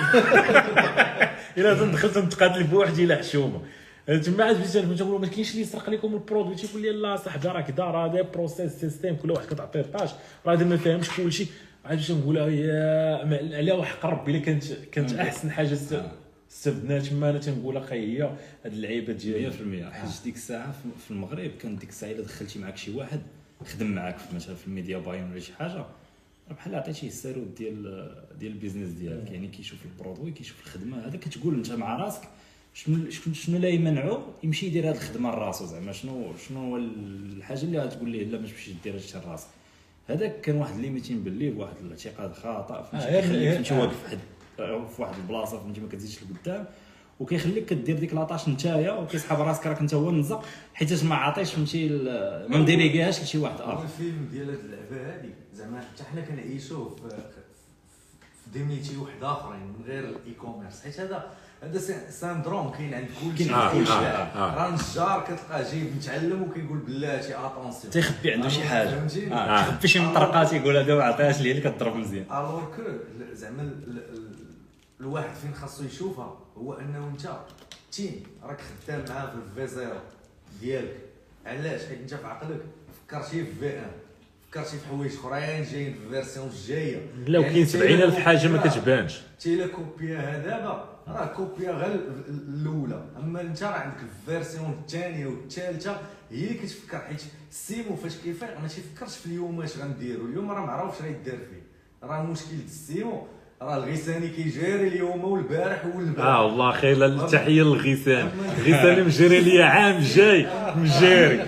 الا تندخل تنتقاتل بوحدي لا حشومه تما عاد بديت نقول ما كاينش اللي يسرق لكم البرودوي تيقول لي لا صاحبي راه كذا راه هذا بروسيس سيستيم كل واحد كتعطيه طاش راه هذا ما فاهمش كلشي عاد باش نقولها يا على وحق ربي الا كانت كانت احسن حاجه استفدنا تما انا تنقولها خي هي هاد اللعيبه ديال مية بالمية حيت ديك الساعه في المغرب كان ديك الساعه الا دخلتي معاك شي واحد خدم معاك مثلا في الميديا باين ولا شي حاجه بحال عطيتيه السارود ديال ديال البيزنس ديالك يعني كيشوف البرودوي كيشوف الخدمه هذا كتقول انت مع راسك شنو شنو لا يمنعو يمشي يدير هذه الخدمه لراسو زعما شنو شنو هو الحاجه اللي غتقول ليه لا ما تمشيش دير هادشي لراسك هذاك كان واحد ليميتين باللي بواحد الاعتقاد خاطئ فهمتي كيخليك واقف في واحد البلاصه فهمتي ما كتزيدش لقدام وكيخليك كدير ديك لاطاش نتايا وكيسحب راسك راك انت هو النزق حيت ما عاطيش فهمتي ما مديريكيهاش لشي واحد اخر. الفيلم ديال هاد اللعبه هادي زعما حتى حنا كنعيشوه في في ديميتي واحد اخرين من غير الاي كوميرس حيت هذا هذا ساندروم كاين عند كلشي راه نجار كتلقاه جايب متعلم وكيقول بلاتي اتونسيون تيخبي عنده شي حاجه اه تخبي شي مطرقات يقول هذا ما عطاهاش ليه اللي كضرب مزيان الوغ كو زعما الواحد فين خاصو يشوفها هو انه انت تيم راك خدام معاه في الفي زيرو ديالك علاش حيت انت في عقلك فكرتي في في ان فكرتي في حوايج اخرين جايين في الفيرسيون الجايه لا وكاين سبعين ألف حاجه ما كتبانش تيليكوبيا هذا دابا راه كوبيا غير الاولى اما انت راه عندك الفيرسيون الثانيه والثالثه هي اللي كتفكر حيت السيمو فاش كيفيق ما تيفكرش في اليوم اش غنديروا اليوم راه معروف اش غيدير فيه راه مشكل السيمو راه الغيساني كيجاري اليوم والبارح والبارح اه والله خير التحيه للغيسان الغيساني مجري ليا عام جاي مجاري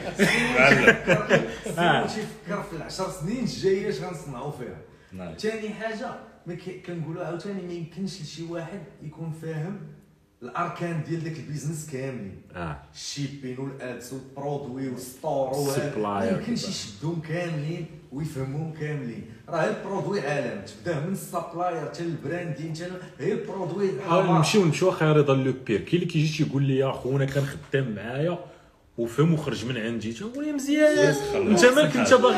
السيمو تيفكر في العشر سنين الجايه اش غنصنعوا فيها. ثاني حاجه ما كنقولوا عاوتاني ما يمكنش لشي واحد يكون فاهم الاركان ديال داك البيزنس كاملين اه الشيبين والادس والبرودوي والستور والسبلاير ما يمكنش يشدهم كاملين ويفهموهم كاملين راه البرودوي عالم تبداه من السبلاير حتى البراندين حتى هي البرودوي نمشيو نمشيو اخي رضا لو بير كاين اللي كيجي تيقول لي يا خونا كان خدام معايا وفهم وخرج من عندي تنقول لي مزيان انت مالك انت باغي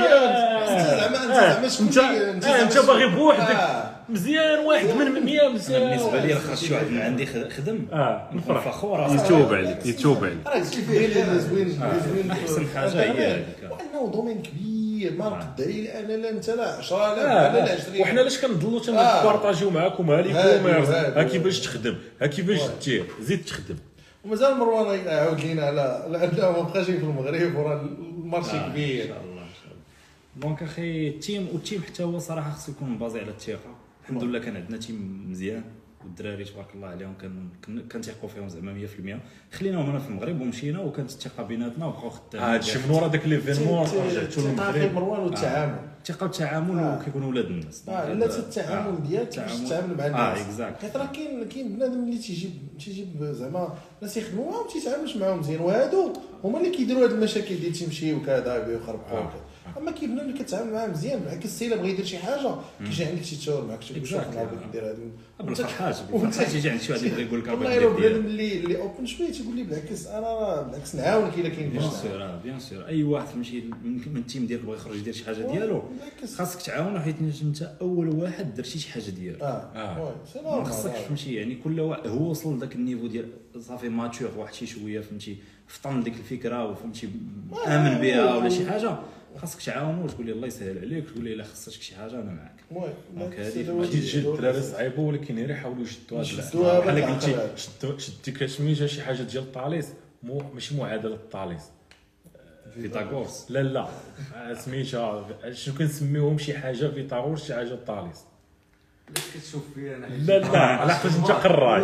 زعما انت انت انت باغي بوحدك مزيان واحد من مية مزيان بالنسبه لي خاص شي واحد من عندي خدم اه نكون فخور يتوب عليك يتوب عليك راه قلت لك اللي زوين زوين احسن حاجه هي هذيك وانه دومين كبير ما نقدر لي انا لا انت لا عشرة لا لا عشرين وحنا علاش كنضلوا تنبارطاجيو معاكم ها لي كوميرس ها كيفاش تخدم ها كيفاش دير زيد تخدم ومازال مروان يعاود لينا على على انه ما بقاش في المغرب وراه المارشي كبير ان شاء الله ان شاء الله دونك اخي التيم والتيم حتى هو صراحه خصو يكون مبازي على الثقه الحمد لله كان عندنا تيم مزيان والدراري تبارك الله عليهم كان كنثيقوا فيهم زعما مية في المية خليناهم هنا في المغرب ومشينا وكانت الثقه بيناتنا وبقاو خدامين هادشي من ورا داك ليفينمون رجعتوا للمغرب مروان والتعامل الثقه والتعامل وكيكونوا ولاد الناس اه لا التعامل ديالك باش تتعامل مع الناس اه اكزاكت حيت راه كاين كاين بنادم اللي تيجيب تيجيب زعما ناس يخدموا معاهم تيتعاملش معاهم مزيان وهادو هما اللي كيديروا هاد المشاكل ديال تيمشي وكذا ويخربقوا اما كاين بنادم اللي كتعامل معاه مزيان بالعكس السيله بغى يدير شي حاجه كيجي عندك شي تشاور معاك شي واش انا بغيت ندير هذا بالفرحات بالفرحات يجي عند شي واحد يبغي يقول لك والله الا بنادم اللي اللي اوبن شويه تيقول لي بالعكس انا بالعكس نعاونك الا كاين بيان سور بيان سور اي واحد فهمتي من التيم ديالك بغى يخرج يدير شي حاجه ديالو خاصك تعاونو حيت انت اول واحد درتي شي حاجه ديالك اه ما خاصكش فهمتي يعني كل واحد هو وصل لذاك النيفو ديال صافي ماتور واحد شي شويه فهمتي فطن ديك الفكره وفهمتي امن بها ولا شي حاجه خاصك تعاونو وتقول لي الله يسهل عليك تقول لي الا خصك شي حاجه انا معاك دونك هذه تجي الدراري صعيبه ولكن غير يحاولوا يشدوا هذا بحال قلتي شد شديك سميتها شي حاجه ديال الطاليس مو ماشي معادله الطاليس فيتاغورس لا لا سميتها شنو كنسميوهم شي حاجه فيتاغورس شي حاجه الطاليس كتشوف فيا انا لا لا على حسب انت قراي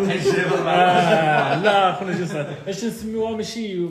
آه لا خونا جي صاد اش نسميوها ماشي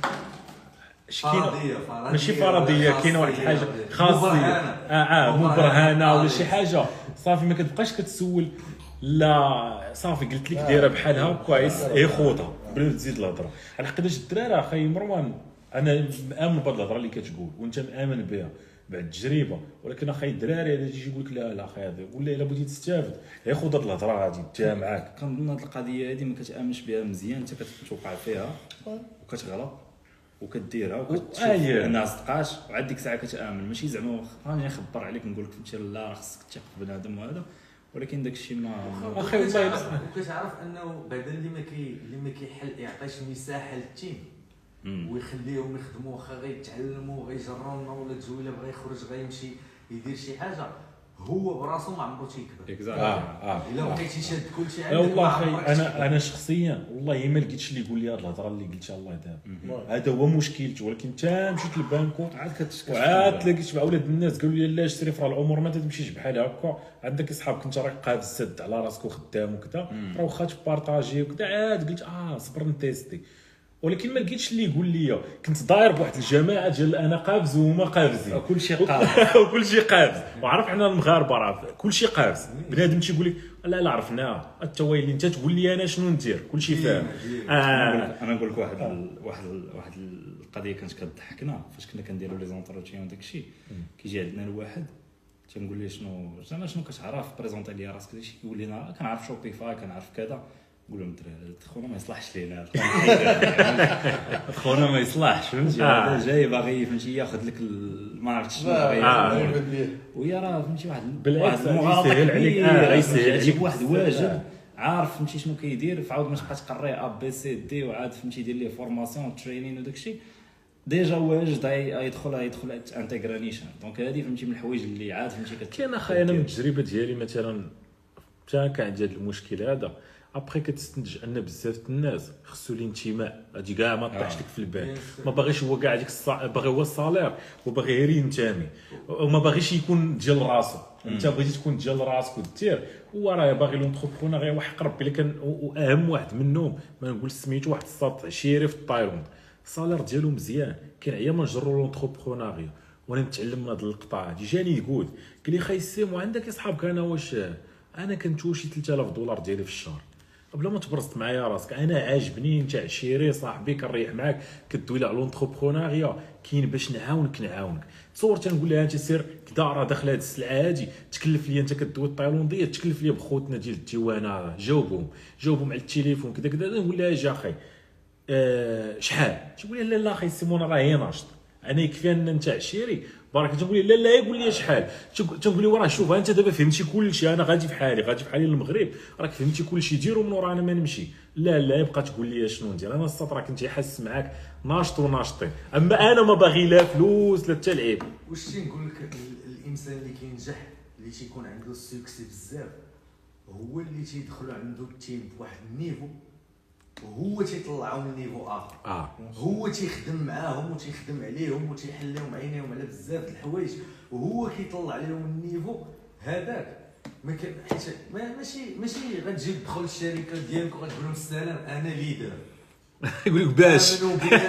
فرضيه ماشي فرضيه كاينه واحد الحاجه خاصيه اه اه مبرهنه ولا شي حاجه صافي ما كتبقاش كتسول لا صافي قلت لك دايره بحالها كويس هي خوطه بلا تزيد الهضره على حقاش الدراري اخي مروان انا مآمن بهاد الهضره اللي كتقول وانت مآمن بها بعد التجربه. ولكن اخاي الدراري هذا يجي يقول لك لا لا اخاي هذا، ولا الا بغيتي تستافد غير خذ هاد الهضره غادي تا معاك. كنظن هاد القضيه هذه ما كتامنش بها مزيان، انت كتوقع فيها وكتغلط وكديرها وكتشوف أيه. انها صدقات، وعاد ديك الساعه كتامن. ماشي زعما راني نخبر عليك نقول لك فهمتي لا راه خصك تثق في بنادم وهذا، ولكن داك الشيء ما اخي والله وكتعرف انه بعدا اللي ما كي اللي ما كيحل يعطيش مساحه للتيم ويخليهم يخدموا، واخا غيتعلموا غيجربوا ولا تزويله بغا يخرج غيمشي يدير شي حاجه، هو براسو ما عمرو تيكبر. اه اه الا بقيتي شاد كلشي لا والله اخي انا انا شخصيا والله ما لقيتش اللي يقول لي هاد الهضره اللي قلتها الله يدام. هذا هو مشكلتي. ولكن تا مشيت للبانكو عاد كتشكل وعاد تلاقيت مع ولاد الناس قالوا لي لا اشتري فرا الامور ما تمشيش بحال هكا، عندك اصحابك انت راك قابل السد على راسك وخدام وكذا، راه واخا تبارطاجي وكذا. عاد قلت اه صبر نتيستي، ولكن ما لقيتش اللي يقول لي. كنت داير بواحد الجماعه ديال انا قابز وهما قابزين كلشي قابز وكلشي قابز. وعرف حنا المغاربه راه كلشي قابز. بنادم تيقول لك لا لا عرفناها حتى هو اللي انت تقول لي انا شنو ندير كلشي فاهم. آه. انا نقول لك واحد ال... واحد ال... واحد القضيه كانت كتضحكنا فاش كنا كنديروا لي زونتروتيون وداك الشيء. كيجي عندنا الواحد تنقول ليه شنو زعما شنو كتعرف بريزونطي لي راسك داكشي، كيقول لنا كنعرف شوبيفاي كنعرف كذا. نقول لهم الدراري خونا ما يصلحش لينا خونا ما يصلحش فهمتي. هذا جاي باغي فهمتي ياخذ لك ما عرفتش شنو باغي ياخذ، ويا راه فهمتي واحد واحد يسهل عليك اه يسهل عليك واحد واجب عارف فهمتي شنو كيدير، فعاود ما تبقى تقري ا بي سي دي وعاد فهمتي يدير ليه فورماسيون ترينين وداك الشيء ديجا واجد يدخل يدخل انتغرانيشن. دونك هذه فهمتي من الحوايج اللي عاد فهمتي كاين اخاي انا من التجربه ديالي مثلا حتى كان عندي هذا المشكل هذا. ابخي كتستنتج ان بزاف الناس خصو الانتماء، هادي كاع ما طيحش لك في البال. ما باغيش هو كاع ديك الصا... باغي هو الصالير وباغي غير ينتمي وما باغيش يكون ديال راسو. انت بغيتي تكون ديال راسك ودير، هو راه باغي لونتربرونور غير واحد قرب لي كان واهم واحد منهم ما نقول سميتو واحد الساط عشيري في التايلاند الصالير ديالو مزيان كنعيا ما نجرو لونتربرونوريا وانا نتعلم من هذا القطاع. جاني يقول قال لي خاي سيم وعندك اصحابك انا واش انا كنتوشي ثلاثة آلاف دولار ديالي في الشهر بلا ما تبرزت معايا راسك. انا عاجبني انت عشيري صاحبي كنريح معاك كدوي لي على لونتربرونوريا كاين باش نعاونك نعاونك. تصور تنقول لها انت سير كدا راه داخله هاد السلعه هادي تكلف لي انت كدوي التايلانديه تكلف لي بخوتنا ديال الديوانه جاوبهم جاوبهم على التليفون كذا كذا. نقول لها اجي اخي أه شحال تقول لي لا لا اخي سيمون راه هي ناشط انا يكفي ان انت عشيري بارك. تنقول لي لا لا يقول لي شحال تنقول لي وراه شوف انت دابا فهمتي كلشي انا غادي في حالي غادي في حالي للمغرب راك فهمتي كلشي ديرو من ورا انا ما نمشي. لا لا يبقى تقول لي شنو ندير انا السط راه كنت حاسس معاك ناشط وناشطين اما انا ما باغي لا فلوس لا حتى العيب. واش تنقول لك الانسان اللي كينجح اللي تيكون عنده السكسي بزاف هو اللي تيدخلوا عنده التيم بواحد النيفو وهو تيطلعوا من نيفو اخر. اه هو تيخدم معاهم وتيخدم عليهم وتيحل لهم عينيهم على بزاف د الحوايج وهو كيطلع عليهم النيفو هذاك. ما كان حيت ماشي ماشي غتجي تدخل الشركه ديالك وغتقول لهم السلام انا ليدر يقول لك باش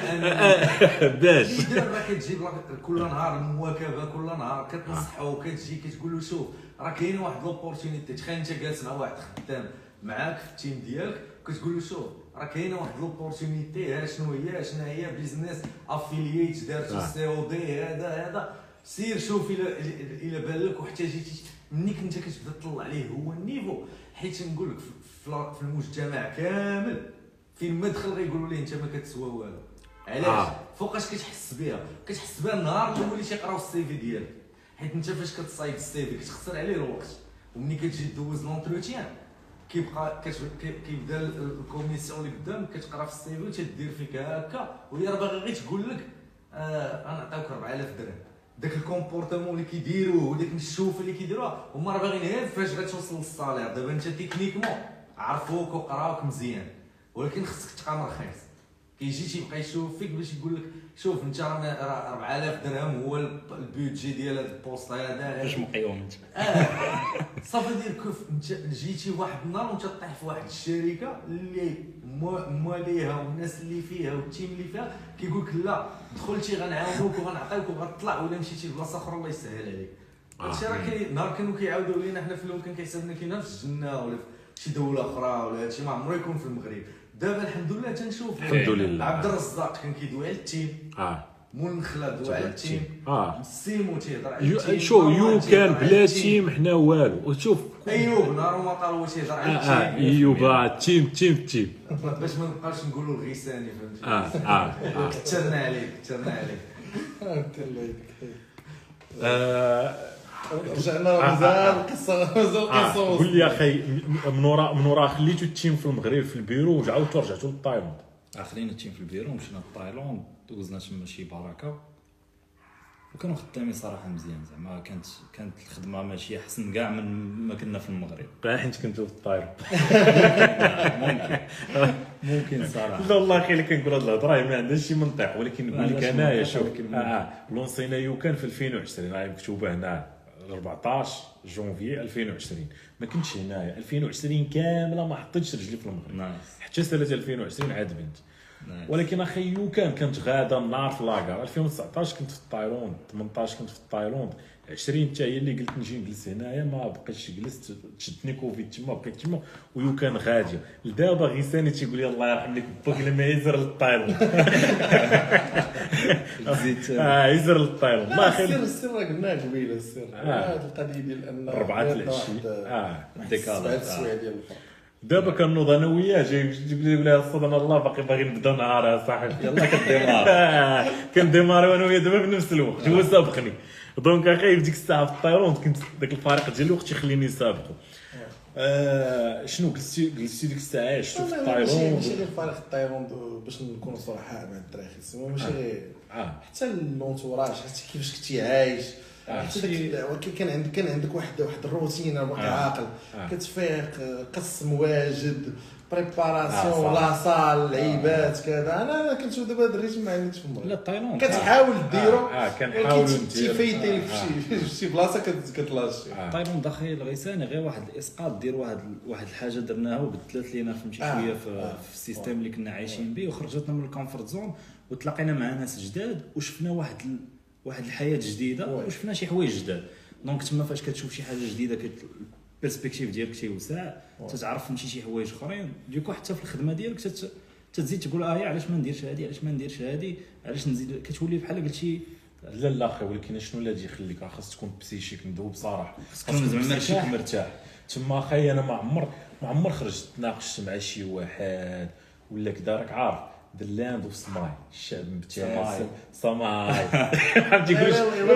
باش ليدر راه كتجيب كل نهار المواكبه كل نهار كتنصحو كتجي كتقول له شوف راه كاين واحد لوبورتونيتي. تخيل انت جالس مع واحد خدام معاك في التيم ديالك كتقول له شوف راه كاينه واحد لوبورتونيتي ها شنو هي شنو هي بيزنس افيلييت دارتو سي او دي هذا هذا سير شوف الى الى بان لك واحتاجيتي مني كنت كتبدا تطلع عليه هو النيفو. حيت نقول لك في المجتمع كامل فين ما دخل غيقولوا ليه انت ما كتسوى والو. علاش آه. فوقاش كتحس بها كتحس بها النهار اللي وليتي تقراو السي في ديالك. حيت انت فاش كتصايب السي في كتخسر عليه الوقت ومني كتجي دوز لونتروتيان كيبقى كيبدا الكوميسيون اللي قدام كتقرا في السي في تدير فيك هكا وهي راه باغي غير تقول لك آه انا نعطيوك أربعة آلاف درهم. داك الكومبورتمون اللي كيديروه وداك الشوف اللي كيديروها هما راه باغيين غير فاش غتوصل للصالير. دابا انت تكنيكمون عرفوك وقراوك مزيان ولكن خصك تبقى مرخص. كيجي تيبقى يشوف فيك باش يقول لك شوف انت راه أربعة آلاف درهم هو البيدجي ديال هذا البوست هذا باش مقيوم انت. اه صافي دير كيف انت جيتي واحد النهار وانت طيح في واحد الشركه اللي مواليها والناس اللي فيها والتيم اللي فيها كيقول لك لا دخلتي غنعاونوك وغنعطيوك وغتطلع ولا مشيتي لبلاصه اخرى الله يسهل عليك. هادشي راه كاين نهار كانوا كيعاودوا لينا حنا في الاول كان كيحسبنا كاينه في الجنه ولا في شي دوله اخرى ولا هادشي ما عمره يكون في المغرب. دابا الحمد لله تنشوف الحمد لله عبد الرزاق كان كيدوي على التيم اه مول نخلد واحد التيم اه السيم وتيهضر على يو التيم شو يو مروان كان تيهضر على بلا التيم. تيم حنا والو وشوف ايوب نهار ما طالوا تيهضر اه على اه التيم ايوب تيم تيم تيم باش ما نبقاوش نقولوا الغيساني فهمتي اه اه اه كثرنا عليك كثرنا عليك انت الله يديك. آه، رجعنا مازال القصه مازال آه، القصه قول لي اخي من ورا من ورا خليتو التيم في المغرب في البيرو ورجعتو رجعتو للتايلاند. خلينا التيم في البيرو مشينا لتايلاند دوزنا تما شي بركه وكانوا خدامين صراحه مزيان زعما كانت كانت الخدمه ماشي احسن كاع من ما كنا في المغرب. كاع حيت كنتو في التايلاند. ممكن ممكن صراحه. لا والله اخي اللي كنقول هاد الهضره ما عندهاش شي منطق ولكن نقول لك عندهاش انايا منطق، شوف ولكن اه لونسينا يو كان في ألفين وعشرين راهي مكتوبه هنا أربعطاش جونفي ألفين وعشرين ما كنتش هنايا ألفين وعشرين كامله ما حطيتش رجلي في المغرب نايس حتى سنه ألفين وعشرين عاد بنت. نايس. ولكن اخي يو كان كانت غاده النار في لاكار ألفين وتسعطاش كنت في التايلاند ثمنطاش كنت في التايلاند عشرين حتى هي اللي قلت نجي نجلس هنايا ما بقيتش جلست شدني كوفيد تما بقيت تما ويو كان غاديه لدابا غيساني تيقول لي الله يرحم لك باك لما يزر للتايلاند. زيت اه يزر للتايلاند الله السر يخليك السر راه قلناه قبيله السر آه. هذه القضيه ديال ان ربعة بيناتنا العشي واحد- اه سبعة السوايع ديال الفرق. دابا كنوض انا وياه جاي يقول لي صدنا الله باقي باغي نبدا نهار صاحبي يلا كديمار. كنديماري وانا وياه دابا في نفس الوقت هو سابقني دونك اخي في ديك الساعه في التايلاند كنت داك الفريق ديال الوقت يخليني سابقه. آه شنو جلستي جلستي ديك الساعه عشتو في ماشي ماشي التايلاند غير فريق التايلاند باش نكونوا صراحه مع الدراري سما ماشي غير اه حتى اللونتوراج حتى كيفاش كنتي عايش آه. حتى داك كان عندك كان عندك واحد واحد الروتين باقي آه. عاقل آه. كتفيق قسم واجد بريباراسيون آه، لا صال لعيبات كذا انا انا كنشوف دابا هذا الريتم ما عندكش في لا المغرب تايلاند كتحاول ديرو اه, آه كنحاولوا نديرو تيفايتي لك آه. في شي في بلاصه كت- كتلاشي آه. تايلاند اخي الغيساني غير واحد الاسقاط دير واحد واحد الحاجه درناها وبدلت لينا فهمتي آه. شويه في, آه. في السيستم اللي كنا عايشين به وخرجتنا من الكونفورت زون وتلاقينا مع ناس جداد وشفنا واحد ال... واحد الحياه جديده وي. وشفنا شي حوايج جداد دونك تما فاش كتشوف شي حاجه جديده كت... البيرسبكتيف ديالك تيوسع تتعرف فهمتي شي حوايج اخرين ديكو حتى في الخدمه ديالك تت... تزيد تقول اه علاش ما نديرش هذه علاش ما نديرش هذه علاش نزيد كتولي بحال قلتي لا لا اخي ولكن شنو اللي يخليك خاص تكون بسيشيك ندوب بصراحه تكون زعما مرتاح مرتاح. مرتاح تما اخي انا ما عمر ما عمر خرجت تناقشت مع شي واحد ولا كذا راك عارف ذا لاند اوف سماي الشعب مبتسم سماي فهمتي كلش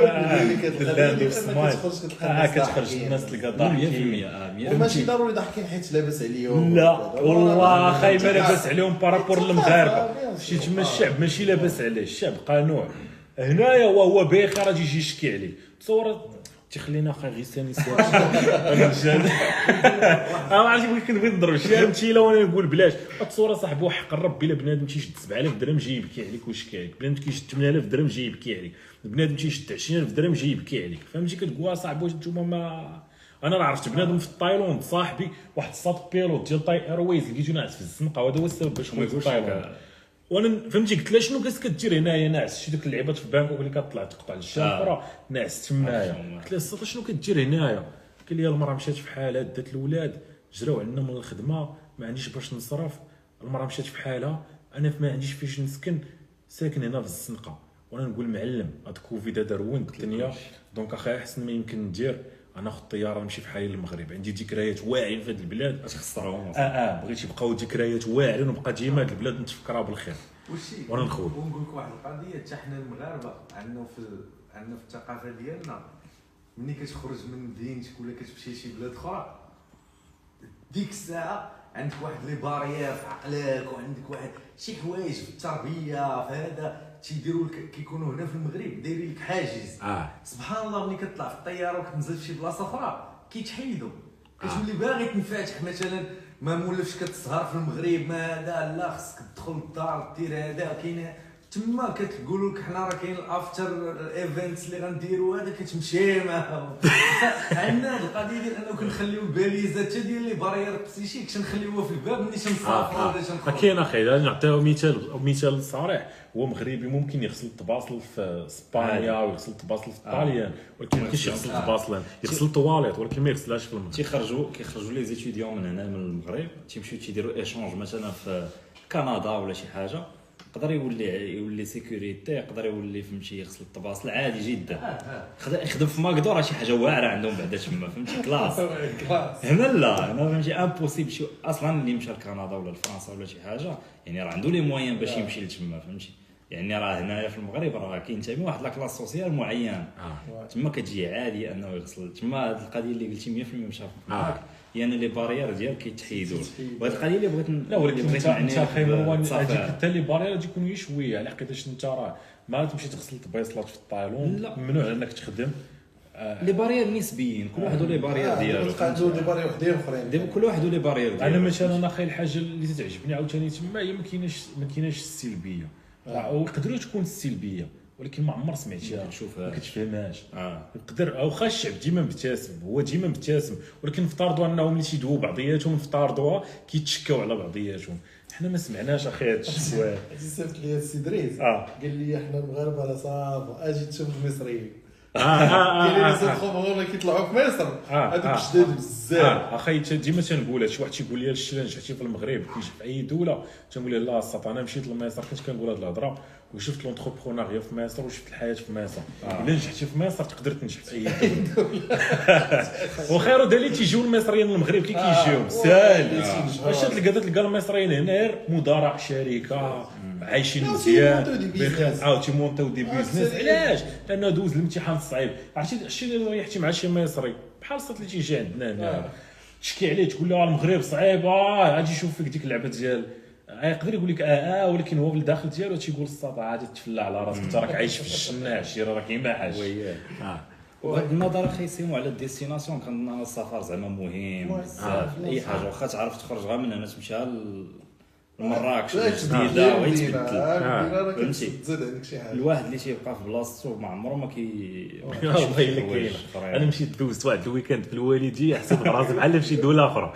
ذا لاند اوف سماي اه كتخرج الناس تلقى مية في ضاحكين المية اه مية في المية. وماشي ضروري ضاحكين حيت لاباس عليهم لا ولا كذا. والله اخي ما تلقى- لاباس عليهم بارابور للمغاربه تلقى- شي تما الشعب ماشي لاباس عليه الشعب قانوع هنايا وهو بخير غادي يجي يشكي عليه تصور تخلينا اخي غيساني سير انا مشان انا عرفتي بغيت كنبغي نضرب شي امثله وانا نقول بلاش تصور صاحبي وحق الرب الا بنادم تيشد سبعة آلاف درهم جاي يبكي عليك ويشكي عليك بنادم كيشد ثمانية آلاف درهم جاي يبكي عليك بنادم تيشد عشرين ألف درهم جاي يبكي عليك فهمتي كتقول صاحبي واش نتوما ما انا راه عرفت بنادم في تايلاند صاحبي واحد الصاد بيلوت ديال تاي ايرويز لقيتو ناعس في الزنقه وهذا هو السبب باش كنت في تايلاند وانا فهمتي قلت له شنو كاس كدير هنايا ناعس شي ديك اللعيبات في بانكوك اللي كطلع تقطع الشافره ناعس تمايا قلت له الصاد شنو كدير هنايا قال لي المراه مشات في حالها دات الاولاد جراو عندنا من الخدمه ما عنديش باش نصرف المراه مشات في حالها انا ما عنديش فاش نسكن ساكن هنا في الزنقه وانا نقول معلم هاد كوفيد هذا روين الدنيا دونك اخي احسن ما يمكن ندير انا ناخذ الطياره نمشي في حالي للمغرب عندي ذكريات واعرين في هذه البلاد تخسرهم اه اه بغيت يبقاو ذكريات واعرين ونبقى ديما هاد البلاد نتفكرها بالخير وشي وانا نخوض. ونقول لك واحد القضيه حتى حنا المغاربه عندنا في عندنا في الثقافه ديالنا ملي كتخرج من مدينتك ولا كتمشي شي بلاد اخرى ديك الساعه عندك واحد لي باريير في عقلك وعندك واحد شي حوايج في التربيه في هذا تيديروا لك كيكونوا هنا في المغرب دايرين لك حاجز اه سبحان الله ملي كتطلع في الطياره وكتنزل في شي بلاصه اخرى كيتحيدوا كتولي باغي تنفاتح مثلا ما مولفش كتسهر في المغرب ما هذا لا خصك تدخل للدار دير هذا كاين تما كتقولوا لك حنا راه كاين الافتر ايفنتس اللي غنديروا هذا كتمشي معاهم عندنا هذه القضيه ديال انه كنخليو الباليزه حتى ديال لي بارير بسيشيك كنخليوها في الباب ملي تنسافروا ولا ما تنخرجوا كاين اخي نعطيو مثال مثال صريح هو مغربي ممكن يغسل الطباصل في اسبانيا ويغسل الطباصل في الطاليان ولكن ما كاينش يغسل الطباصل يغسل الطواليت ولكن ما يغسلهاش في المغرب تيخرجوا كيخرجوا لي زيتيديون من هنا من المغرب تيمشيو تيديروا ايشونج مثلا في كندا ولا شي حاجه يقدر يولي يولي سيكوريتي، يقدر يولي فهمتي يغسل الطباصل عادي جدا، يخدم في ماكدو راه شي حاجه واعره عندهم بعدا تما فهمتي كلاس. هنا لا هنا فهمتي امبوسيبل شي اصلا اللي مشى لكندا ولا لفرنسا ولا شي حاجه يعني راه عنده لي موين باش يمشي لتما فهمتي. يعني راه هنايا في المغرب راه كينتمي واحد لاكلاس سوسيال معين تما كتجي عادي انه يغسل تما. هاد القضيه اللي قلتي مية في المية مشى معاك هي انا لي بارير ديال كيتحيدوا. وهاد القضيه اللي بغيت لا ولكن انت انت اخي مروان هذيك هذيك حتى لي بارير تيكونوا شويه على حقيقه انت راه ما تمشي تغسل البيصلات في الطايلون ممنوع انك تخدم لي بارير نسبيين كل واحد ولي بارير ديالو عنده لي بارير وحدين اخرين دابا كل واحد ولي بارير ديالو. انا مثلا اخي الحاجه اللي تتعجبني عاوتاني تما هي ما كايناش ما كايناش السلبيه او يقدروا تكون السلبيه ولكن ما عمر سمعتيها نشوفها ما كتفهمهاش. اه يقدر واخا الشعب ديما مبتسم هو ديما مبتسم ولكن نفترضوا انهم اللي تيدووا بعضياتهم نفترضوها كيتشكاو على بعضياتهم. حنا ما سمعناش اخي هاد الشوايه. صيفط لي السي دريس اه قال لي حنا المغاربه راه صافا اجي تشوف المصريين اه اه قال لي صافا هما كيطلعوا في مصر هذوك شداد بزاف. اه اخي ديما تنقولها شي واحد تيقول لي الشلا نجحتي في المغرب كنت في اي دوله تنقول له لا السط انا مشيت لمصر كنت كنقول هاد الهضره وشفت لونتربرونيا في مصر وشفت الحياه في مصر. الا نجحتي في مصر تقدر تنجح في اي دوله. وخير دالي تيجيو المصريين للمغرب كي كيجيو ساهل واش تلقى تلقى المصريين هنا مدراء شركه عايشين مزيان بخير عاود تيمونطيو دي بيزنس. علاش؟ لانه دوز الامتحان الصعيب. عرفتي الشيء اللي ريحتي مع شي مصري بحال الصوت اللي تيجي عندنا هنا تشكي عليه تقول له المغرب صعيب اه غادي يشوف فيك ديك اللعبه ديال يقدر يقول لك اه اه ولكن هو بالداخل ديالو تيقول الصاد عادي تفلى على راسك انت راك عايش في الجنه عشيره راك ما حاج. اه بغض النظر خيسيمو على الديستيناسيون كنظن ان السفر زعما مهم بزاف. اي حاجه واخا تعرف تخرج غير من هنا تمشي لمراكش جديده ويتبدل فهمتي. تزيد عندك شي حاجه الواحد اللي تيبقى في بلاصتو ما عمره ما كي والله الا كاين. انا مشيت دوزت واحد الويكاند في الوالديه حسيت براسي بحال مشيت دوله اخرى.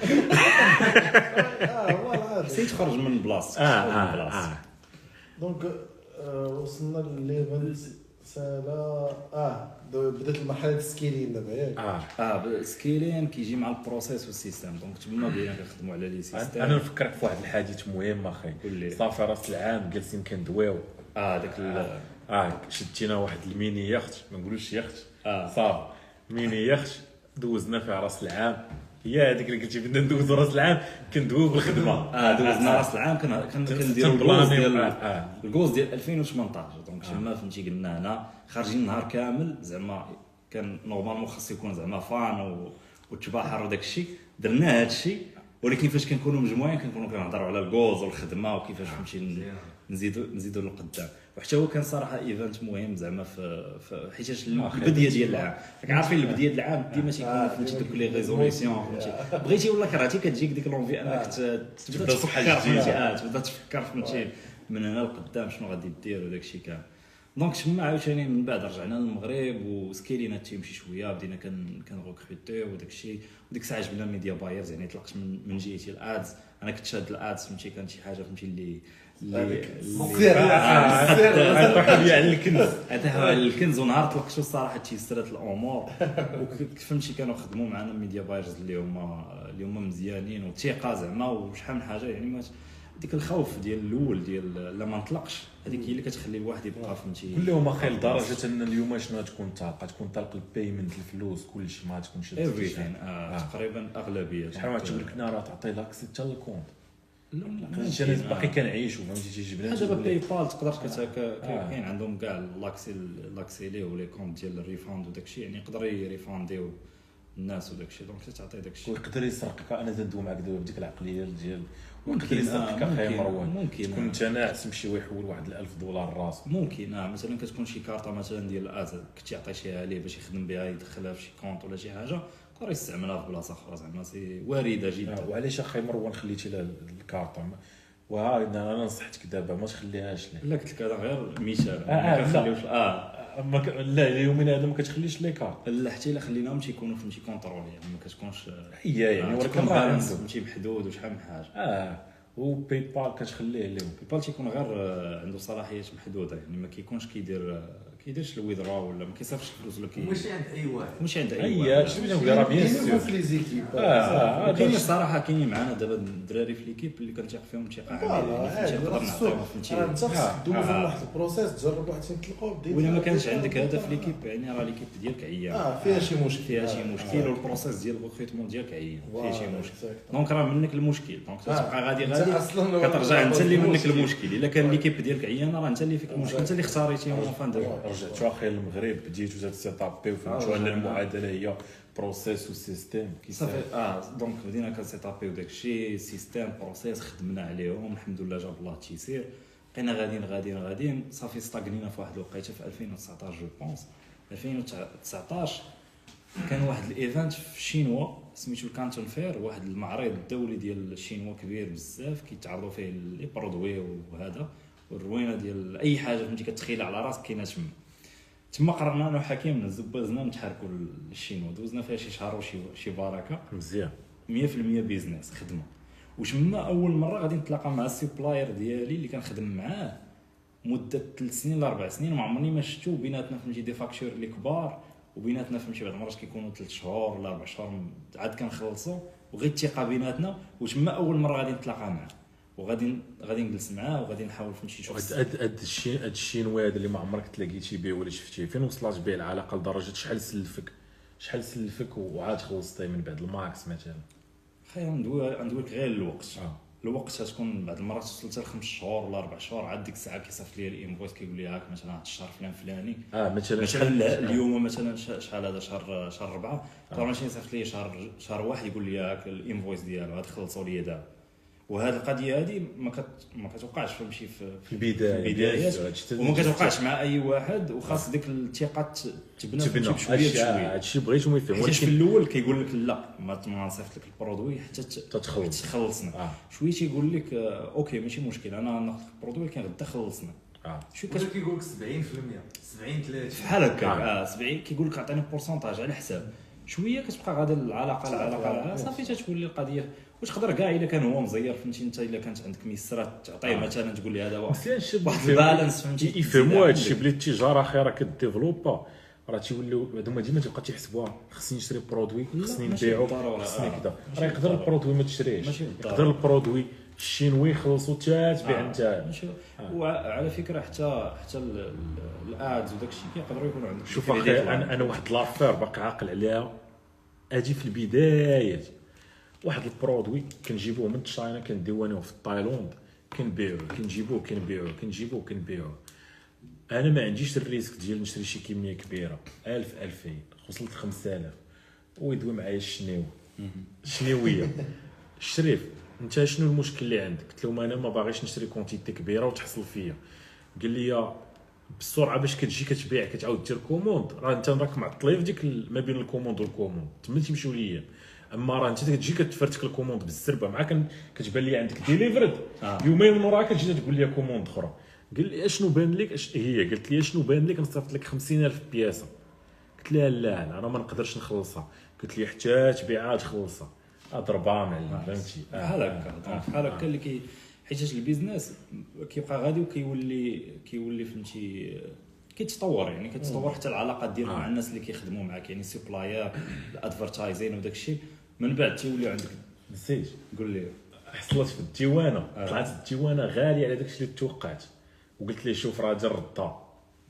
اه هو حسيت تخرج من بلاصتك. اه اه دونك وصلنا لليفنت سالا اه بدات المرحله السكيلين دابا ياك. اه اه السكيلين كيجي مع البروسيس والسيستم. دونك تما بدينا كنخدموا على لي سيستم. انا نفكرك في واحد الحديث مهم اخي قول صافي راس العام جالسين كندويو اه داك اه شدينا واحد الميني يخت ما نقولوش يخت اه صافي ميني يخت دوزنا فيها راس العام. هي هذيك اللي قلتي بدنا ندوزو راس العام كندويو بالخدمه. اه دوزنا راس العام كنديروا الكوز ديال الكوز ديال ألفين وثمنطاش. دونك تما فهمتي قلنا هنا خارجين النهار كامل زعما كان نورمالمون خاص يكون زعما فان وتباحر وداك الشيء. درنا هذا الشيء ولكن فاش كنكونوا مجموعين كنكونوا كنهضروا على الكوز والخدمه وكيفاش فهمتي نزيدوا نزيدوا للقدام. وحتى هو كان صراحه ايفنت مهم زعما في حيتاش البدايه ديال العام. راك عارفين البدايه ديال العام ديما تيكون فهمتي دوك لي ريزوليسيون فهمتي بغيتي ولا كرهتي كتجيك ديك لونفي انك تبدا تفكر فهمتي اه تبدا تفكر فهمتي من هنا لقدام شنو غادي دير وداك الشيء كامل. دونك تما عاوتاني من بعد رجعنا للمغرب وسكيلينا تيمشي شويه بدينا كن كنغوكروتي وداك الشيء. وديك الساعه جبنا ميديا بايرز يعني طلقت من من جهتي الادز. انا كنت شاد الادز فهمتي كانت شي حاجه فهمتي اللي اللي سير هذا على الكنز هذا هو الكنز. ونهار طلقتو الصراحه تيسرات الامور وفهمتي كانوا خدموا معنا ميديا بايرز اللي هما اللي هما مزيانين وثقه زعما وشحال من حاجه يعني ما ديك الخوف ديال الاول ديال لا ما نطلقش هذيك هي اللي كتخلي الواحد يبقى فهمتي كل يوم اخي لدرجه ان اليوم شنو تكون طالقه تكون طالق البيمنت الفلوس كلشي ما تكونش ايفريثين تقريبا اغلبيه. شحال ما تقول لك انا راه تعطي لاكسي حتى للكونت لا لا باقي كنعيشوا فهمتي تيجيب لنا دابا باي بال تقدر كاين عندهم كاع لاكسي لاكسي ليه ولي كونت ديال الريفاند وداك الشيء يعني يقدر يريفانديو الناس وداك الشيء. دونك تعطي داك الشيء ويقدر يسرقك. انا تندوي معك دابا بديك العقليه ديال ممكن يسرقك اخي مروان. ممكن تكون انت ناعس تمشي ويحول واحد الألف دولار راسو. ممكن اه مثلا كتكون شي كارطه مثلا ديال الات كنتي عطيتيها ليه باش يخدم بها يدخلها في شي كونط ولا شي حاجه يقدر يستعملها في بلاصه اخرى زعما سي وارده جدا. وعلاش اخي مروان خليتي لها الكارطه وها انا نصحتك دابا ما تخليهاش ليه. لا قلت لك هذا غير مثال ما كنخليوش اه ما ك... لا اليومين هذا ما كتخليش لي كارط لا حتى الا خليناهم تيكونوا فهمتي كونترول يعني ما كتكونش هي يعني ولكن بالانس فهمتي بحدود وشحال من حاجه. اه وباي بال كتخليه لهم باي بال تيكون غير عنده صلاحيات محدوده يعني ما كيكونش كيدير كيديرش الويدرا ولا ما كيصيفطش الفلوس ولا كي ماشي عند اي واحد ماشي عند اي اي واحد. هادشي اللي بغينا راه بيان كاينين سور في لي زيكيب اه كاينين الصراحه كاينين معنا دابا الدراري في ليكيب اللي كنتيق فيهم ثقه عامه فوالا نقدر نعطيهم فهمتي. راه انت خصك آه، دوز آه. واحد البروسيس تجرب واحد فين تلقاو بديت ولا ما كانش عندك هدف ليكيب يعني راه ليكيب ديالك عيان اه فيها شي مشكل فيها شي آه، مشكل آه. والبروسيس ديال الريكروتمون ديالك عيان فيها شي فوالا، مشكل exact. دونك راه منك المشكل دونك تبقى غادي أنت غادي أصلاً كترجع انت اللي منك المشكل. المشكل الا كان ليكيب ديالك عيانه راه انت اللي فيك المشكل انت اللي اختاريتيهم فان دو رجعتوا اخر المغرب بديتوا تسيطابي وفهمتوا ان المعادله هي بروسيس وسيستيم صافي اه دونك بدينا كنسيتابيو داكشي سيستيم بروسيس خدمنا عليهم الحمد لله جاب الله التيسير بقينا غاديين غاديين غاديين صافي استاغنينا في واحد الوقيته في ألفين وتسعطاش جو بونس ألفين وتسعطاش كان واحد الايفنت في الشينوا سميتو الكانتون فير واحد المعرض الدولي ديال الشينوا كبير بزاف كيتعرضوا فيه لي برودوي وهذا والروينه ديال اي حاجه فهمتي كتخيل على راسك كاينه تما تما قررنا انا وحكيم نزبزنا نتحركوا للشينوا دوزنا فيها شي شهر وشي شي بركه مزيان مية في المية بيزنس خدمه وشمنا اول مره غادي نتلاقى مع السبلاير ديالي اللي كنخدم معاه مده ثلاث سنين لاربع سنين وما عمرني ما شفتو بيناتنا فهمتي دي فاكتور اللي كبار وبيناتنا فهمتي بعض المرات كيكونوا ثلاث شهور ولا اربع شهور عاد كنخلصوا وغير الثقه بيناتنا وتما اول مره غادي نتلاقى معاه وغادي غادي نجلس معاه وغادي نحاول فهمتي نشوف هاد هاد الشيء هاد الشينوا هذا اللي ما عمرك تلاقيتي به ولا شفتيه فين وصلت به العلاقه لدرجه شحال سلفك شحال سلفك وعاد خلصتي من بعد الماكس مثلا خير ندوي ندوي لك غير الوقت اه الوقت تكون بعض المرات وصلت لخمس شهور ولا اربع شهور عاد ديك الساعه كيصيفط لي الانفويس كيقول لي هاك مثلا هاد الشهر فلان فلاني اه مثلا مثلا اليوم مثلا شحال هذا شهر شهر أربعة طبعا ماشي يصيفط لي شهر شهر واحد يقول لي هاك الانفويس ديالو هاد خلصوا لي دابا وهذه القضيه هذه ما كت ما كتوقعش فهمتي في في البدايه في البدايات هادشي وما كتوقعش مع اي واحد وخاص ديك الثقه تبنى تبنى فهمتي بشويه هادشي بشويه هادشي بغيتو ما يفهم حيت في ولكن الاول كيقول لك لا ما ما نصيفط لك البرودوي حتى ت- تتخلص تخلصنا اه شويه تيقول لك آه، اوكي ماشي مشكل انا ناخذ البرودوي ولكن غدا خلصنا اه شو كاش كت كيقول لك سبعين في المية سبعين ثلاثين بحال هكا آه. اه سبعين كيقول لك عطيني بورسونتاج على حساب شويه كتبقى غادا العلاقه العلاقه العلاقة، صافي تتولي القضيه وتقدر كاع الا كان هو مزير فهمتي انت الا كانت عندك ميسره تعطيه آه. مثلا تقول لي هذا واحد مزيان الشباب واحد البالانس فهمتي يفهموا هادشي بلي التجاره خير كديفلوبا راه تيوليو هادوما ديما تيبقى تيحسبوها خصني نشري برودوي خصني ماشي نبيعو بالضرورة، خصني آه. كذا ماشي راه يقدر بالضرورة. البرودوي ما تشريهش ماشي بالضرورة. يقدر البرودوي الشينوي يخلصوا تا تبيع آه. انت ماشي آه. وعلى فكره حتى حتى ال- ال- الادز وداك الشيء كيقدروا يكونوا عندك شوف كريديت اخي لاين. انا انا واحد لافير باقي عاقل عليها اجي في البدايات واحد البرودوي كنجيبوه من تشاينا كنديوانوه في تايلاند كنبيعوه كنجيبوه كنبيعوه كنجيبوه كنبيعوه انا ما عنديش الريسك ديال نشري شي كميه كبيره ألف ألفين وصلت خمسة آلاف ويدوي معايا الشنيو شنيويه الشريف انت شنو المشكل اللي عندك قلت لهم انا ما باغيش نشري كونتيتي كبيره وتحصل فيا قال لي بالسرعه باش كتجي كتبيع كتعاود دير كوموند راه انت راك معطلي في ديك ال- ما بين الكوموند والكوموند تما تيمشيو ليا اما راه انت كتجي كتفرتك الكوموند بالزربه مع كان كتبان لي عندك ديليفرد آه. يومين من وراك كتجي تقول لي كوموند اخرى قال لي اشنو بان لك اش هي قالت لي اشنو بان لك نصيفط لك خمسين ألف بياسه قلت لها لا لا انا ما نقدرش نخلصها قلت لي حتى تبيعها تخلصها اضربها معلم فهمتي بحال هكا بحال هكا اللي كي حيت البيزنس كيبقى غادي وكيولي كيولي فهمتي كيتطور يعني كتطور حتى العلاقات ديالك مع الناس اللي كيخدموا معاك يعني سبلاير الادفرتايزين وداك الشيء من بعد تيولي عندك نسيت قول لي حصلت في الديوانه آه. طلعت الديوانه غاليه على داكشي اللي توقعت وقلت ليه شوف راه اجي نردها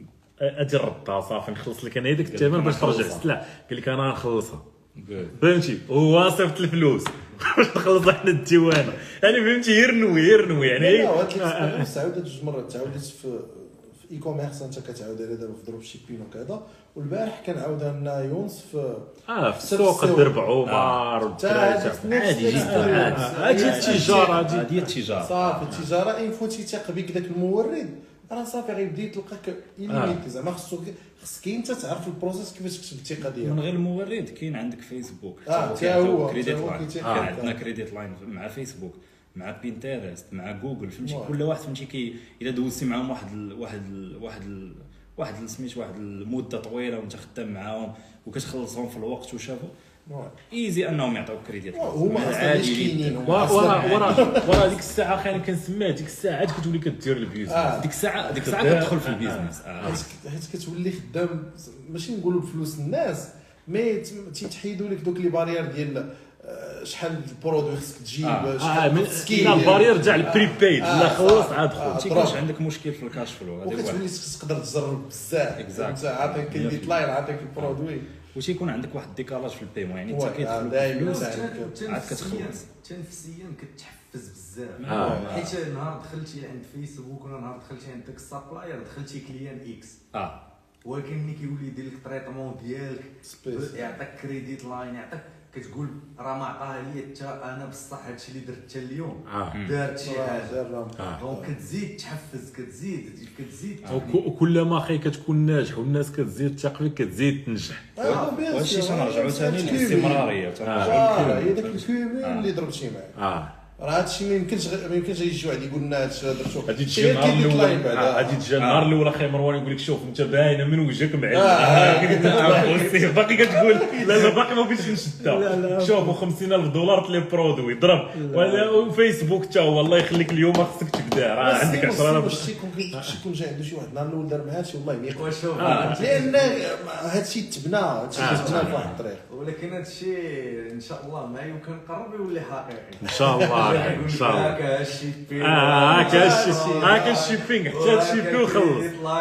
اجي نردها صافي نخلص لك انا هذاك الثمن باش ترجع السلعه قال لك انا نخلصها قول فهمتي هو صيفط الفلوس باش نخلص حنا الديوانه يعني فهمتي يرنوي يرنوي يعني لا هاد آه، آه. الاكسبيرينس تعاودت جوج مرات تعاودت في في اي كوميرس انت كتعاود على دابا في دروب شيبين وكذا والبارح كنعاودها لنا يونس في اه في في السوق السوق. الدرب عمر حتى هاد عادي جدا عادي هادي التجاره هادي هذه التجاره صافي التجاره ان فوت تيثق بك داك المورد راه صافي غيبدا يتلقاك ايليميت زعما خصو خصك انت تعرف البروسيس كيفاش تكتب الثقه من ديالك غير المورد كاين عندك فيسبوك آه، حتى تا هو، كريديت تا هو لاين كيتيق كاين فيك. عندنا كريديت لاين مع فيسبوك مع بينترست مع جوجل فهمتي واو. كل واحد فهمتي كي الا دوزتي معاهم واحد ال واحد ال واحد ال واحد سميت واحد المده طويله وانت خدام معاهم وكتخلصهم في الوقت وشافوا ايزي انهم يعطيوك كريديت هما اصلا عادي مسكينين ورا ورا ورا ديك الساعه اخي كنسميها ديك الساعه عاد كتولي كدير البيزنس آه. ديك الساعه ديك الساعه كتدخل في البيزنس حيت اه حيت كتولي خدام ماشي نقولوا بفلوس الناس مي تيتحيدوا لك دوك لي بارير ديال آه، شحال البرودوي خصك تجيب آه. اه شحال من السكيل لا ديال- البارير رجع البريبايد آه، لا خلص صح. عاد آه. خذ تيكونش عندك مشكل في الكاش فلو هذا واحد وكتولي تقدر تجرب بزاف Exact. انت عاطيك الديدلاين عاطيك البرودوي وتيكون عندك واحد الديكالاج في البيمون يعني انت هو كيدخل دايما فلوس دايما. عاد كتخلص. تنفسيا كتحفز بزاف آه. حيت نهار دخلتي عند فيسبوك ولا نهار دخلتي عند داك السابلاير دخلتي كليان اكس اه ولكن ملي كيولي يدير لك التريطمون ديالك سبيس. يعطيك كريديت لاين يعطيك كتقول راه ما عطاها لي حتى انا بصح هادشي اللي درت حتى اليوم اه دارت شي حاجه دابا آه. دونك كتزيد تحفز كتزيد كتزيد وك- وكلما خي كتكون ناجح والناس كتزيد تثق فيك كتزيد تنجح آه، بيان وهادشي سور. تنرجعوا ثاني الكيوبي. للاستمراريه تنرجعوا آه، هي للكيوبي. داك الكيوبي آه. اللي ضربتي معاه اه راه هادشي ما يمكنش غ- ما يمكنش يجي شي واحد يقول لنا هادشي درتو غادي تجي النهار الاول آه، غادي تجي النهار الاول اخي مروان يقول لك شوف انت باينه من وجهك معلم آه، باقي كتقول لا لا باقي ما بغيتش نشدها شوف خمسين ألف دولار لي برودوي ضرب ولا فيسبوك حتى هو الله يخليك اليوم خصك تبدا راه عندك عشرة واش ألف تيكون باش يكون جاي عنده شي واحد النهار الاول دار معاه شي والله ما يقدر وشوف لان هادشي تبنى هادشي تبنى في واحد الطريق ولكن هادشي ان شاء الله ما يمكن قرب يولي حقيقي ان شاء الله ان شاء الله هكا هادشي اه هكا الشي هكا الشيبينغ حتى الشيبي وخلص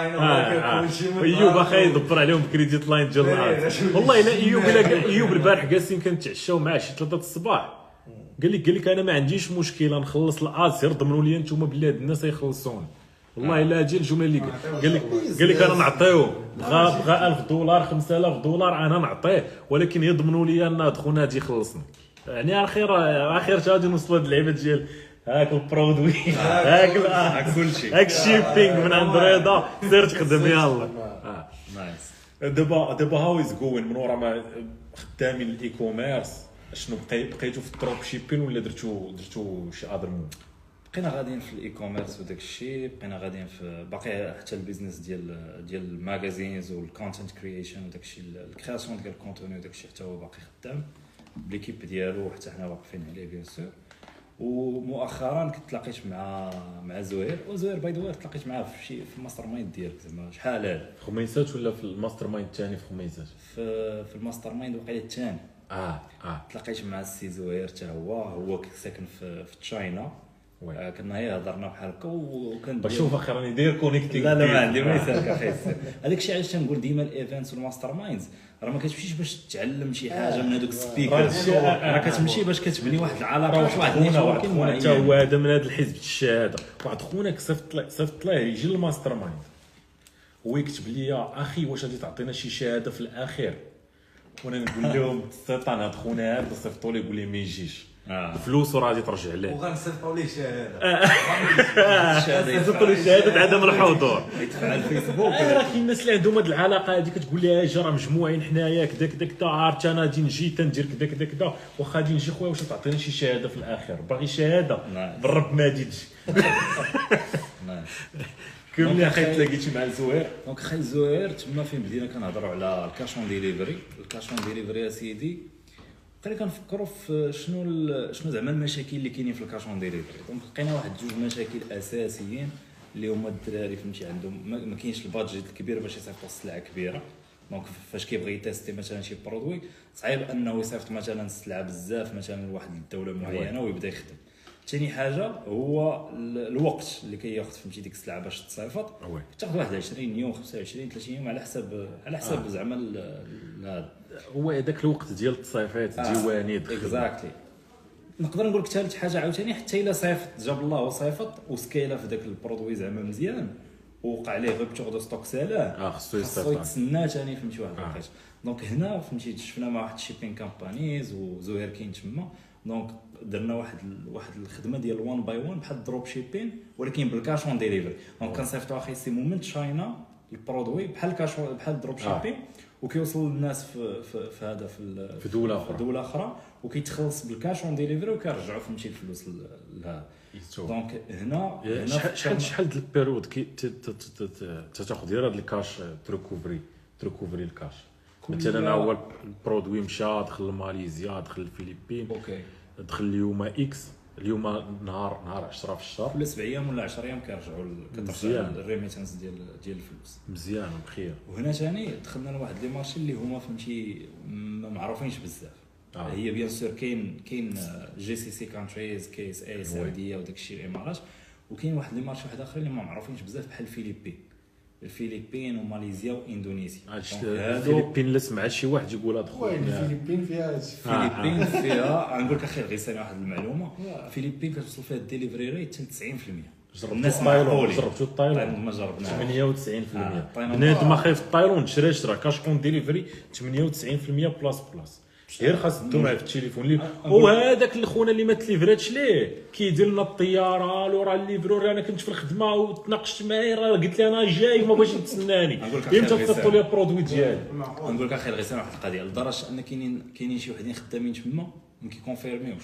ايوب اخي يدبر عليهم كريديت لاين ديال الارض والله الا ايوب الا ايوب البارح جالسين كنتعشاو معاه شي ثلاثه الصباح قال لك قال لك انا ما عنديش مشكله نخلص الاسير ضمنوا لي انتم بالله هاد الناس يخلصون والله الا هادي الجمله اللي قال قال لك قال لك انا نعطيوه بغى بغى ألف دولار خمسة آلاف دولار انا نعطيه ولكن يضمنوا لي ان خونا هادي يخلصني يعني اخير اخير غادي نوصلوا هاد اللعيبه ديال هاك البرودوي هاك هاك كلشي هاك الشيبينغ من عند رضا سير تخدم يلا آه. نايس دابا دابا هاو از جوين من ورا ما خدامين الاي كوميرس شنو بقي بقيتو في الدروب شيبين ولا درتو درتو شي اذر مو بقينا غاديين في الاي كوميرس وداك الشيء بقينا غاديين في باقي حتى البيزنس ديال ديال الماغازينز والكونتنت كرييشن وداك الشيء الكرياسيون ديال الكونتوني وداك الشيء حتى هو باقي خدام بليكيب ديالو حتى حنا واقفين عليه بيان سور ومؤخرا كنت تلاقيت مع مع زهير وزهير باي ذا واي تلاقيت معاه في شي في الماستر مايند ديالك زعما شحال هذا في خميسات ولا في الماستر مايند الثاني في خميسات في في الماستر مايند وقيله الثاني اه اه تلاقيت مع السي زهير حتى هو هو ساكن في في تشاينا وي. آه، كنا هي هضرنا بحال هكا وكان بشوف اخي راني داير كونيكتينغ لا لا ما عندي ما يسالك اخي هذاك الشيء علاش تنقول ديما الايفنتس والماستر مايندز راه ما كتمشيش باش تتعلم شي حاجه من هذوك السبيكرز راه كتمشي باش كتبني واحد العلاقه واحد واحد خونا واحد النيتوركين خونا حتى معين هو هذا من هذا الحزب الشهاده واحد خونا صيفط له صيفط له يجي للماستر مايند هو يكتب لي اخي واش غادي تعطينا شي شهاده في الاخير وانا نقول لهم السيطان هذا خونا هذا صيفطوا لي يقول لي ما يجيش اه فلوسه راه غادي ترجع ليه وغنصيفطوا ليه شهاده صيفطوا لي شهاده عدم الحضور يدفع على الفيسبوك آه، راه كاين الناس اللي عندهم هذه العلاقه هذه كتقول لها اجي راه مجموعين حنايا كذا كذا كذا عرفت انا غادي نجي تندير كذا كذا كذا واخا غادي نجي خويا واش تعطيني شي شهاده في الاخر باغي شهاده نعم. بالرب ما غادي تجي نايس كمل يا اخي تلاقيتي مع الزوير دونك خالد زهير تما فين بدينا كنهضروا على الكاشون ديليفري الكاشون ديليفري يا سيدي بقينا كنفكروا في شنو ال- شنو زعما المشاكل اللي كاينين في الكاشون ديليفري دونك لقينا واحد جوج مشاكل اساسيين اللي هما الدراري فهمتي عندهم ما ما كاينش البادجيت الكبير باش يصيفطوا السلعه كبيره دونك فاش كيبغي يتيستي مثلا شي برودوي صعيب انه يصيفط مثلا السلعه بزاف مثلا لواحد الدوله معينه ويبدا يخدم ثاني حاجه هو ال- الوقت اللي كياخذ فهمتي ديك السلعه باش تصيفط وي. تاخذ واحد عشرين يوم خمسة وعشرين ثلاثين يوم على حسب على حسب آه. زعما ال- ال- هذا هو هذاك الوقت ديال التصيفات ديواني اكزاكتلي نقدر نقول لك ثالث حاجه عاوتاني حتى الا صيفط جاب الله وصيفط وسكيله في ذاك البرودوي زعما مزيان ووقع عليه غبتور دو ستوك سالاه اه خصو خاصو يصيفط يتسنى ثاني فهمتي واحد آه. الوقت دونك هنا فهمتي شفنا مع واحد الشيبين كامبانيز وزهير كاين تما دونك درنا واحد ال... واحد الخدمه ديال وان باي وان بحال الدروب شيبين ولكن بالكاش اون ديليفري دونك كنصيفطوا اخي سي مومنت تشاينا البرودوي بحال كاش بحال الدروب شيبين وكيوصل للناس في في, في هذا في ال- في دوله في اخرى دوله اخرى وكيتخلص بالكاش اون ديليفري وكيرجعوا فهمتي الفلوس لهذا يستوى. دونك هنا هنا شحال شحال شحال ديال البيريود كي ت- ت- ت- ت- تاخذ غير هذا الكاش تريكوفري تريكوفري الكاش مثلا هو البرودوي مشى دخل لماليزيا دخل الفلبين اوكي دخل اليوم اكس اليوم نهار نهار عشرة في الشهر كل سبع ايام ولا عشرة ايام كيرجعوا مزيان. الريميتانس ديال ديال الفلوس. مزيان بخير. وهنا ثاني دخلنا لواحد لي مارشي اللي هما فهمتي ما معروفينش بزاف. آه. هي بيان سور كاين كاين جي سي سي كونتريز كي اس اي السعوديه وداك الشيء الامارات، وكاين واحد لي مارشي واحد اخرين اللي ما معروفينش بزاف بحال الفلبين الفلبين وماليزيا واندونيسيا. الفلبين لا سمعت شي واحد يقولها دخل وين الفلبين فيها هادشي. الفلبين فيها غنقول لك اخي غير ثاني واحد المعلومه، الفلبين كتوصل فيها الدليفري ريت حتى تسعين بالمية. الناس معقولين جربتوا الطايلون ما جربناش ثمانية وتسعين بالمية. بنادم ما خايف الطايلون شرا شرا كاش اون ديليفري ثمانية وتسعين بالمية بلاص بلاص. غير خاص دو معاه في التليفون اللي وهذاك الخونه اللي ما تليفراتش ليه كيدير لنا الطياره لو راه الليفرو انا كنت في الخدمه وتناقشت معاه راه قلت لي انا جاي ما بغيتش نتسناني امتى تصيفطوا لي البرودوي ديالي. نقول لك اخي غير سامح واحد القضيه لدرجه ان كاينين كاينين شي وحدين خدامين تما ما كيكونفيرميوش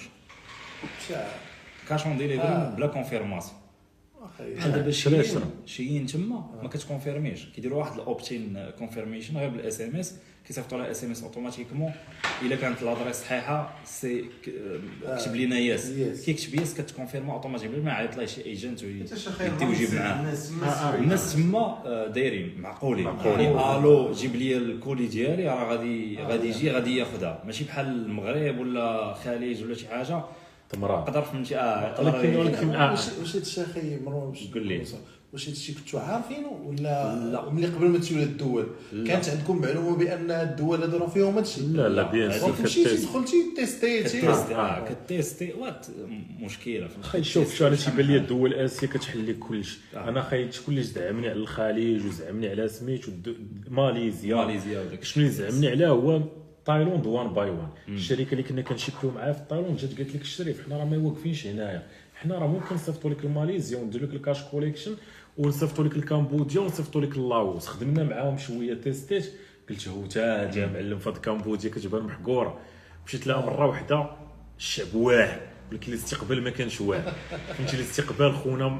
كاش اون ديليفري بلا كونفيرماسيون. بحال دابا شي شيين تما ما كتكونفيرميش كيديروا واحد الاوبتين كونفيرميشن غير بالاس ام اس كيصيفطوا لها اس ام اس اوتوماتيكمون الا كانت لادريس صحيحه سي كتب لينا ياس كيكتب ياس كتكونفيرما اوتوماتيكمون ما عيط لها شي ايجنت يدي ويجيب معاه. الناس تما دايرين معقولين يعني الو جيب لي الكولي ديالي راه غادي غادي يجي غادي ياخذها ماشي بحال المغرب ولا الخليج ولا شي حاجه تمرة نقدر فهمتي اه ولكن ولكن واش واش هادشي اخي مروان باش قول لي واش هادشي كنتو عارفينه ولا ملي قبل ما تولي الدول كانت عندكم معلومه بان الدول هادو راه فيهم هادشي؟ لا لا بيان سور مشيتي دخلتي تيستيتي كتيستي وات مشكله خاي شوف شو انا تيبان لي الدول الاسيا كتحل لك كلشي. انا خايت شكون اللي زعمني على الخليج وزعمني على سميتو ماليزيا ماليزيا وداك شنو اللي زعمني عليه هو تايلاند وان باي وان. الشركه اللي كنا كنشيبيو معاها في تايلاند جات قالت لك الشريف حنا راه ما واقفينش هنايا، حنا راه ممكن نصيفطوا لك الماليزيا ونديروا لك الكاش كوليكشن ونصيفطوا لك الكامبوديا ونصيفطوا لك اللاوس. خدمنا معاهم شويه تيستيت قلت هو تا جا معلم في كامبوديا كتبان محقوره. مشيت لها مره واحده الشعب واعر ولكن الاستقبال ما كانش واعر. فهمتي الاستقبال خونا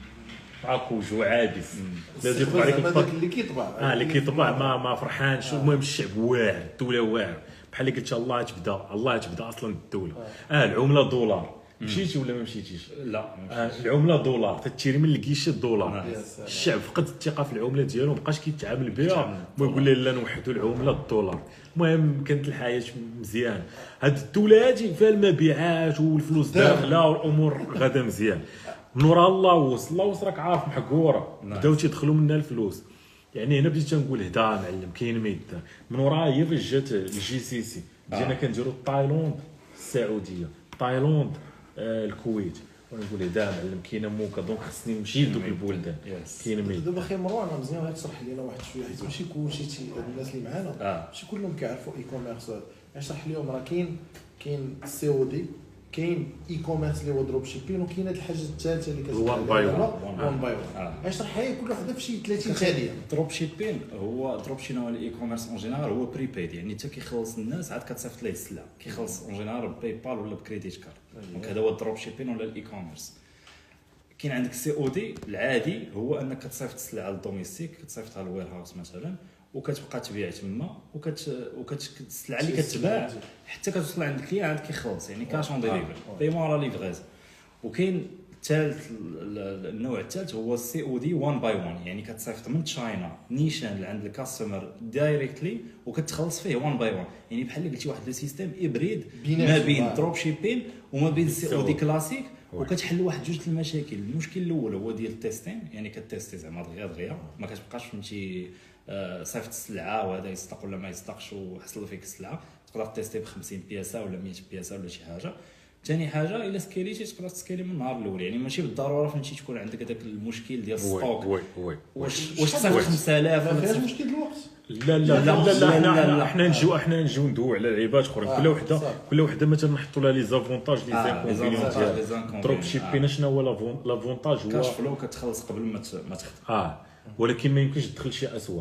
عاكوج وعابس لازم يطبع عليك هذاك اللي كيطبع اه اللي كيطبع ما ما فرحانش. المهم الشعب واعر الدوله واعر بحال اللي قلت الله تبدا الله تبدا اصلا الدوله. اه العمله دولار مشيتي ولا ما مشيتيش؟ لا آه العمله دولار تتشري من الكيشي الدولار. الشعب فقد الثقه في العمله ديالو مابقاش كيتعامل بها ويقول لي لا نوحدوا العمله الدولار. المهم كانت الحياه مزيان. هاد الدوله هادي فيها المبيعات والفلوس داخله والامور غادا مزيان. من وراء اللاوس اللاوس راك عارف محقوره بداو تيدخلوا منها الفلوس. يعني هنا بديت تنقول هدا معلم كاين ما يدا. من وراها هي فاش جات الجي سي سي بدينا كنديروا تايلاند السعوديه تايلاند آه الكويت ونقول هدا معلم كاينه موكا دونك خصني نمشي لدوك البلدان كاين ما يدا. دابا اخي مروان مزيان غير تشرح لينا واحد شويه حيت ماشي كلشي الناس اللي معانا ماشي كلهم كيعرفوا اي كوميرس. اشرح لهم راه كاين كاين سي او دي كاين اي كوميرس اللي هو دروب شيبين وكاين هاد الحاجه الثالثه اللي كتبان وان باي وان وان باي وان. اشرح لي كل وحده في شي ثلاثين ثانيه. دروب شيبين هو دروب شيبين هو الاي كوميرس اون جينيرال هو بريبيد يعني حتى كيخلص الناس عاد كتصيفط ليه السلعه كيخلص اون جينيرال باي بال ولا بكريديت كارد. دونك هذا هو الدروب شيبين ولا الاي كوميرس. كاين عندك سي او دي العادي هو انك كتصيفط السلعه للدوميستيك كتصيفطها للوير هاوس مثلا وكتبقى تبيع تما وكت وكت السلعه اللي كتباع حتى كتوصل عند الكليان عاد كيخلص يعني كاش اون ديليفري بايمون ولا ليفغيز. وكاين الثالث النوع الثالث هو السي او دي وان باي وان يعني كتصيفط من تشاينا نيشان لعند الكاستمر دايريكتلي وكتخلص فيه وان باي وان يعني بحال قلتي واحد السيستيم ابريد ما بين دروب شيبين وما بين السي او دي كلاسيك وكتحل واحد جوج المشاكل. المشكل الاول هو ديال التيستين يعني كتيستي زعما دغيا دغيا ما كتبقاش فهمتي صيفط السلعه وهذا يصدق ولا ما يصدقش وحصل فيك السلعه تقدر تيستي ب خمسين بياسه ولا مية بياسه ولا شي حاجه. ثاني حاجه الا سكيليتي تقدر تسكيلي من النهار الاول يعني ماشي بالضروره فهمتي تكون عندك هذاك المشكل ديال الستوك وي وي واش واش تصيفط خمسة آلاف ما فيهاش مشكل الوقت. لا لا لا لا احنا احنا نجيو احنا نجيو ندويو على لعيبات اخرين كل وحده كل وحده مثلا نحطوا لها لي زافونتاج لي زانكونفينيون ديال دروب شيبين. شنو هو لافونتاج هو كاش فلو كتخلص قبل ما ما تخدم اه ولكن ما يمكنش تدخل شي اسواق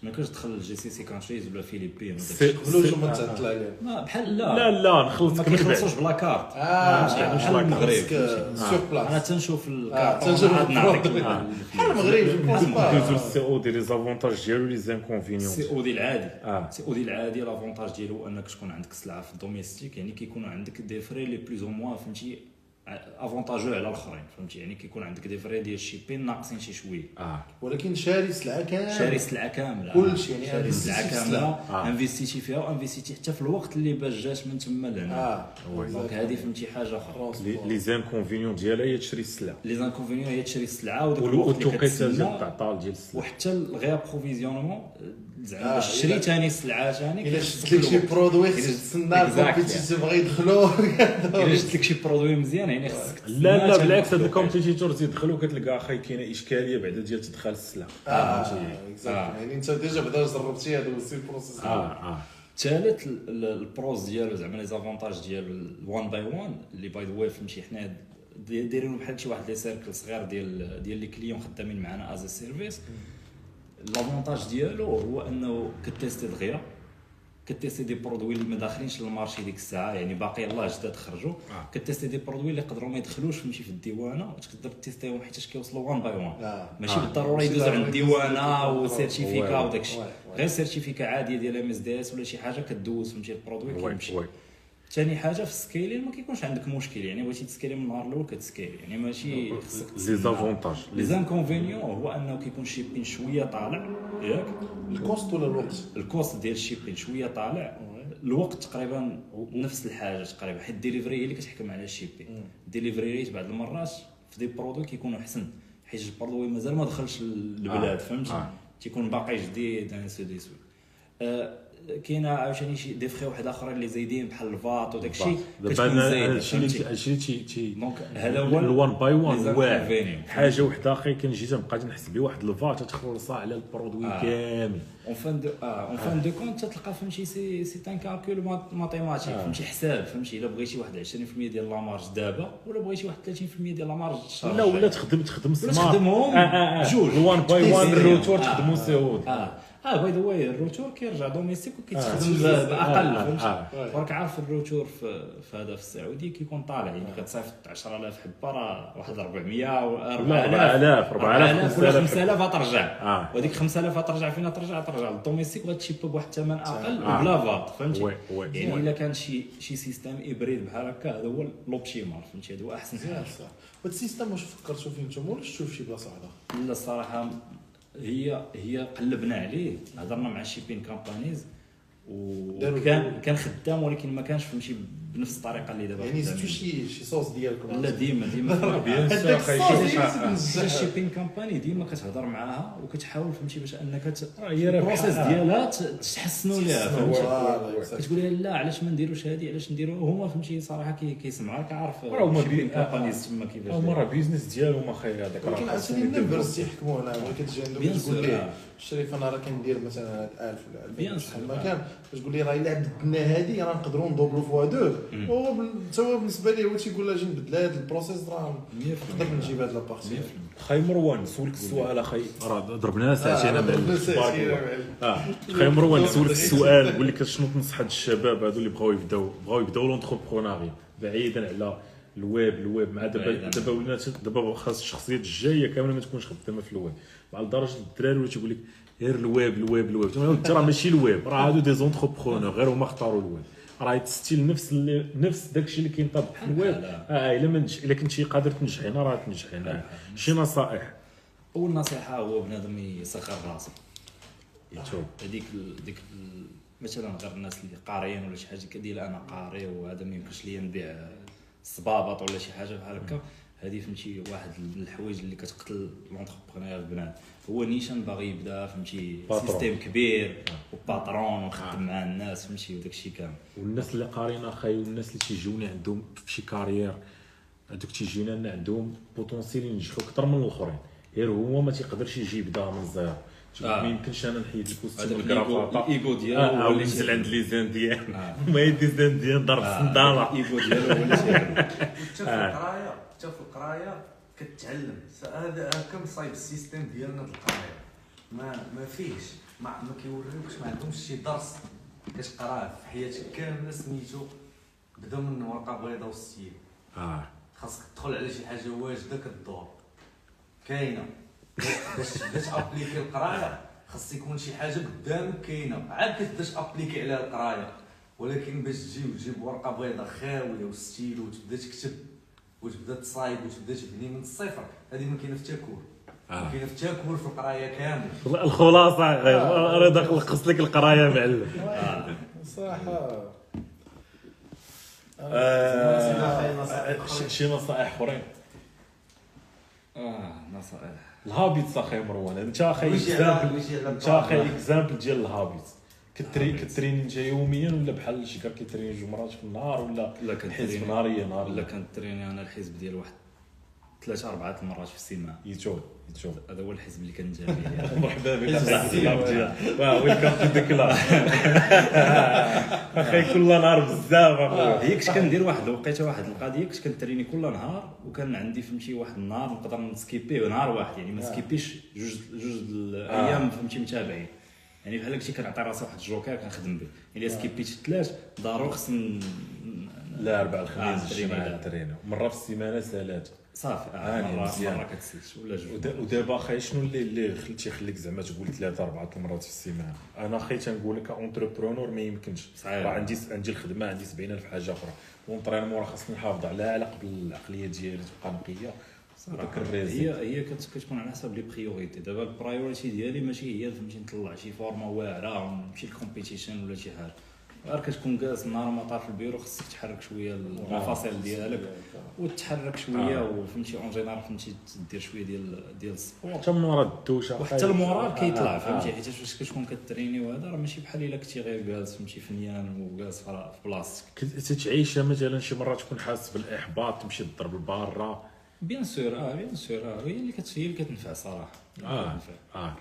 ما كاش تدخل الجي سي سي كونتريز ولا فيليبين سي- قبلوش وما تعطل عليهم. ما بحال لا لا لا نخلصك ما من بعد. كيخلصوش بلا كارت اه فهمتي؟ بحال المغرب سور انا بلاص تنشوف آه، الكارت تنشوف عاد نعطيك البرودوي. ال- بحال المغرب جو بونس ندوزو با للسي او دي لي زافونتاج ديالو لي زانكونفينيون. سي او دي العادي اه سي او دي العادي لافونتاج ديالو هو انك تكون عندك السلعه في الدوميستيك يعني كيكون عندك دي فري لي بلوز او موان فهمتي افونتاجو على الاخرين فهمتي يعني كيكون عندك دي فري ديال الشيبين ناقصين شي شويه اه ولكن شاري سلعه كامله شاري السلعه كامله كلشي يعني شاري السلعه انفيستي في كامله آه. انفيستيتي فيها وانفيستيتي حتى في الوقت اللي باش جات من تما لهنا اه دونك هذه فهمتي حاجه اخرى لي لي زانكونفينيون ديالها هي تشري السلعه لي زانكونفينيون هي تشري السلعه وداك ولو الوقت اللي التوقيته ديال كتسنى التعطال ديال السلعه وحتى الغير بروفيزيونمون زعما آه، باش تشري إلا- ثاني السلعه ثاني الا شفت لك شي برودوي خصك تسنى الكومبيتيتيف بغا يدخلوا الا شفت لك شي برودوي مزيان يعني خصك لا لا تسنى بالعكس حتى هاد الكومبيتيتورز يدخلوا كتلقى اخي كاينه اشكاليه بعدا ديال تدخل السلعه. اه فهمتي؟ اكزاكتلي يعني انت ديجا بعدا جربتي هذا السي بروسيس اه اه ثالث البروز ديالو زعما لي زافونتاج ديالو وان باي وان اللي باي ذا واي فهمتي حنا دي- دايرين بحال شي واحد لي سيركل صغير ديال ديال لي كليون خدامين معنا از سيرفيس. لافونتاج ديالو هو انه كتيستي دغيا كتيستي دي برودوي اللي ما داخلينش للمارشي ديك الساعه يعني باقي يلاه جداد خرجوا كتيستي دي برودوي اللي يقدروا ما يدخلوش فهمتي في الديوانه وتقدر تيستيهم حيت كيوصلوا وان باي وان آه. ماشي آه. بالضروره يدوز عند الديوانه وسيرتيفيكا وي. وداك الشيء وي. غير سيرتيفيكا عاديه ديال ام اس دي اس ولا شي حاجه كدوز فهمتي البرودوي وي كيمشي. وي ثاني حاجه في السكيلين ما كيكونش عندك مشكل يعني بغيتي تسكيلي من النهار الاول كتسكيلي يعني ماشي خصك لي زافونتاج لي زانكونفينيون هو انه كيكون شيبين شويه طالع ياك الكوست ولا الوقت الكوست ديال الشيبين شويه طالع الوقت تقريبا نفس الحاجه تقريبا حيت الديليفري هي اللي كتحكم على الشيبين الديليفري ريت بعض المرات في دي برودوي كيكونوا احسن حيت البرودوي مازال ما دخلش للبلاد آه. فهمتي آه. تيكون باقي جديد انسو دي سو آه، كاينه عاوتاني شي دي فخي واحد اخرين اللي زايدين بحال الفاط وداك الشيء دابا كتكون انا زايده هادشي اللي فهمتي هادشي اللي تي تي دونك هذا هو الوان باي لي وان واعر. زانكونفينيون. حاجه وحده اخرى كان جيت نبقى نحس بيه واحد الفات تخلصها على البرودوي آه. كامل. اون فان دو اه اون فان دو كونت تلقى فهمتي سي سي ان كالكول ماتيماتيك آه. فهمتي حساب فهمتي الا بغيتي واحد عشرين بالمية ديال لا مارج دابا ولا بغيتي واحد ثلاثين بالمية ديال لا مارج الشهر لا ولا الجاي. تخدم تخدم ولا سمارت تخدمهم آه آه آه. جوج الوان باي وان تيزيدهم. الروتور آه. تخدمو سعود اه اه باي ذا واي الروتور كيرجع دوميستيك وكيتخدم آه. باقل آه. فهمتي آه. راك عارف الروتور في, في هذا في السعودي كيكون طالع يعني كتصيفط عشرة آلاف حبه راه واحد أربعمية و أربعة أربعة آلاف أربعة آلاف ولا خمسة خمسة آلاف ترجع آه. وهذيك خمسة آلاف ترجع فينا ترجع ترجع للدوميستيك وغتشيبا بواحد الثمن اقل آه. وبلا فات فهمتي وي وي يعني وي. الا كان شي شي سيستم ابريد بحال هكا هذا هو لوبتيمال فهمتي هذا هو احسن حاجه. صح صح هاد السيستم واش فكرتوا فيه نتوما ولا شفتوا في شي بلاصه اخرى؟ لا الصراحه هي هي قلبنا عليه هضرنا مع شيبين كامبانيز داروا وكان كان خدام ولكن ما كانش فهمتي بنفس الطريقه اللي دابا يعني خدامين. زدتوا شي شي صوص ديالكم لا ديما ديما بيان سور هذاك خايف الصوص شي- اللي آه. تنزل. الشيبين كامباني ديما كتهضر معاها وكتحاول فهمتي باش انك ت- هي راه البروسيس بحال- ديالها ت- تحسنوا ليها فهمتي فوالا كتقول لها لا علاش ما نديروش هذه علاش نديرو هما فهمتي صراحه كي كيسمعوك عارف راه هما شيبين بي- كامبانيز تما كيفاش هما راه بيزنس ديالهم اخي هذاك ولكن راه عاوتاني النمبرز تيحكموا هنا ملي كتجي عندك بيان تقول سور، ليه آه. الشريف انا راه كندير مثلا ألف ولا بيان ألفين سور، ما آه. كان تقول لي راه الا بدلنا هذه راه نقدروا ندوبلو فوا دو هو بال- حتى هو بالنسبه ليه هو تيقول لها اجي نبدل هذا البروسيس راه مية نقدر نجيب هذا لابارتي خاي مروان نسولك السؤال اخي راه ضربنا ساعتين آه، مع ضربنا البارك. ساعتين مع ال- اه خاي مروان نسولك السؤال نقول لك شنو تنصح هاد الشباب هادو اللي بغاو يبداو بغاو يبداو لونتربرونيا بعيدا على الويب الويب مع دابا بعيداً. دابا ولات دابا خاص الشخصيات الجايه كامله ما تكونش خدامه في الويب مع لدرجه الدراري ولا تيقول لك غير الويب الويب الويب انت راه ماشي الويب راه هادو دي زونتربرونور غير هما اختاروا الويب راه تستيل نفس اللي نفس داكشي اللي كينطبق في الويب اه الا ما نجح الا كنتي قادر تنجح هنا راه تنجح هنا شي نصائح اول نصيحه هو بنادم يسخر راسو يتوب هذيك ال- ديك ال- مثلا غير الناس اللي قاريين ولا شي حاجه كدير انا قاري وهذا ما يمكنش ليا نبيع الصبابط ولا شي حاجه بحال هكا هذه فهمتي واحد من الحوايج اللي كتقتل لونتربرونير البنات هو نيشان باغي يبدا فهمتي باترون. سيستيم كبير وباترون وخدم مع الناس فهمتي وداك الشيء كامل والناس اللي قاريين اخاي والناس اللي تيجوني عندهم في شي كارير هذوك تيجينا لنا عندهم بوتونسيال ينجحوا اكثر من الاخرين غير هو ما تيقدرش يجي يبدا من الزيرو آه. ما يمكنش انا نحيد الكوستيم هذاك والكرافطه الايغو ديالو اه هو اللي ونزل تي- عند لي زانديان آه. ما يدي زانديان ضرب الصنداله الايغو ديالو هو اللي تيعمل. حتى في القرايه حتى في القرايه كتعلم س- هذا كم صايب السيستم ديالنا د القرايه ما ما فيهش ما ما كيوريوكش ما عندهمش شي درس كتقراه في حياتك كامله سميتو بدا من ورقه بيضاء والسيل. اه خاصك تدخل على شي حاجه واجده كدور كاينه باش باش ابليكي القرايه خاص يكون شي حاجه قدامك كاينه عاد كتبداش ابليكي عليها القرايه. ولكن باش تجي وتجيب ورقه بيضاء خاويه والستيلو وتبدا تكتب وتبدا تصايب وتبدا تبني من الصفر، هذه ما كاينه في التاكل. آه. كاينه في التاكل في القرايه كامل. الخلاصه غير راه لخص لك القرايه معلم. صراحه شي نصائح اخرين. اه نصائح الهابيتس اخي مروان، انت اخي ويجي على- اكزامبل ويجي على انت اخي الطابع. اكزامبل ديال الهابيت. كتري كتريني انت يوميا ولا بحال شي كار كيتريني جوج مرات في النهار ولا لا حزب كنتريني نهاريا نهار ولا كنتريني انا الحزب ديال واحد ثلاث اربعه المرات في السيمانه. يوتيوب يوتيوب. هذا هو الحزب اللي كندير به. مرحبا بك حزب اخي السيمانة. الكلاب ديال واه ويلكم تو ذا كلاب اخي كل نهار بزاف اخويا. هي كنت كندير واحد الوقيته واحد القضيه كنت كنتريني كل نهار وكان عندي فهمتي واحد النهار نقدر نسكيبي نهار واحد يعني ما سكيبيش جوج جوج الايام فهمتي متابعين. يعني بحال هكا كنعطي راسي واحد الجوكر كنخدم به. الا سكيبيت ثلاث ضروري خصني لا اربع آه، الخميس تريني الجمعه لا. ترينو مره في السيمانه ثلاثه. صافي عاني مره مزيان. مره كتسلت ولا جوج. ود- ودابا اخي شنو اللي اللي خلتي يخليك زعما تقول ثلاثه اربعه المرات في السيمانه؟ انا اخي تنقول لك اونتربرونور ما يمكنش. صحيح. راه عندي عندي الخدمه عندي سبعين الف حاجه اخرى ونطرينمون راه خاصني نحافظ على على قبل العقليه ديالي تبقى نقيه وداك الريزي. هي هي كت- كتكون على حسب لي بريوريتي. دابا البرايوريتي ديالي ماشي هي فهمتي نطلع شي فورما واعره ونمشي للكومبيتيشن ولا شي حاجه. غير كتكون جالس نهار ما طار في البيرو خصك تحرك شويه المفاصل ديالك وتحرك شويه آه. وفهمتي اون جينيرال فهمتي دير شويه ديال ديال السبور. حتى من ورا الدوشه وحتى المورال كيطلع آه، فهمتي آه. حيت فاش كتكون كتريني وهذا راه ماشي بحال الا كنتي غير جالس فهمتي فنيان وجالس في بلاصتك. كنت تعيشها مثلا شي مرات تكون حاسس بالاحباط تمشي تضرب البارة. بيان سور اه بيان سور اه هي اللي كت- هي اللي كتنفع صراحه. اه اه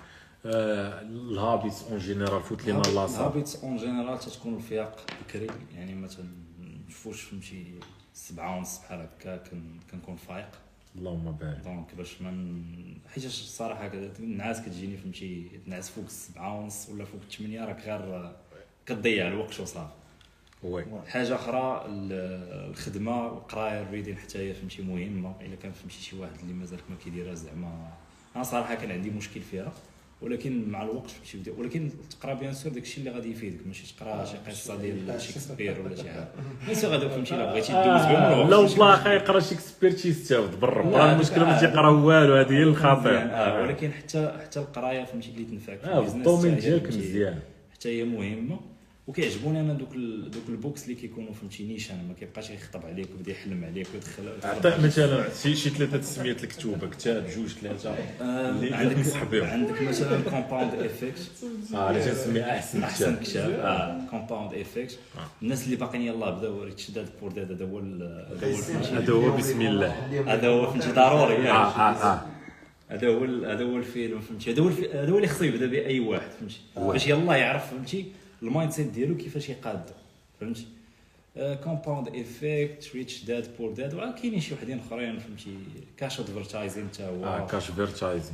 آه، الهابيتس اون جينيرال فوت لينا لاصا. الهابيتس اون جينيرال تتكون الفياق بكري يعني ما تنشوفوش فهمتي سبعة ونص بحال هكا كن- كنكون فايق. اللهم بارك. دونك باش من حيت الصراحه كذا النعاس كتجيني فهمتي تنعس فوق السبعة ونص ولا فوق الثمانية راك غير كتضيع الوقت وصافي. وي حاجه اخرى ال- الخدمه والقرايه الريدين حتى هي فهمتي مهمه. الا كان فهمتي شي واحد اللي مازال ما كيديرها زعما انا صراحه كان عندي مشكل فيها ولكن مع الوقت فهمتي بدي ولكن تقرا بيان سور داكشي اللي غادي يفيدك ماشي تقرا شي قصه ديال شكسبير ولا شي حاجه. بيان سور غادي فهمتي الا بغيتي دوز بهم لا والله اخي يقرا شكسبير تيستافد بالرب. راه المشكله ما تيقرا والو هذه هي الخطير. آه ولكن حتى حتى القرايه فهمتي اللي تنفعك في اه البيزنس الدومين حتى هي ديالك فهمتي مزيان. حتى هي مهمه. وكيعجبوني انا دوك ال... دوك البوكس اللي كيكونوا فهمتي نيشان ما كيبقاش يخطب عليك ويبدا يحلم عليك ويدخل عطيك مثلا شي شي ثلاثه تسميات الكتوبه كتاب جوج ثلاثه اللي عندك تنصح بهم. عندك مثلا كومباوند افكت اه اللي تنسمي احسن احسن كتاب. كتاب اه كومباوند افكت. الناس اللي باقيين يلاه بداو ريتش داد بور داد هذا هو ال- هذا هو فهمتي هذا هو بسم الله. هذا هو فهمتي ضروري اه يعني. اه اه هذا هو ال- هذا هو الفيلم فهمتي هذا هو الف- هذا هو اللي خصو يبدا به اي واحد فهمتي باش يلاه يعرف فهمتي المايند سيت ديالو كيفاش يقاد فهمتي. كومباوند افكت ريتش داد بور داد وكاينين شي وحدين اخرين فهمتي كاش ادفرتايزين حتى هو. اه كاش فيرتايزين.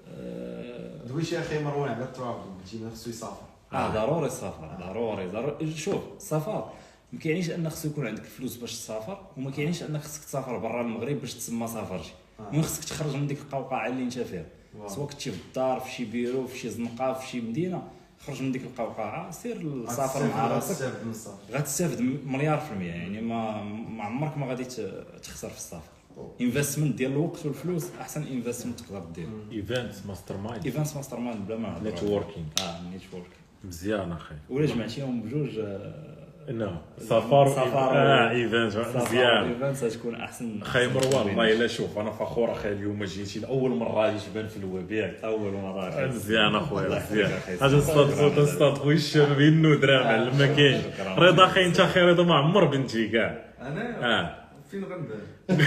آه، دوي شي اخي مروان على الترافل قلتي ما خصو يسافر. اه ضروري السفر ضروري ضروري. شوف السفر ما كيعنيش ان خصو يكون عندك الفلوس باش تسافر وما كيعنيش ان خصك تسافر برا المغرب باش تسمى سافرتي. المهم خصك تخرج من ديك القوقعه اللي انت فيها سواء كنتي في الدار في شي بيرو في شي زنقه في شي مدينه خرج من ديك القوقعه سير السفر مع راسك غتستافد من السفر. غتستافد مليار في المية يعني ما ما عمرك ما غادي ت- تخسر في السفر. انفستمنت ديال الوقت والفلوس احسن انفستمنت تقدر دير. ايفنت ماستر مايند ايفنتس ماستر مايند بلا ما نهضروا. نيتوركينغ. اه نيتورك مزيان اخي. ولا جمعتيهم بجوج آه، نو سفر سفر اه ايفنت مزيان. ايفنتس غتكون احسن. اخي مروان والله الا شوف انا فخور اخي اليوم جيتي لاول مره غادي تبان في الويب ياك. اول مره أخي. مزيان اخويا الله مزيان. يحفظك أخي. اجا نصطاد صوت نصطاد خويا الشباب الندره معلم ما كاينش. شكراً. رضا اخي انت اخي رضا ما عمر بنتي كاع. انا اه فين غنبان؟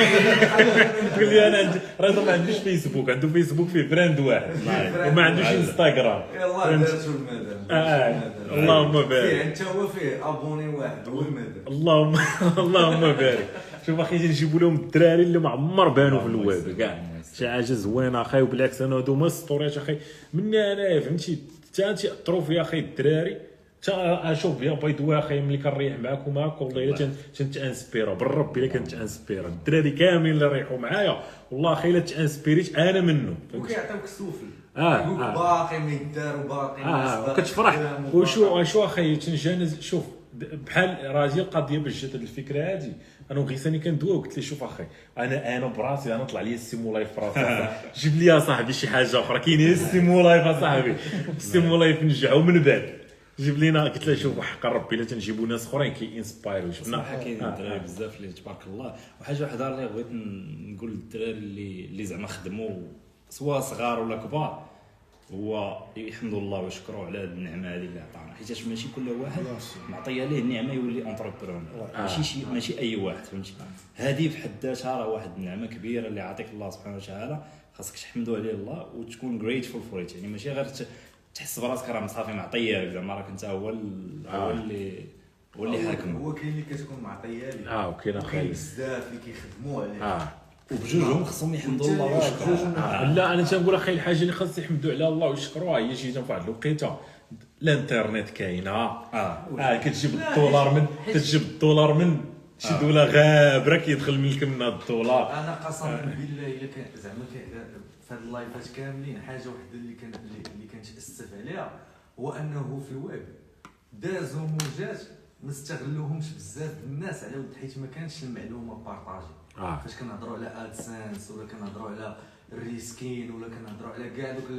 تقول لي انا عندي رضا ما عندوش فيسبوك عنده فيسبوك فيه براند واحد وما عندوش انستغرام. يلاه دارتو المدام. آه. اللهم بارك. فيه انت هو فيه ابوني واحد هو المدام. اللهم اللهم بارك. شوف اخي نجيبوا لهم الدراري اللي ما عمر بانوا في الويب كاع. شي حاجه زوينه اخي. وبالعكس انا هادو هما ستوريات اخي مني انا فهمتي حتى تيأثروا فيا اخي الدراري. حتى اشوف فيا بايدوا اخي ملي كنريح معاكم معاك والله الا تنتانسبيرا بالرب الا كنتانسبيرا الدراري كاملين اللي ريحوا معايا والله اخي الا تانسبيريت انا منه وكيعطيوك السوفل اه يقولك آه. باقي ما يدار وباقي اه وكتفرح. وشو شو اخي تنجانز. شوف بحال راجل القضيه باش جات هاد الفكره هادي انا وغيساني كندوي قلت ليه شوف اخي انا انا براسي انا طلع لي السيمولاي في راسي جيب لي يا صاحبي شي حاجه اخرى كاين السيمولاي يا صاحبي السيمولاي نرجعوا من بعد جيب لينا. قلت له شوف حق ربي الا تنجيبوا ناس اخرين كي انسبايرو شفنا صراحه كاين الدراري بزاف اللي تبارك الله. وحاجه وحده اللي بغيت نقول للدراري اللي اللي زعما خدموا سواء صغار ولا كبار هو يحمدوا الله ويشكروا على هذه النعمه هذه اللي عطانا حيت ماشي كل واحد معطيه ليه النعمه يولي انتربرونور. ماشي شي ماشي اي واحد فهمتي. هذه في حد ذاتها راه واحد النعمه كبيره اللي عطيك الله سبحانه وتعالى خاصك تحمدوا عليه الله وتكون grateful for it. يعني ماشي غير تحس براسك راه مصافي معطيه زعما راك انت هو هو اللي هو اللي حاكم. هو كاين اللي كتكون معطيه ليه اه وكاين اخي بزاف اللي كيخدموا عليه اه وبجوجهم خصهم يحمدوا الله ويشكروا. آه. لا انا تنقول اخي الحاجه اللي خاص يحمدوا عليها الله ويشكروها هي جينا في واحد الوقيته الانترنت كاينه اه, آه. كتجيب الدولار من كتجيب الدولار من شي دوله غابره كيدخل منك من هذا الدولار. انا قسما بالله الا كان زعما في هاد اللايفات كاملين حاجه وحده اللي كان اللي كنتاسف عليها هو انه في الويب دازوا موجات ما استغلوهمش بزاف الناس على ود حيت ما كانش المعلومه بارطاجي. آه. فاش كنهضروا على ادسنس ولا كنهضروا على الريسكين ولا كنهضروا على كاع دوك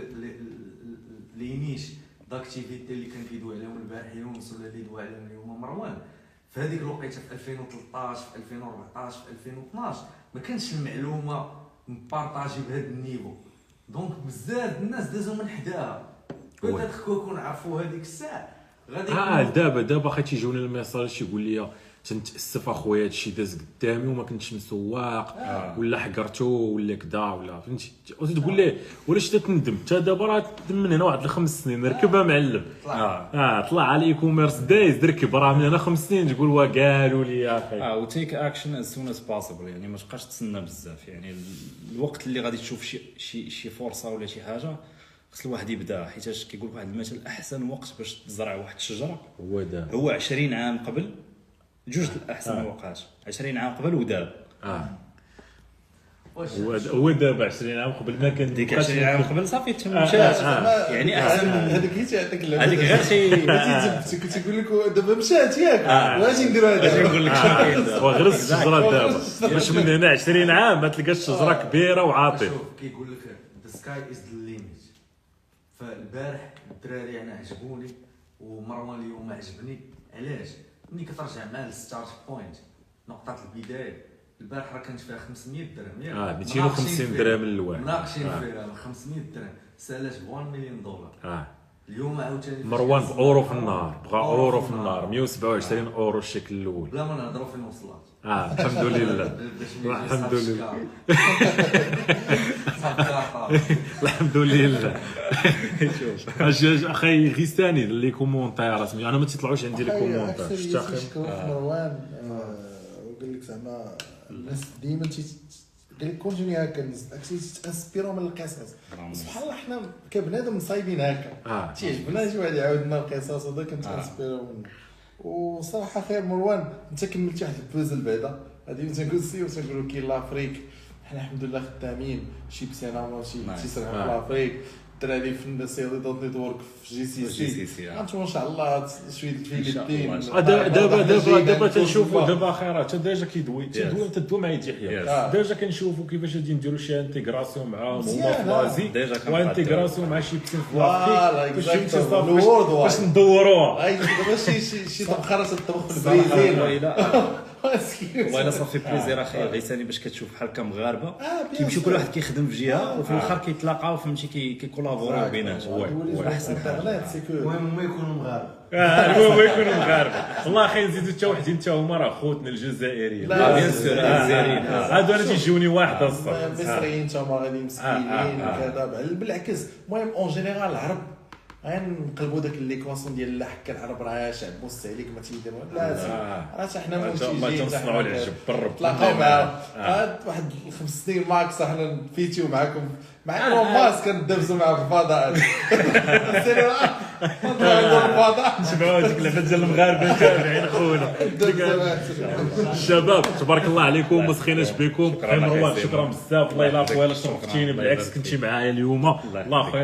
لي نيش داكتيفيتي اللي كان كيدوي عليهم البارح يونس ولا اللي دوى عليهم اليوم مروان في هذيك الوقيته في ألفين وثلاثطاش في ألفين وأربعطاش في ألفين واثناش ما كانش المعلومه مبارطاجي بهذا النيفو. دونك بزاف الناس دازوا من حداها بدات كون عرفوا هذيك الساعه غادي اه دابا دابا اخي تيجوني الميساج تيقول لي تنتاسف اخويا هادشي داز قدامي وما كنتش مسواق آه. ولا حقرتو ولا كذا ولا فهمتي وتقول ليه ولاش تندم حتى دابا راه تدم من هنا واحد الخمس سنين ركبها معلم اه, آه. طلع على الاي كوميرس دايز ركب راه من هنا خمس سنين تقول وا قالوا لي يا اخي اه وتيك اكشن از سون از بوسيبل. يعني ما تبقاش تسنى بزاف. يعني الوقت اللي غادي تشوف شي شي شي فرصه ولا شي حاجه خص الواحد يبدا. حيتاش كيقول واحد المثل احسن وقت باش تزرع واحد الشجره هو دابا هو عشرين عام قبل جوج الاحسن آه. وقات عشرين عام قبل ودابا اه هو هو دابا عشرين عام قبل ما كان ديك عشرين عام قبل صافي تم مشات آه. يعني احسن هذيك هي تيعطيك هذيك غير شي كنت تقول لك دابا مشات ياك واش نديروا هذا اش نقول لك شنو كاين دابا وغرس الشجره دابا باش من هنا عشرين عام ما تلقاش شجره كبيره وعاطل. شوف كيقول لك ذا سكاي از ذا ليميت. فالبارح الدراري انا عجبوني ومروان اليوم عجبني. علاش؟ ملي كترجع مع الستارت بوينت نقطه البدايه البارح راه كانت فيها خمسمية درهم ياك اه مئتين وخمسين درهم للواحد ناقشين فيها خمسمية درهم سالات ب واحد مليون دولار. اه اليوم عاوتاني مروان باورو في النهار بغى اورو في النهار مئة وسبعة وعشرين اورو الشكل الاول. بلا ما نهضروا في الوصلات. اه الحمد لله الحمد لله الحمد لله. شوف اخي غيساني اللي كومونتير رسمي انا ما تيطلعوش عندي لي كومونتير شتا اخي مروان وقال لك زعما الناس ديما تي قال لك كونتيني هكا اكسي تانسبيرو من القصص. سبحان الله حنا كبنادم مصايبين هكا تيعجبنا شي واحد يعاود لنا القصص وهذا كنتانسبيرو منه. وصراحه خير مروان انت كملتي واحد البوزل بعدا غادي تنقول سي وتنقولوا كاين لافريك حنا الحمد لله خدامين شي بسينا ماشي تيسرعوا في لافريك الدراري في السيري دوت نيتورك في جي سي سي انتم ما شاء الله شويه الفيليبين دابا دابا دابا تنشوفوا دابا خير حتى ديجا كيدوي تدوي تدوي مع يحيى ديجا كنشوفوا كيفاش غادي نديروا شي انتيغراسيون معاهم هما في لازي وانتيغراسيون مع شي بسين في لافريك باش ندوروها دابا شي شي شي طبخه تطبخ في البريزيل والله الا صافي بليزير اخي غيساني باش كتشوف بحال هكا مغاربه كيمشيو كل واحد كيخدم في جهه وفي الاخر كيتلاقاو فهمتي كيكولابوريو بيناتهم. هو احسن حاجه المهم هما يكونوا مغاربه. اه هو يكونوا مغاربه. والله اخي نزيدوا حتى وحدين حتى هما راه خوتنا الجزائريين. لا بيان سور الجزائريين هادو انا تيجوني واحد الصح المصريين حتى هما غادي مسكينين كذا بالعكس. المهم اون جينيرال العرب غنقلبوا داك اللي كواسون ديال لا حكا العرب راه شعب بوس عليك ما تيدير لا آه. راه حتى حنا ما شاء الله منتجين تنصنعوا العجب بالرب تلاقاو مع هاد واحد الخمس سنين ماكس حنا نفيتيو معاكم مع ايلون ماسك كندبزوا مع الفضاء سيروا الفضاء نسمعوا هذيك اللعبه ديال المغاربه تابعين خونا الشباب تبارك الله عليكم ما سخيناش بكم اخي مروان شكرا بزاف الله يلا خويا شرفتيني بالعكس كنتي معايا اليوم الله خويا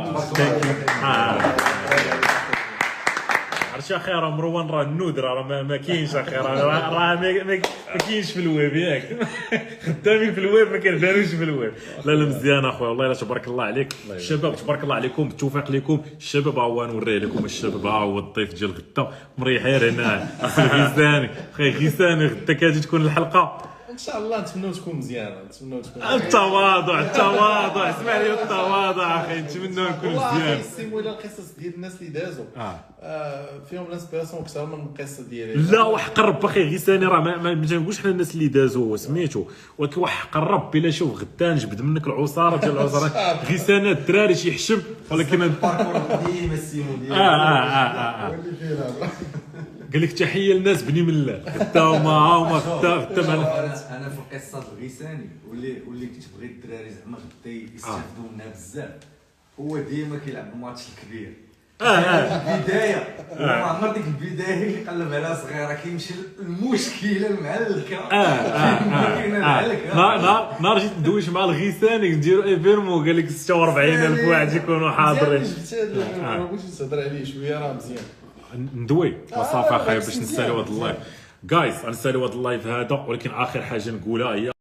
لا عرفتي اخي راه مروان راه النود راه ما, ما كاينش اخي راه راه ما, ما كاينش في الويب ياك خدامين في الويب ما كنبانوش في الويب لا لا مزيان اخويا والله الا تبارك الله عليك الشباب تبارك الله عليكم بالتوفيق لكم الشباب ها هو نوريه لكم الشباب ها هو الضيف ديال غدا مريح غير هنا اخي غيساني اخي غيساني غدا كتجي تكون الحلقه ان شاء الله نتمنوا تكون مزيانه نتمنوا تكون التواضع التواضع اسمع لي التواضع اخي نتمنوا نكون مزيان والله يسيموا الى القصص ديال الناس اللي دازوا آه. آه فيهم الانسبيراسيون اكثر من القصه ديالي لا وحق الرب اخي غيساني راه ما, ما تنقولش حنا الناس اللي دازوا سميتو ولكن وحق الرب الا شوف غدا نجبد منك العصاره ديال العصاره غيساني الدراري شي يحشم ولكن الباركور القديم السيمو ديالو اه اه اه اه قال لك تحيه للناس بني من الله غدا هما هما غدا غدا انا انا في القصه الغيساني واللي واللي كتبغي الدراري زعما غدا يستافدوا منها بزاف هو ديما كيلعب الماتش الكبير اه اه البدايه ما عمر ديك البدايه كيقلب عليها صغيره كيمشي المشكله المعلكه اه اه نهار نهار نهار جيت ندويش مع الغيساني نديرو ايفيرمو قال لك ستة وأربعين ألف واحد يكونوا حاضرين ما بغيتش نهضر عليه شويه راه مزيان ندوي وصافي اخاي باش نساليو هذا اللايف جايز غنساليو هذا اللايف هذا ولكن اخر حاجه نقولها هي